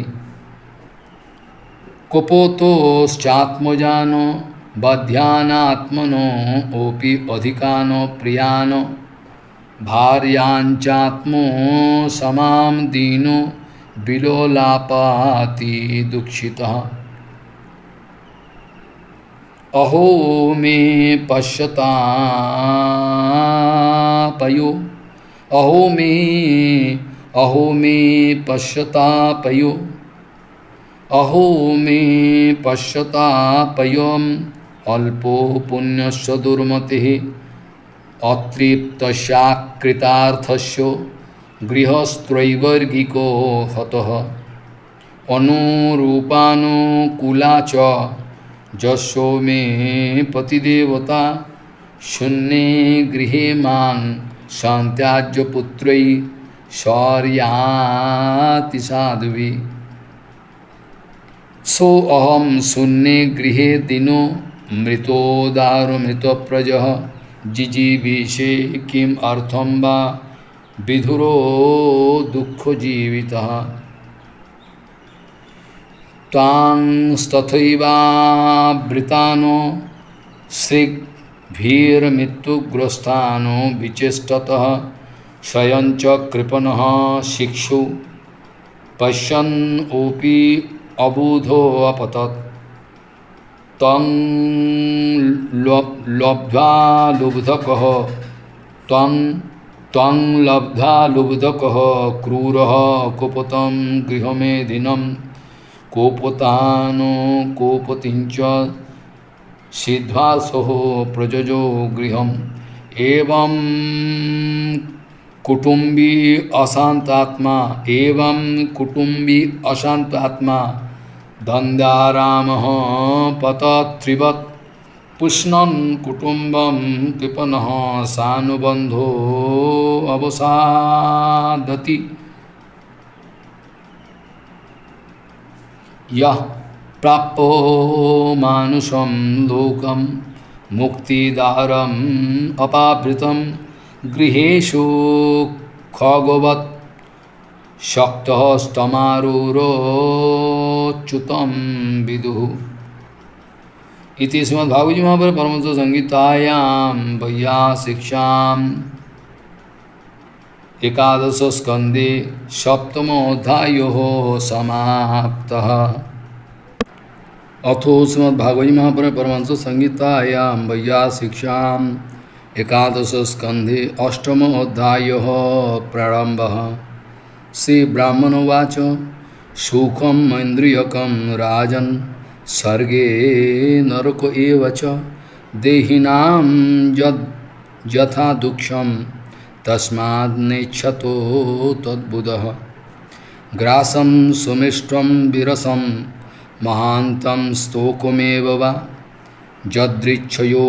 [SPEAKER 1] कुपोतोश्चात्मजानो बध्यानात्मनो ओपि अधिकानो प्रियानो भार्याञ्चात्मो समां दीनो विलोलापाति दुःखितः अहो मे पश्यतापयो अहो मे अहो मे पश्यतापयो अहो मे पश्यतापयम् अल्पो पुण्यस्य दुर्मतिः अतृप्तस्याकृतार्थस्य गृहस्त्रैवर्गिको हतः अनुरूपानुकूला च जस्यो मे पतिदेवता शून्ये गृहे मां संत्याज्य पुत्रै शौर्याति साध्वी सो अहम शून्ये गृहे दिनो मृतो दारो मृत प्रजः जिजीविषे किम अर्थम वा विधुरो दुःख जीवितः तांस्तथैवावृतानो श्रीभिर्मृत्युग्रस्तानो विचेष्टतः स्वयं च कृपणः शिक्षु पश्यन् ओपि अबुधो अपतत् तं लब्ध्वा लुब्धकः तं तं लब्ध्वा लुब्धकः क्रूरः कोपतं गृहमेधिनं कोपतानो कोपतिंच सिद्ध्वासो प्रजजो गृहम् एवं कुटुंबी अशांतात्मा एवं कुटुंबी अशांतात्मा धन्दारामः पतत्रिवत् पुष्णन् कुटुंबं कृपणः सानुबन्धो अवसादति यः प्राप्तो मानुषं लोकं मुक्तिदारम् अपावृतं गृहेषु खगवत् शक्तः स्तमारूरोच्युतं विदुः इति श्रीमद्भागवत महापुराणे परमहंस संहितायां वैयासिक्ष्याम् एकादश स्कंदे सप्तमोऽध्यायः समाप्तः। अथो श्रीमद्भागवत महापुराणे परमहंस संहितायां वैयासिक्ष्याम् एकादश स्कंधे अष्टमोऽध्यायः प्रारम्भः। श्री ब्राह्मणोवाच सुखं ऐन्द्रियकं राजन् सर्गे नरको एव च देहिनां यद् यथा दुःखं तस्माद् नेच्छतो तद्बुधः ग्रासं सुमिष्टं विरसं महान्तं स्तोकमेव वा जदृच्छयो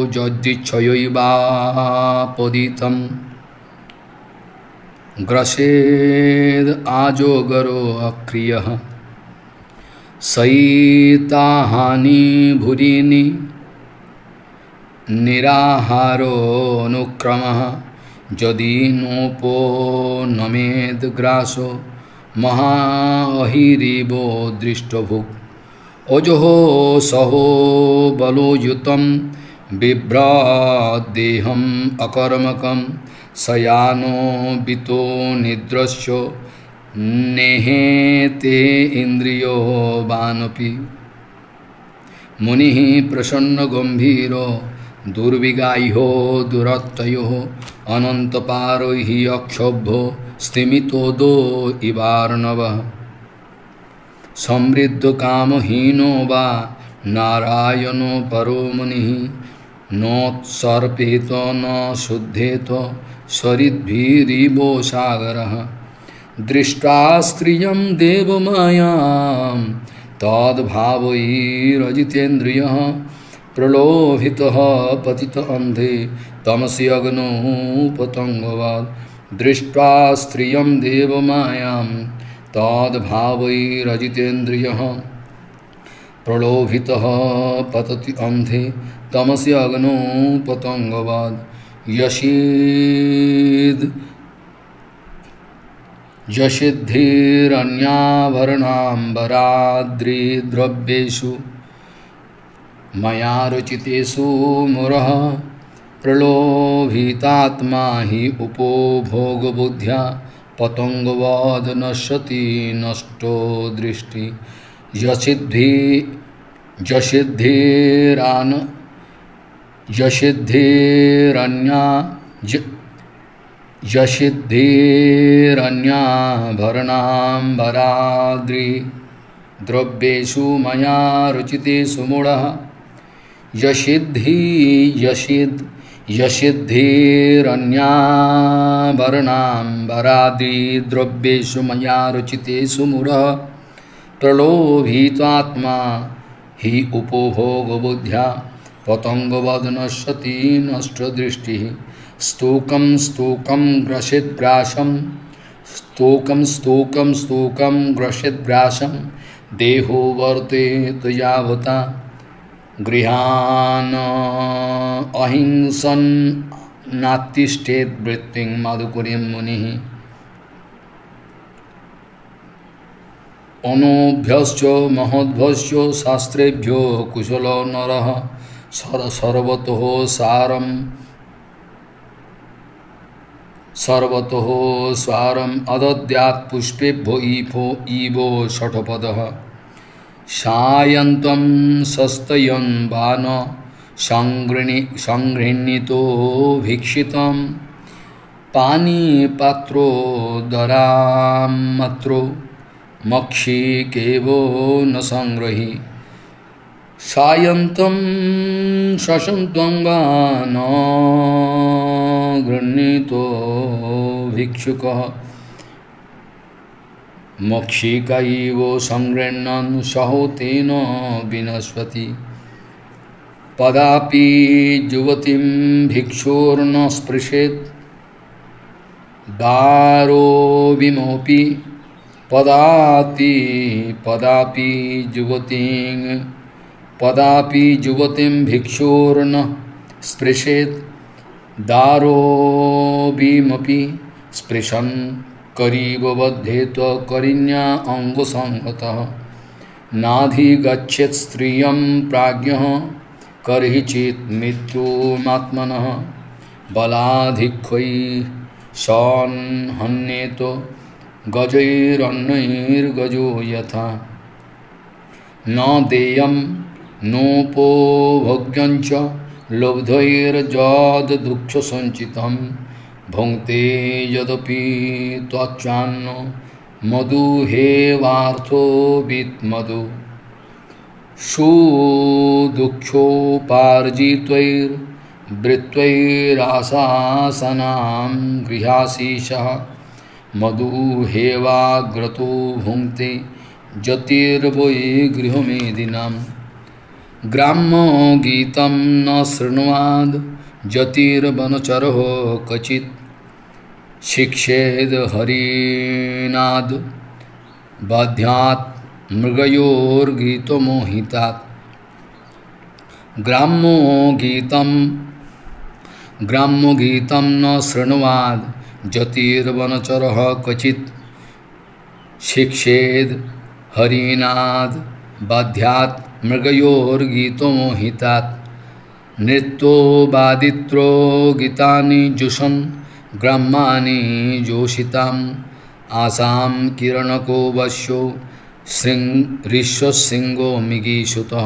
[SPEAKER 1] जदृच्छयोवापदितं ग्रसेद आजोगरो अक्रियः सैताहानि भुरीनि निराहारो अनुक्रमः यदि नोपो नमेद ग्रासो महाहिरिवो दृष्टभुक् ओजहो सहो बलोयुतं बिभ्रादेहम् अकर्मकं सयानो बितो निद्रश्यो नेहेते इन्द्रियो वानपि मुनिः प्रसन्न गंभीरो दुर्विगाह्यो दुरत्ययो अनंतपारो हि अक्षोभ्यो स्थिमितो दो इवार्णवः समृद्ध कामहीनो वा नारायणो परो मुनिः नोत्सर्पेत न शुद्धेत सरिद्भिरिवो सागरः दृष्टा स्त्रियं देवमायां तद्भावैरजितेन्द्रियः प्रलोभितः पतित अन्धे तमसि अग्नौ पतंगवात् दृष्टा स्त्रियं देवमायां तद्भावैरजितेन्द्रियः प्रलोभितः पतति अन्धे तमसि अग्नौ पतंगवात् यशीद यशिद्धिरन्याभरणाम्बराद्रिद्रव्येषु मया रुचितेषु मुरः प्रलोभितात्मा हि उपभोगबुद्ध्या पतंगवद् नश्यति नष्टो दृष्टि यसिद्धि यसिद्धिरान यसिद्धिरन्या यसिद्धिरन्याभरणाम्बराद्रि द्रव्येषु मया रुचितेषु मूढः यसिद्धि यसिद् यसिद्धिरन्याभरणाम्बरादि द्रव्येषु मया रुचितेषु मूढः प्रलोभितात्मा हि उपभोगबुद्ध्या पतंगवद नश्यति नष्टदृष्टिः स्तूकं स्तूकं ग्रसिद्ग्रासं स्तूकं स्तूकं स्तूकं ग्रसिद्ग्रासं देहो वर्तेत यावता गृहान् अहिंसन् नातिष्ठेत् वृत्तिं मधुकरीं मुनिः अनोभ्यश्च महोद्भ्यश्च शास्त्रेभ्यो कुशलो नरः सर सर्वतः सारं सर्वतः सारम् अदद्यात् पुष्पेभ्यो ईभो ईवो षट्पदः सायन्तं सस्तयन् बाण संगृणी संगृह्णीतो भीक्षितं पानीपात्रो दरामत्रो मक्षिकेवो न संग्रही सायन्तं शशन्त्वं वा न गृह्णीतो भिक्षुकः मक्षिका इव संगृह्णन् सहोतेन विनश्वति पदापि युवतीं भिक्षुर्न स्पृशेत् दारो विमोपि पदाति पदापि युवतीं पदापि युवतीं भिक्षुर्न स्पृशेत् दारोऽपि स्पृशन् करीबबद्धेत करिण्या अंगसंगतः नाधिगच्छेत् स्त्रियं प्राज्ञः कर्हिचित् मृत्युमात्मनः बलाधिक्यै सन्हन्येत गजैरन्यैर्गजो यथा न देयं नोपभोग्यं च लब्धैर्जदुःखसञ्चितं भुङ्क्ते यदपि त्वच्चान्नो मधुहेवार्थो वित्मधु सुदुःखोपार्जितैर्वृत्तैराशासनां गृहासीशः मधुहेवाग्रतो भुङ्क्ते जतिर्वै गृहमेदिनाम् ग्राम्यो गीतं न शृण्वाद जतिर्वनचरः क्वचित् शिक्षेद हरिनाद बध्यात् मृगयोर्गीतमोहितात् ग्राम्यो गीतं ग्राम्यो गीतं न शृण्वाद जतिर्वनचरः क्वचित् शिक्षेद हरिनाद बध्यात् मृगयोर्गीतमोहितात् नृत्यो वादित्रो गीतानि जुषन् ग्रामाणि जोषिताम् आसां किरणको वश्यो ऋष्यशृङ्गो मृगीसुतः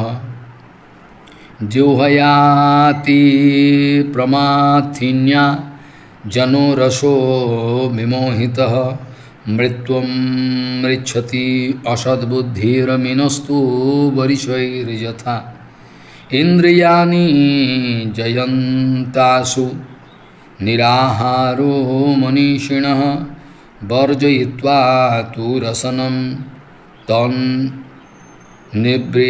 [SPEAKER 1] जुहयाति प्रमाथिन्या जनो रसो विमोहितः मृत्युं मृच्छति असद्बुद्धिरमिनस्तु वरिशैर्यथा इंद्रियाणि जयन्तासु निराहारो मनीषिणः वर्जयित्वा तु रसनं तन्निवृ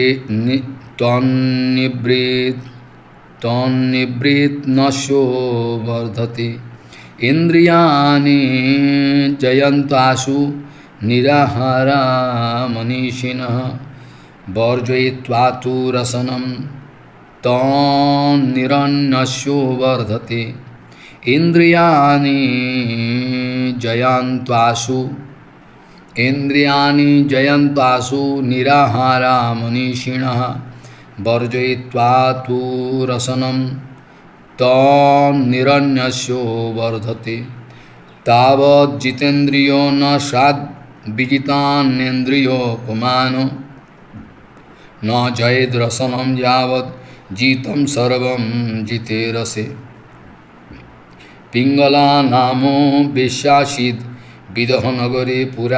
[SPEAKER 1] तन्निवृत् तन्निवृत् नश्यो वर्धते इंद्रियाणि जयन्तासु निराहारा मनीषिणः वर्जयित्वा तु रसनं तन्निरन्नस्यो वर्धते इंद्रियाणि जयन्तासु इंद्रियाणि जयन्तासु निराहारा मनीषिणः वर्जयित्वा तु रसनं तन्निरन्नस्यो वर्धते तावत् जितेन्द्रियो न स्याद् विजितान्नेन्द्रियोपमानो न जयेद् रसनं यावत् जितं सर्वं जिते रसे पिंगला नामो वेश्यासीत् विदहनगरे पुरा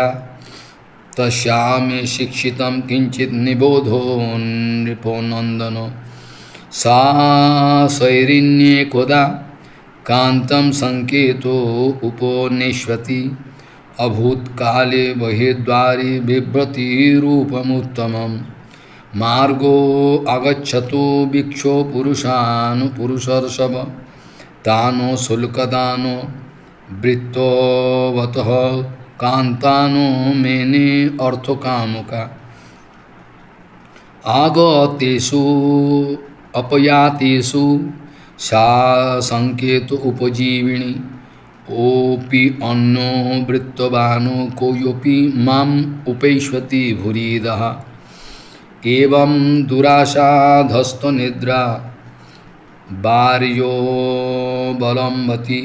[SPEAKER 1] तस्यामे शिक्षितं किंचित् निबोधो नृपो नंदनो सा शैरिण्ये कोदा कांतं संकेतो उपोन्नेष्वति अभूतकाले बहिर्द्वारे बिभ्रति रूपमुत्तमम् मार्गो आगच्छतो भिक्षो पुरुषान् पुरुषर्षभ तानो शुल्कदानो वृत्तोवतः कांतानो मेने अर्थकामुका आगतेषु अपयातेषु सा संकेत उपजीविनी ओपि अन्नो वृत्तवानो कोऽपि माम उपैष्वति भूरिदः एवं दुराशाधस्तनिद्रा वार्यो बलम्बति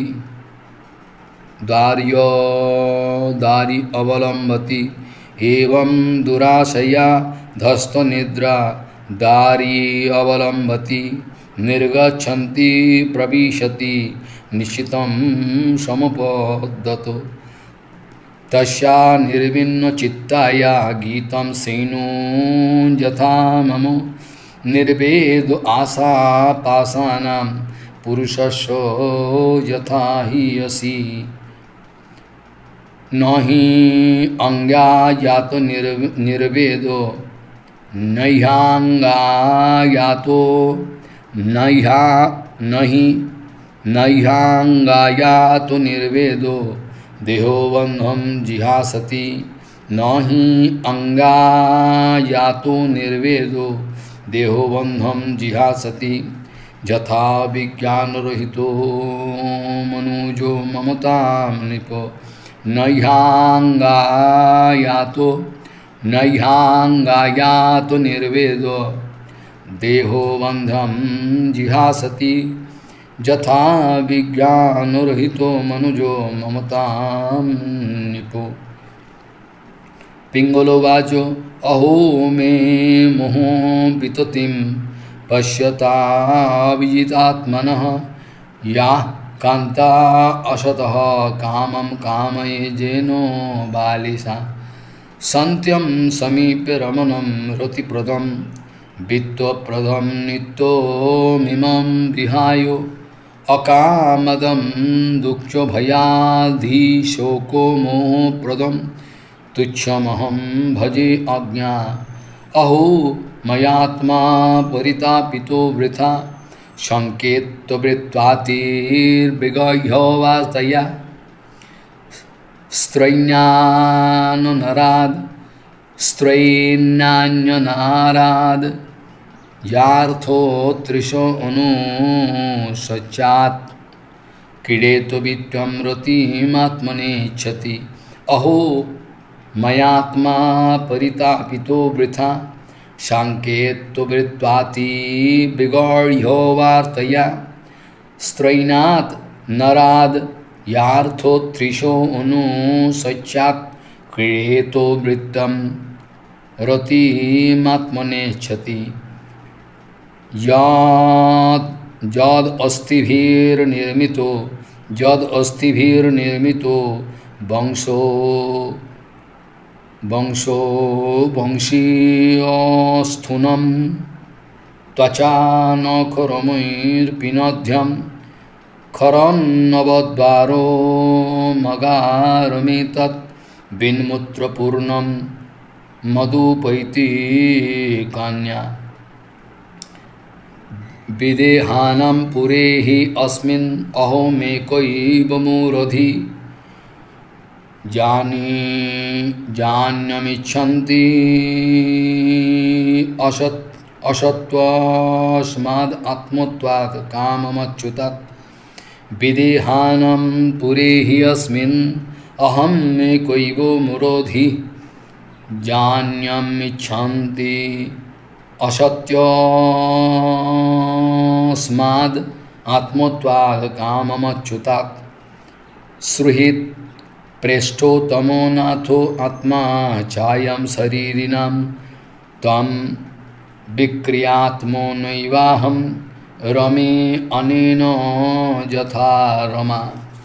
[SPEAKER 1] दार्यो दारि अवलम्बति एवं दुराशया धस्तनिद्रा दारी अवलम्बति निर्गच्छन्ति प्रविशति निश्चितं समुपद्दतो तस्या निर्विण्णचित्ताया गीतं सेनो यथा मम निर्वेद आशा पाशानां पुरुषस्य यथा हि असि न हि अंगायात निर्वेदो नैहांगायातो नैहा नहि नैहांगायातो निर्वेदो देहोबन्धं जिहासति न हि अंगायातो निर्वेदो देहोबन्धं जिहासति यथा विज्ञानरहितो मनुजो ममतां नृपो नैहांगायातो नैहांगायातो निर्वेदो देहोबन्धं जिहासति यथा विज्ञानरहितो मनुजो ममतां नृपो पिंगलोवाचो अहो मे मोहो विततिं पश्यता विजितात्मनः या कांता असतः कामं कामये जेनो बालिसा सन्त्यं समीप्य रमणं रतिप्रदं वित्तप्रदं नित्यमिमं विहाय अकामदं दुःखो भयाधीशोको मोहप्रदं तुच्छमहं भजे अज्ञा अहो मयात्मा परितापितो वृथा संकेतवृत्वातिर्विगह्यवास्तया स्त्रैणान्यनराद स्त्रैणान्यनाराद यार्थो त्रिशो अनुसच्चात् क्रीडेतो वित्वं रतिमात्मनेच्छति अहो मयात्मा परितापितो वृथा सांकेतवृत्वाति विगौह्यो वार्तया स्त्रैणात् नराद यार्थो त्रिशो अनुसच्चात् क्रीडेतो वृत्तं रतिमात्मनेच्छति यद् यद् अस्थिभिर्निर्मितो यद् अस्थिभिर्निर्मितो वंशो वंशो वंशीयस्थूनं त्वचा नखरमैर्पिनध्यं खरन्नवद्वारो मगारमेतत् विन्मूत्रपूर्णं मधुपैति कन्या विदेहानां पुरे हि अस्मिन् अहोमेकैव मूरधि जानी जान्यमिच्छन्ति असत् असत्त्वास्माद् आत्मत्वात् काममच्युतात् विदेहानां पुरे हि अस्मिन् अहमेकैव मूरधि जान्यमिच्छन्ति असत्यास्माद् आत्मत्वात् काममच्युतात् सुहृत् प्रेष्ठोत्तमो नाथो आत्मा चायं शरीरिणां त्वं विक्रियात्मो नैवाहं रमे अनेन यथा रमा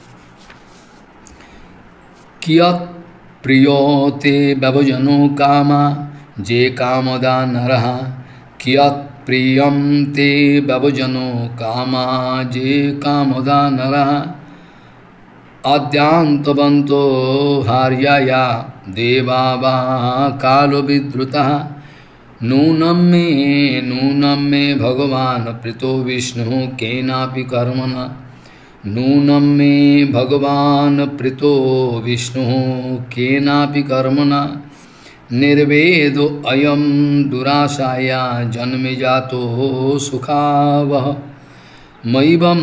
[SPEAKER 1] कियत् प्रियो ते व्यवजनो कामा जे कामदा नरः कियत् प्रियं ते व्यवजनो कामा जे कामदा नरः आद्यांतवन्तो हार्याया देवा वा कालो विद्रुतः नूनं मे नूनं मे भगवान् प्रीतो विष्णु केनापि कर्मणा नूनं मे भगवान् प्रीतो विष्णु केनापि कर्मणा निर्वेदो अयं दुराशाया जन्मे जातो सुखावह मयिबं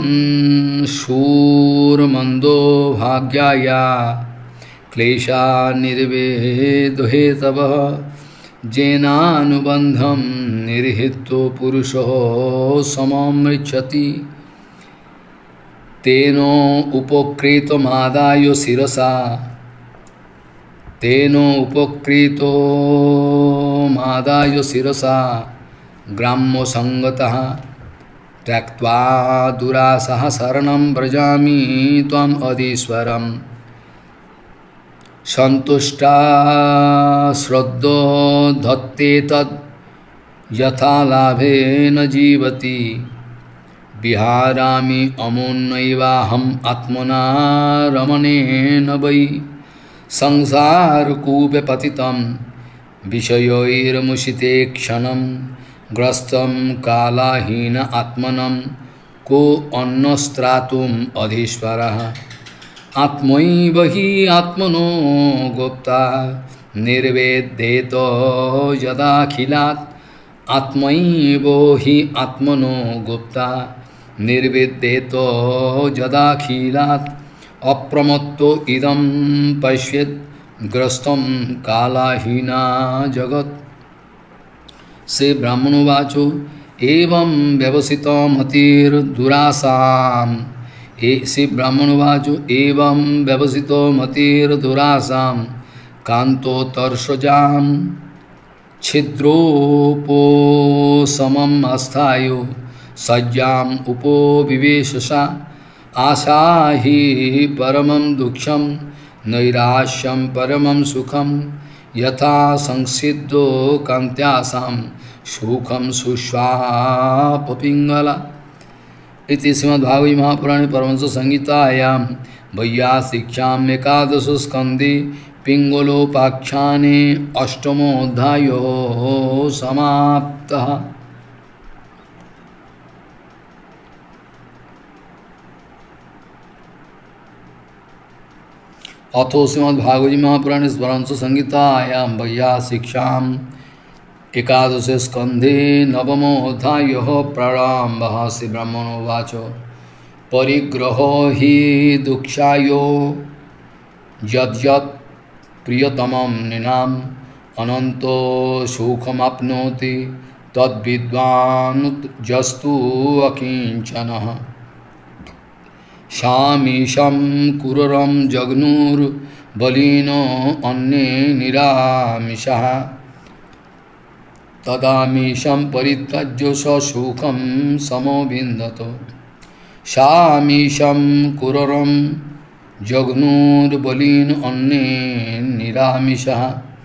[SPEAKER 1] शूरमन्दो भाग्याया क्लेशा निर्वेदो हेतवः जेनानुबन्धं निर्हितो पुरुषो सममृच्छति तेनो उपकृतमादाय शिरसा तेनो उपकृतो मादाय शिरसा ग्राम्यो संगतः त्यक्त्वा दुरासः शरणं व्रजामि त्वम् अधीश्वरम् संतुष्टा श्रद्धो धत्ते तद् यथा लाभेन जीवति विहारामि अमुन्नैवाहम् आत्मना रमणेन वै संसारकूपे पतितं विषयैर्मुषिते क्षणं ग्रस्तं कालाहीन आत्मनं को अन्नस्त्रातुम् अधीश्वरः आत्मैव हि आत्मनो गुप्ता निर्वेदेतो यदाखिलात् आत्मैव हि आत्मनो गुप्ता निर्वेदेतो यदाखिलात् अप्रमत्तो इदं पश्येत् ग्रस्तं कालाहीना जगत् से ब्राह्मणोवाचो एवं व्यवसितो मतिर्दुरासाम् ए से ब्राह्मणोवाचो एवं व्यवसितो मतिर्दुरासां कान्तोत्तर्षजां छिद्रोपोशमम् आस्थायो सज्जाम् उपोविवेशसा आशा हि परमं दुःखं नैराश्यं परमं सुखं यथा संसिद्धो कान्त्यासां सुखं सुष्वापपिङ्गला इति श्रीमद्भागवते महापुराणे परमहंस संहितायां वैयासिक्याम् एकादश स्कन्धे पिङ्गलोपाख्याने अष्टमोऽध्यायो समाप्तः। अथो श्रीमद्भागवते महापुराणे परमहंस संहितायां वैयासिक्याम् एकादश स्कंधे नवमोऽध्यायः प्रारम्भः। श्री ब्रह्मणोवाच परिग्रहो हि दुःखायो यद्यत् प्रियतमं नृणाम् अनन्तो सुखमाप्नोति तद्विद्वान् जस्तु अकिञ्चनः शामीशं कुररं जग्नुर्बलिनो अन्ये निरामिषः तदामीशं परित्यज्य ससुखं समोविन्दतो शामीशं कुररं जग्नुर्बलिन अन्ये निरामिषः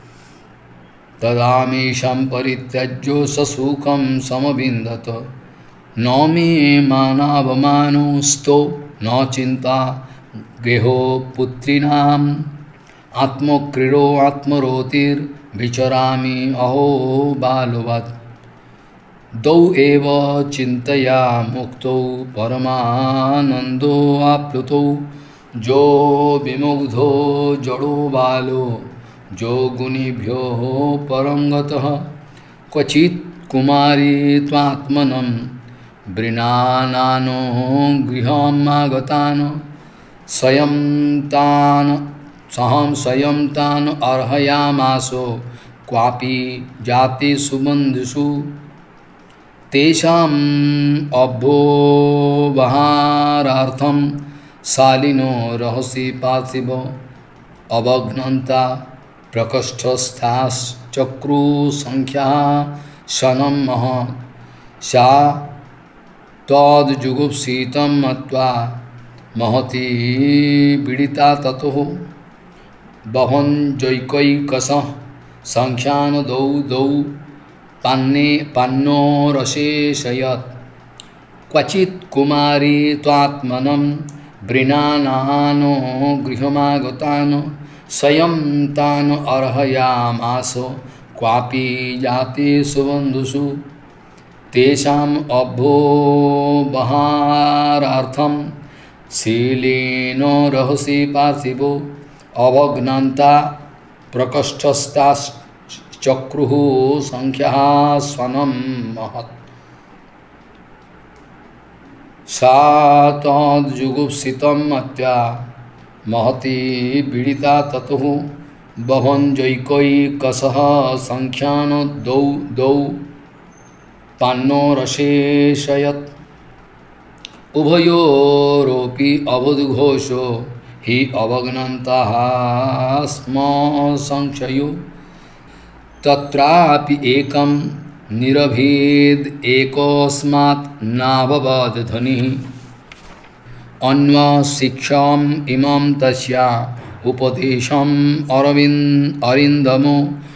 [SPEAKER 1] तदामीशं परित्यज्य ससुखं समविन्दतो न मे मानावमानोऽस्तो न चिन्ता गेहो पुत्रीणाम् आत्मक्रीडो आत्मरोतिर्विचरामि अहो बालवत् द्वौ एव चिन्तया मुक्तौ परमानन्दो आप्लुतौ जो विमुग्धो जडो बालो जो गुणिभ्यो परंगतः क्वचित् कुमारी त्वात्मनं वृणानानो गृहमागतान् स्वयं तान् सहं स्वयं तान् अर्हयामासो क्वापि जातिषु बन्धुषु तेषाम् अभ्योपहारार्थं शालिनो रहसि पार्थिव अवघ्नन्ता प्रकोष्ठस्थाश्चक्रुसंख्या शनं महत् सा तद्जुगुप्सितं मत्वा महती पीडिता ततो बहन् जैकैकशः संख्यान दौ दौ पान्ने पान्नो रसेशयत् क्वचित् कुमारी त्वात्मनं वृणानानो गृहमागतान् स्वयं तान् अर्हयामास क्वापि जातेषु बन्धुषु तेषाम् अभोबहारार्थं शीलेन रहसि पार्थिवो अवघ्नन्ता प्रकोष्ठस्थाश्चक्रुः संख्याः स्वनं महत् सा तद्जुगुप्सितं मत्या महती पीडिता ततः बभञ्जैकैकशः संख्यान द्वौ द्वौ पान्नो रसेशयत् उभयोरोपि अवधघोषो हि अवघ्नन्तः स्म संशयो तत्रापि एकं निरभेद एकस्मात् नाभवद् ध्वनिः अन्वशिक्षाम् इमं तस्या उपदेशम् अरविन्द अरिन्दमो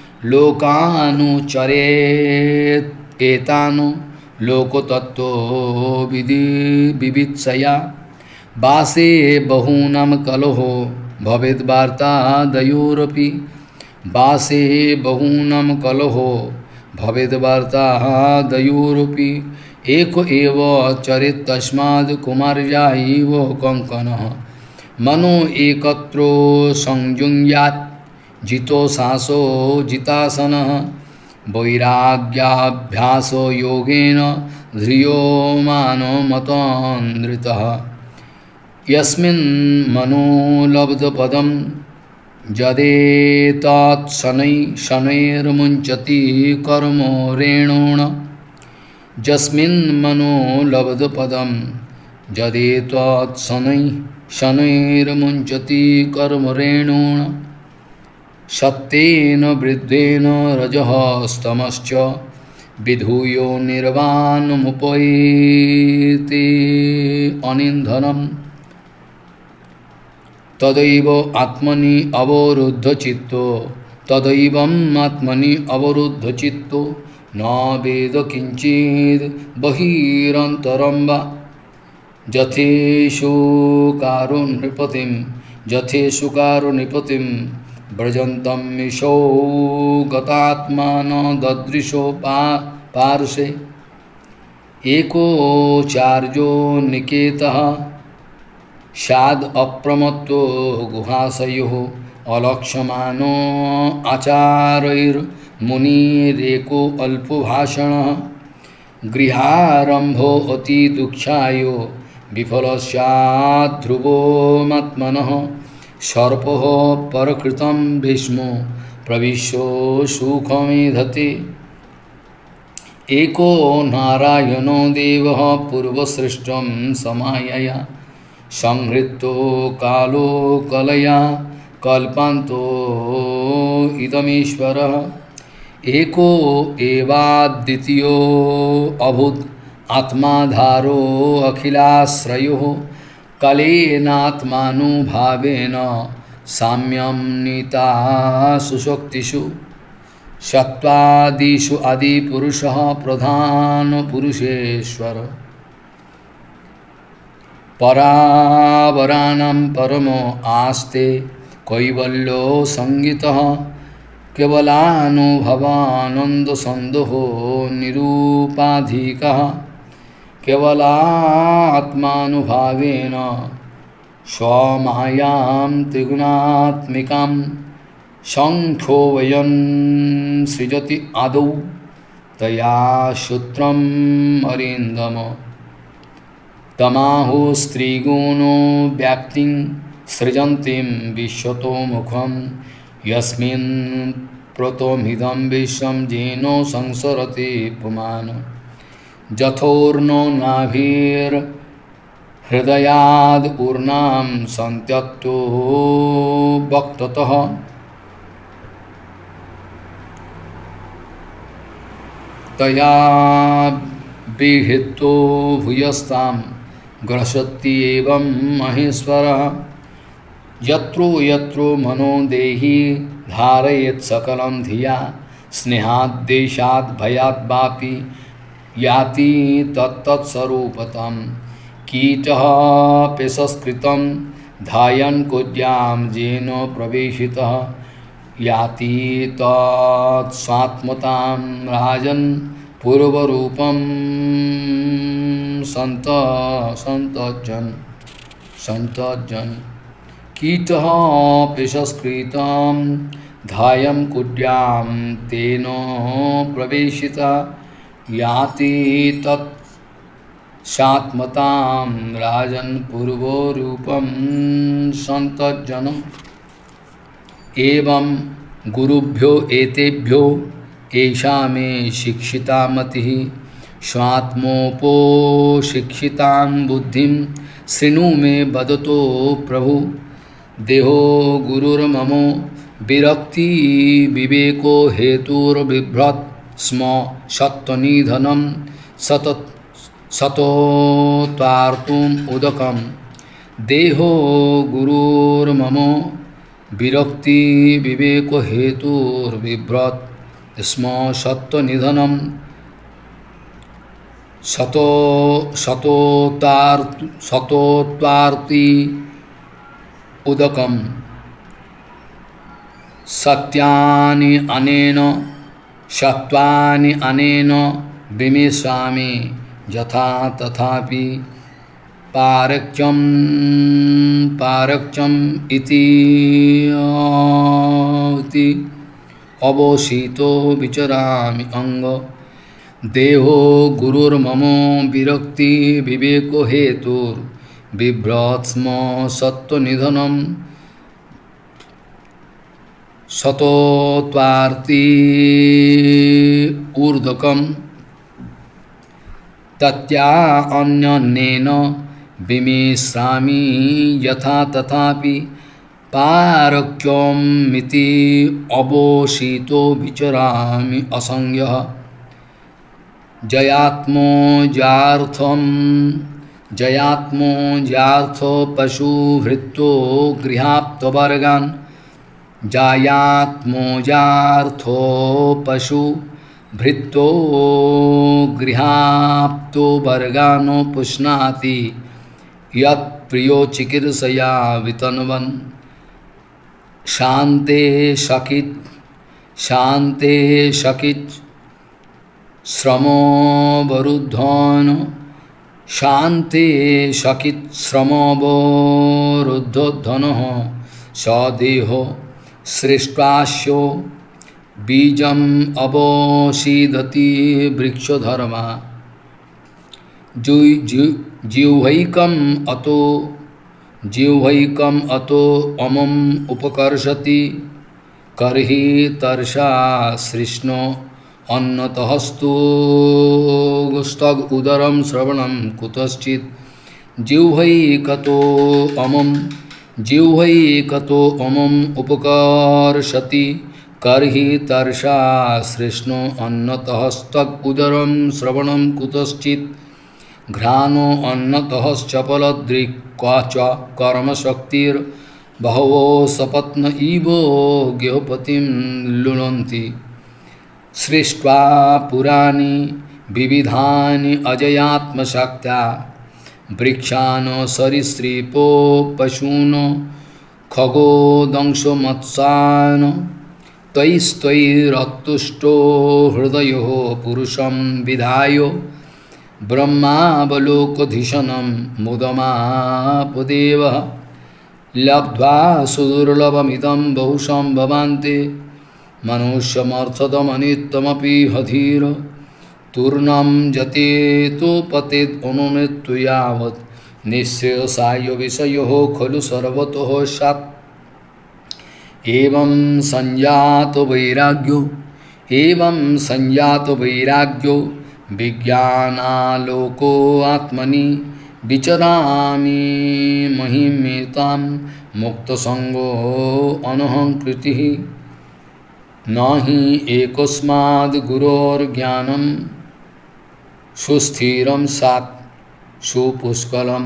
[SPEAKER 1] लोकानुचरेत् एतानु लोकतत्त्वो विदि विवित्सया वासे बहूनां कलहो भवेद्वार्ता दयोरपि वासे बहूनां कलहो भवेद्वार्ता दयोरपि एको एव चरेत् तस्माद् कुमार्या इव कङ्कणः मनो एकत्रो संयुञ्यात् जितो सासो जितासनः वैराग्याभ्यासो योगेन ध्रियोमानो मतन्द्रितः यस्मिन् मनो लब्धपदं जदेतात् शनै शनैर्मुञ्चति कर्मो रेणुण यस्मिन् मनो लब्धपदं जदेतात् शनै शनैर्मुञ्चति कर्म रेणुण सत्येन वृद्धेन रजः स्तमश्च विधूयो निर्वाणमुपैति अनिन्धनम् तदैव आत्मनि अवरुद्धचित्तो तदैवम् आत्मनि अवरुद्धचित्तो न वेद किञ्चिद् बहिरन्तरं वा जथेषु कारो नृपतिं जथेषु कारो नृपतिं व्रजन्तं मिशो गतात्मान ददृशो पा पार्श्वे एको चार्यो निकेतः शाद अप्रमत्तो गुहाशयोः अलक्ष्यमानो आचार्यैर्मुनिरेको अल्पभाषणः गृहारम्भो अति दुःखायो विफलस्यात् ध्रुवोमात्मनः सर्पः परकृतं भीष्मो प्रविश्यो सुखमेधते एको नारायणो देवः पूर्वसृष्टं समायया संहृतो कालो कलया कल्पान्तो इदमीश्वरः एको एवाद्वितीयो अभूत् आत्माधारो अखिलाश्रयो कलेनात्मानुभावेन साम्यं नीता सुशक्तिषु सत्त्वादिषु आदिपुरुषः प्रधानपुरुषेश्वर परावराणां परमो आस्ते कैवल्यो संगीतः केवलानुभवानन्दसन्दोहो निरूपाधिकः केवलात्मानुभावेन स्वमायां त्रिगुणात्मिकां संख्यो वयं सृजति आदौ तया सूत्रम् अरिन्दम तमाहु स्त्रीगुणो व्याप्तिं सृजन्तीं विश्वतो मुखं यस्मिन् प्रोतोमिदं विश्वं येनो संसरति पुमान् जथोर्नो नाभिर्हृदयाद् ऊर्णां सन्त्यक्तो वक्ततः तया विहितो भूयस्तां ग्रसति एवं महेश्वरः यत्रो यत्रो मनो देहि धारयेत् सकलं धिया स्नेहाद्देशाद् भयाद् वापि याति तत्तत्स्वरूपतम् कीटः पेशस्कृतं ध्यायन् कुज्यां येन प्रवेशितः याति तत्स्वात्मतां राजन् पूर्वरूपं संत संतजन संतजन कीटः पेशस्कृतं ध्यायं कुज्यां तेन प्रवेशितः याति तत् सात्मतां राजन् पूर्वरूपं संतजनम् एवं गुरुभ्यो एतेभ्यो एषा मे शिक्षिता मतिः स्वात्मोपशिक्षितां बुद्धिं शृणु मे वदतो प्रभु देहो गुरुर्ममो विरक्ति विवेको हेतुर्बिभ्रत् स्म सत्त्वनिधनं सतत सतोत्तार्तुम् उदकं देहो गुरुर्ममो विरक्ति विवेको हेतुर्बिभ्रत् स्म सत्त्वनिधनं सतो सतोत्तार्तु सतोत्तार्ति उदकं सत्यानि अनेन सत्वानि अनेन विमिष्यामि यथा तथापि पारक्यं पारक्यं इति अवोसितो विचरामि अंग देहो गुरुर्ममो विरक्ति विवेको हेतुर् बिभ्रत् स्म सत्त्वनिधनं सतोत्वार्ति ऊर्ध्वकं तत्या अन्यन्नेन विमिश्रामि यथा तथापि पारक्यमिति अवोसितो विचरामि असंज्ञः जयात्मो जार्थं जयात्मो जार्थो पशुभृत्तो गृहाप्तवर्गान् जायात्मो जार्थो पशु भृत्तो गृहाप्तो वर्गानो पुष्णाति यत् प्रियो चिकीर्षया वितन्वन् शान्ते शकित शान्ते शकित श्रमोवरुद्धन शान्ते शकित श्रमोवरुद्धनः सदेहो सृष्ट्वास्यो बीजम् अवसीदति वृक्षधर्मा जिह्वैकम् अतो जिह्वैकम् अतो अमम् उपकर्षति कर्हि तर्षा सृष्णो अन्नतहस्तु गुस्तग उदरं श्रवणं कुतश्चित् जिह्वैकतो अमम् जिह्वैकतो अमम् उपकर्षति कर्हि तर्षा सृष्णो अन्नतहस्तग उदरं श्रवणं कुतश्चित् घ्राणो अन्नतश्चपलदृक् क्वाच कर्मशक्तिर्बहवो सपत्न इव गेहपतिं लुनन्ति सृष्ट्वा पुराणि विविधानि अजयात्मशक्त्या वृक्षान् सरीसृपो पशून् खगो दंशो मत्स्यान् तैस्तैरतुष्टो हृदयो पुरुषं विधाय ब्रह्मावलोकधिषणं मुदमापदेवः लब्ध्वा सुदुर्लभमिदं बहुशं भवान्ते मनुष्यमर्थदमनित्यमपि हधीर तूर्णं जतेतो पतेत् अनुमृत्यु यावत् निःश्रेयसाय विषयो खलु सर्वतः सत् एवं संजातो वैराग्यो एवं संजातो वैराग्यो विज्ञानालोको आत्मनि विचरामि महिमेतां मुक्तसंगो अनहंकृतिः नहि एकस्माद् गुरोर्ज्ञानं सुस्थिरं सात् सुपुष्कलं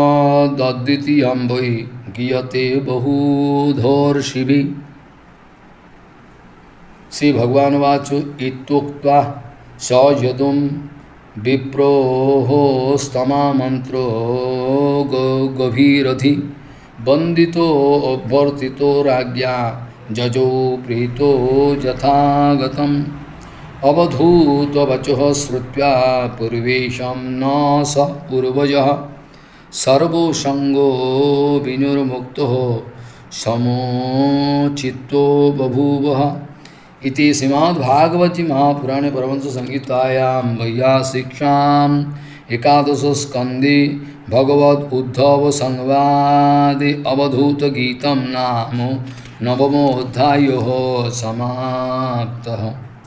[SPEAKER 1] ब्रह्मैत्वाद्वितीयं वै गीयते बहुधोर्षिभिः श्री भगवान वाचु इत्युक्त्वा स यदुं विप्रोस्तमा मंत्रो गभीरधि वंदितो अभ्यर्थितो राज्ञा जजो प्रीतो यथागतम् अवधूत वचः श्रुत्वा पूर्वेशं न स पूर्वजः सर्वो संगो विनिर्मुक्तो समोचित्तो बभूवः। इति श्रीमद्भागवते महापुराणे परमहंस संहितायां वैयासिक्याम् एकादश स्कंदे भगवद उद्धव संवादे अवधूत गीतम नाम नवमोऽध्यायः समाप्तः।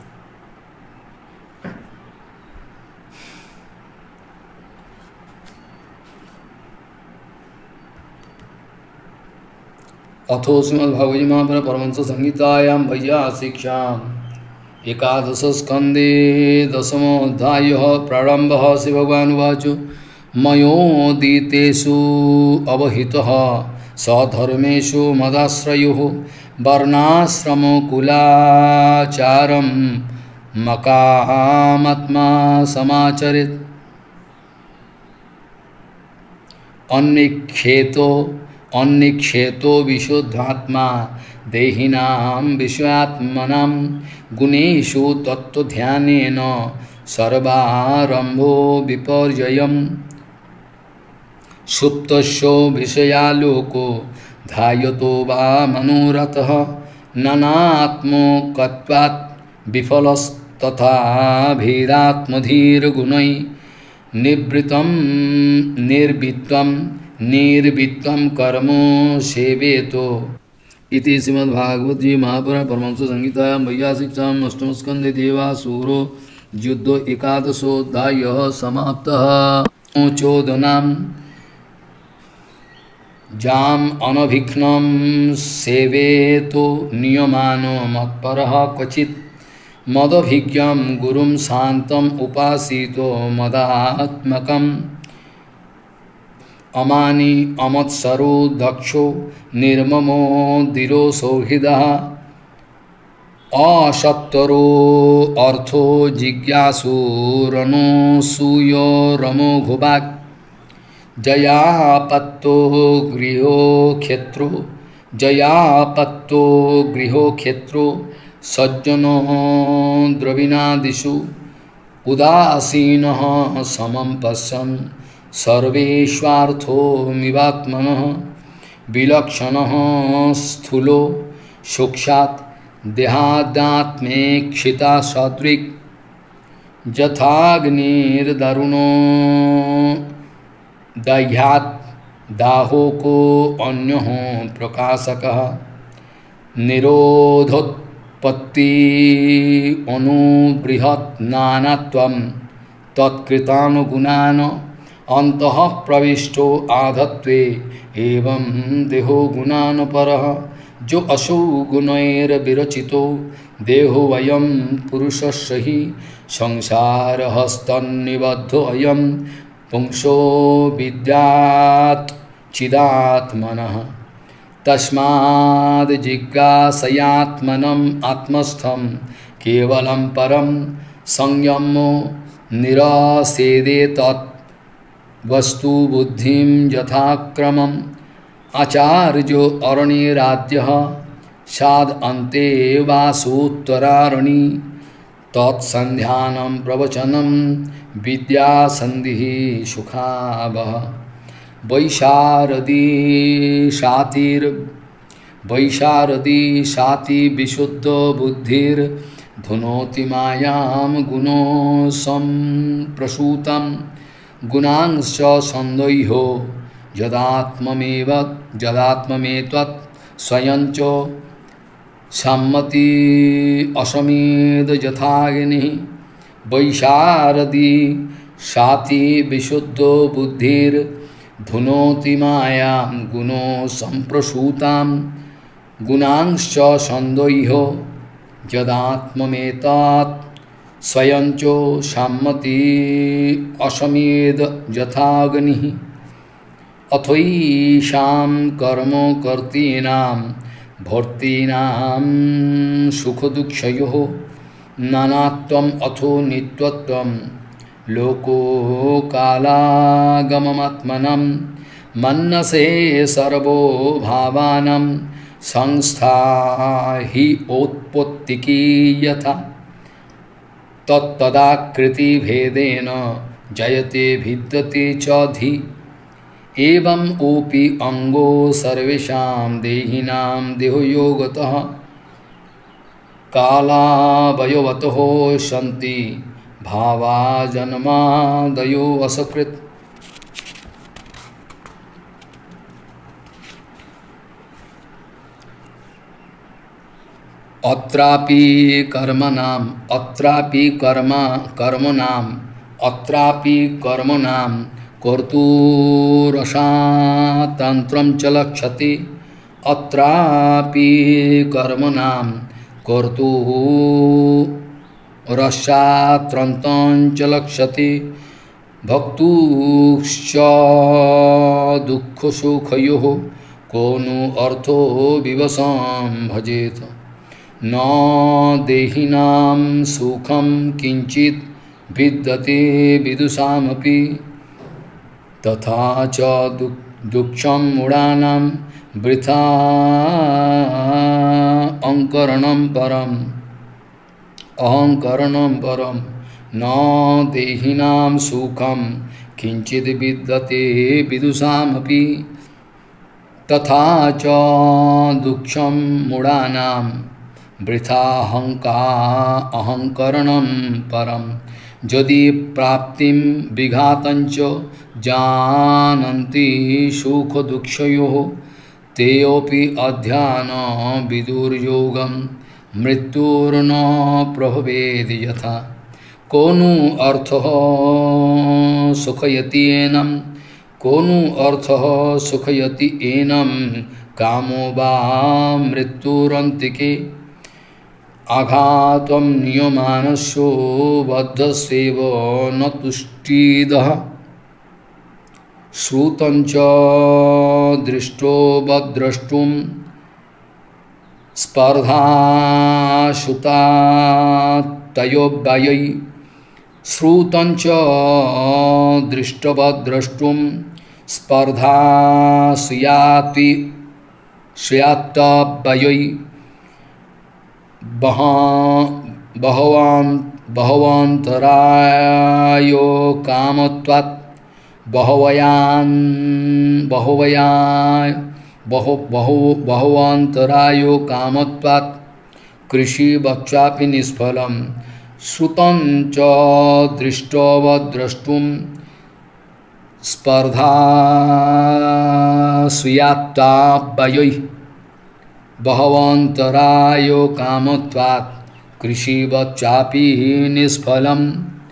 [SPEAKER 1] अथो श्रीमद्भागवते महापुराणे परमहंस संहितायां वैयासिक्याम् एकादश स्कंदे दशमोऽध्यायः प्रारम्भः। श्री भगवान् उवाच मयोदितेषु अवहितः सधर्मेषु मदाश्रयो वर्णाश्रमकुलाचारं मकामात्मा समाचरेत् अन्निक्षेतो अन्निक्षेतो विशुद्धात्मा देहिनां विश्वात्मनां गुणेषु तत्त्वध्यानेन सर्वारम्भो विपर्ययम् सुप्तस्यो विषयालोको ध्यायतो वा मनोरथः नानात्मकत्वात् विफलस्तथा भेदात्मधीर्गुणैः निवृत्तं निर्वित्तं निर्वित्तं कर्म सेवेतो। इति श्रीमद्भागवते महापुराणे परमहंस संहितायां वैयासिक्याम् अष्टमस्कन्धे देवासुरो युद्धो एकादशोऽध्यायः समाप्तः। चोदनां जाम अनभिघ्नं सेवेतो नियमानो मत्परः क्वचित् मदभिज्ञं गुरुं शान्तम् उपासितो मदात्मकम् अमानी अमत्सरो दक्षो निर्ममो धीरो सौहृदः असत्तरो अर्थो जिज्ञासुरनोऽसूयो रमो घुवाक् जयापत्तो गृहो क्षेत्रो जयापत्तो गृहो क्षेत्रो सज्जनो द्रविणादिषु उदासीनः समं पश्यन् सर्वेष्वार्थो मिवात्मनः विलक्षणः स्थूलो सूक्षात् देहादात्मेक्षिता सदृक् यथाग्निर्दारुणो दह्यात् दाहोको अन्यः प्रकाशकः निरोधोत्पत्ति अनुबृहत् नानात्वं तत्कृतानुगुणान् अंतः प्रविष्टो आधत्वे एवं देहो गुणान् परः जो असौ गुणैर विरचितो देहो वयं पुरुषस्य हि संसारहस्तन्निबद्धो अयं पुंसो विद्यात् चिदात्मनः तस्माद् जिज्ञासयात्मनम् आत्मस्थं केवलं परं संयमो निरासेदेतत् वस्तु बुद्धिं यथाक्रमम् आचार्यो अरणिराद्यः साद अन्ते वासोत्तरारणि तत्सन्ध्यानं प्रवचनं विद्यासन्धिः सुखावह वैशारदी शातिर वैशारदी शाति विशुद्ध बुद्धिर धुनोति मायां गुणो संप्रसूतं गुणांश्च संदैहो यदात्ममेव यदात्ममेतत् स्वयं च सम्मति असमेद यथाग्निः वैशारदी शाति विशुद्धो बुद्धिर धुनोति मायां गुणो संप्रसूतां गुणांश्च संदैहो यदात्ममेतत् स्वयं च सम्मति असमेद यथाग्निः अथैषां कर्मकर्तॄणां भर्तीनां सुखदुःखयोः नानात्वम् अथो नित्यत्वं लोकोकालागममात्मनं मन्नसे सर्वोभावानां संस्था हि औत्पत्तिकी यथा तत्तदाकृतिभेदेन जयते भिद्यते च धि एवं ओपि अंगो सर्वेषां देहिनां देहयोगतः कालावयवतः सन्ति भावा जन्मादयो असकृत् अत्रापि कर्मणाम् अत्रापि कर्म कर्मणाम् अत्रापि कर्मणां कर्तुरसातन्त्रं च लक्ष्यते अत्रापि कर्मणां कर्तुरसातन्त्रं च लक्ष्यते भक्तुश्च दुःखसुखयोः को नु अर्थो विवशं भजेत न देहिनां सुखं किंचित् विद्यते विदुषामपि तथा च दुःखं मूढानां वृथा अहंकरणं परम अहंकरणं परम न देहिनां सुखं किंचित् विद्यते विदुषामपि तथा च दुःखं मूढानां वृथा अहंकरणं परम यदि प्राप्तिं विघातंच जानन्ति सुख दुःखयोः तेऽपि अध्यान विदुर्योगं मृत्युर्न प्रभवेद् यथा को नु अर्थः सुखयति एनं को नु अर्थः सुखयति एनं कामो वा मृत्युरन्तिके आघातं नियमानस्यो बद्धस्यैव न तुष्टिदः श्रुतं च दृष्टो बद्द्रष्टुं स्पर्धा श्रुता तयोभयै श्रुतं च दृष्टवद्द्रष्टुं स्पर्धा स्याति स्यात्तभयै बहवान् बहवान्तरायो कामत्वात् बहवयान् बहवयाय बहु बहु बहवान्तरायो कामत्वात् कृषिवच्चापि निष्फलं श्रुतं च दृष्टवद्द्रष्टुं स्पर्धा स्यात्तभयै बहवन्तरायो कामत्वात् कृषिवच्चापि निष्फलम्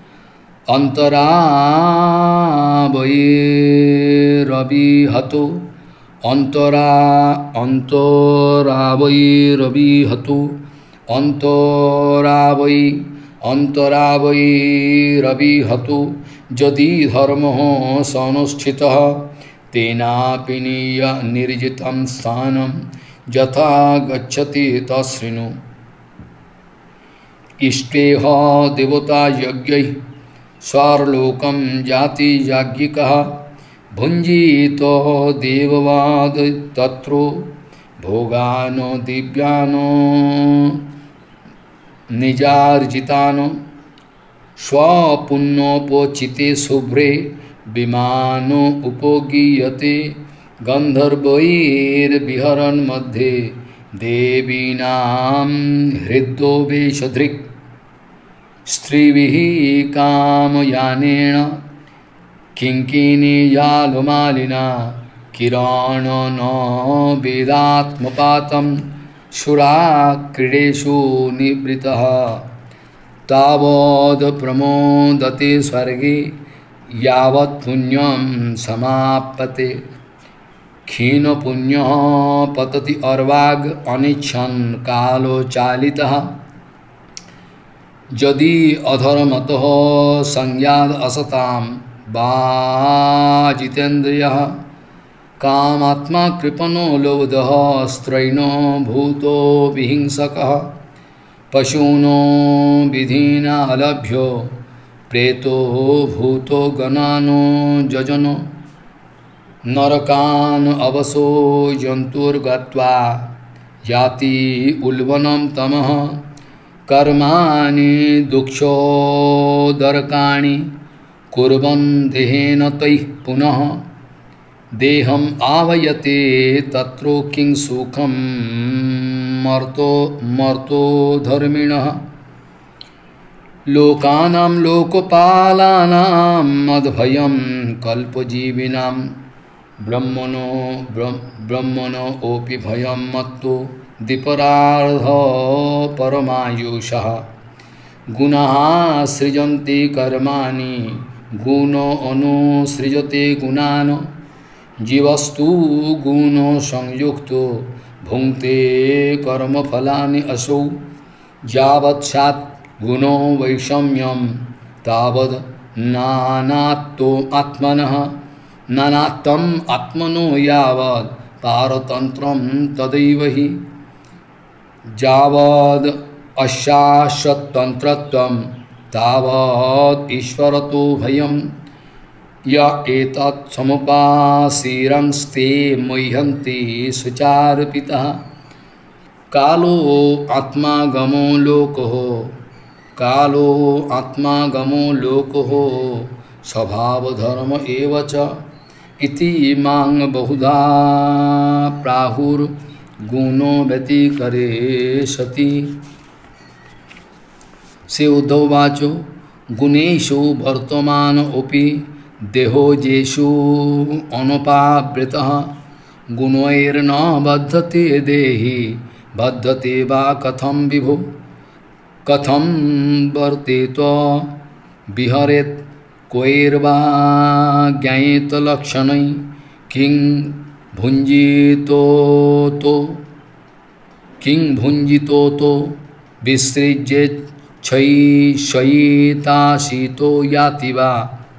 [SPEAKER 1] अन्तरावैरविहतो अन्तरा अन्तरावैरविहतो अन्तरावै अन्तरावैरविहतो यदि धर्मः सनुष्ठितः तेनापि निर्जितं स्थानं यथा गच्छति तच्छृणु इष्टेह देवता यज्ञैः स्वार्लोकं जाति याज्ञिकः भुञ्जीतो देववाद तत्रो भोगानो दिव्यानो निजार्जितानो स्वपुण्योपचिते शुभ्रे विमानो उपगीयते गन्धर्वैर्विहरन् मध्ये देवीनां हृदो वेशधृक् स्त्रीभिः कामयानेन किङ्किणीजालमालिना किराणो न वेदात्मपातं सुराक्रीडेषु निवृतः तावद् प्रमोदते स्वर्गे यावत् पुण्यं समाप्यते क्षीणपुण्यः पतति अर्वाग् अनिच्छन् कालो चालितः यदि अधर्मतः संज्ञाद् असतां वा जितेन्द्रियः कामात्मा कृपणो लोभदः स्त्रैणो भूतो विहिंसकः पशूनो विधिना अलभ्यो प्रेतो भूतो गणानो जजनो नरकान अवसो जंतुर्गत्वा याति उल्बनं तमः कर्माणि दुक्षोदरकाणि कुर्वन् देहेन तैः पुनः देहम् आवयते तत्रो किं सुखं मर्तो मर्तो धर्मिणः लोकानां लोकपालानां मद्भयं कल्पजीविनां ब्रह्मणो ब्रह्मणो ओपि भयं मत्तो दीपरार्ध परमायुषः गुणाः सृजन्ति कर्माणि गुणो अनुसृजते गुणान् जीवस्तु गुणो संयुक्तो भुङ्क्ते कर्मफलानि असौ यावत् गुणो वैषम्यं तावद् नानात्तो आत्मनः नानात्तम आत्मनो यावद् पारतन्त्रं तदैव हि यावद् अशाश्वतन्त्रत्वं तावद् ईश्वरतो भयं य एतत् समुपासीरंस्ते मह्यन्ति सुचार्पितः कालो आत्मा गमो लोको कालो आत्मा गमो लोको स्वभावधर्म एव च इति मां बहुधा प्राहुर्गुणो व्यतिकरे सति से उद्धवाचो गुणेषु वर्तमानोऽपि देहोजेषु अनुपावृतः गुणैर्न बध्यते देहि बध्यते वा कथं विभो कथं वर्तेत विहरेत् कोयर्वा ज्ञायेत लक्षणै किं भुञ्जीतो तो किं भुञ्जितो तो विसृज्येत् क्षयिताशीतो याति वा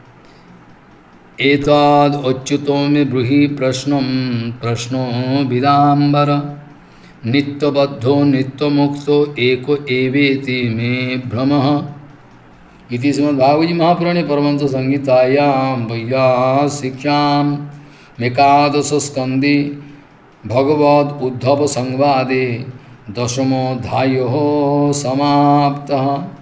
[SPEAKER 1] एतद् अच्युतो मे ब्रूहि प्रश्नं प्रश्नो विदाम्बर नित्यबद्धो नित्यमुक्तो एको एवेति मे भ्रमः इति श्रीमद्भागवत जी महापुराणे परमहंस संहितायां वैयासिक्यां एकादश स्कंदे भगवद उद्धव संवादे दशमोऽध्यायः समाप्तः।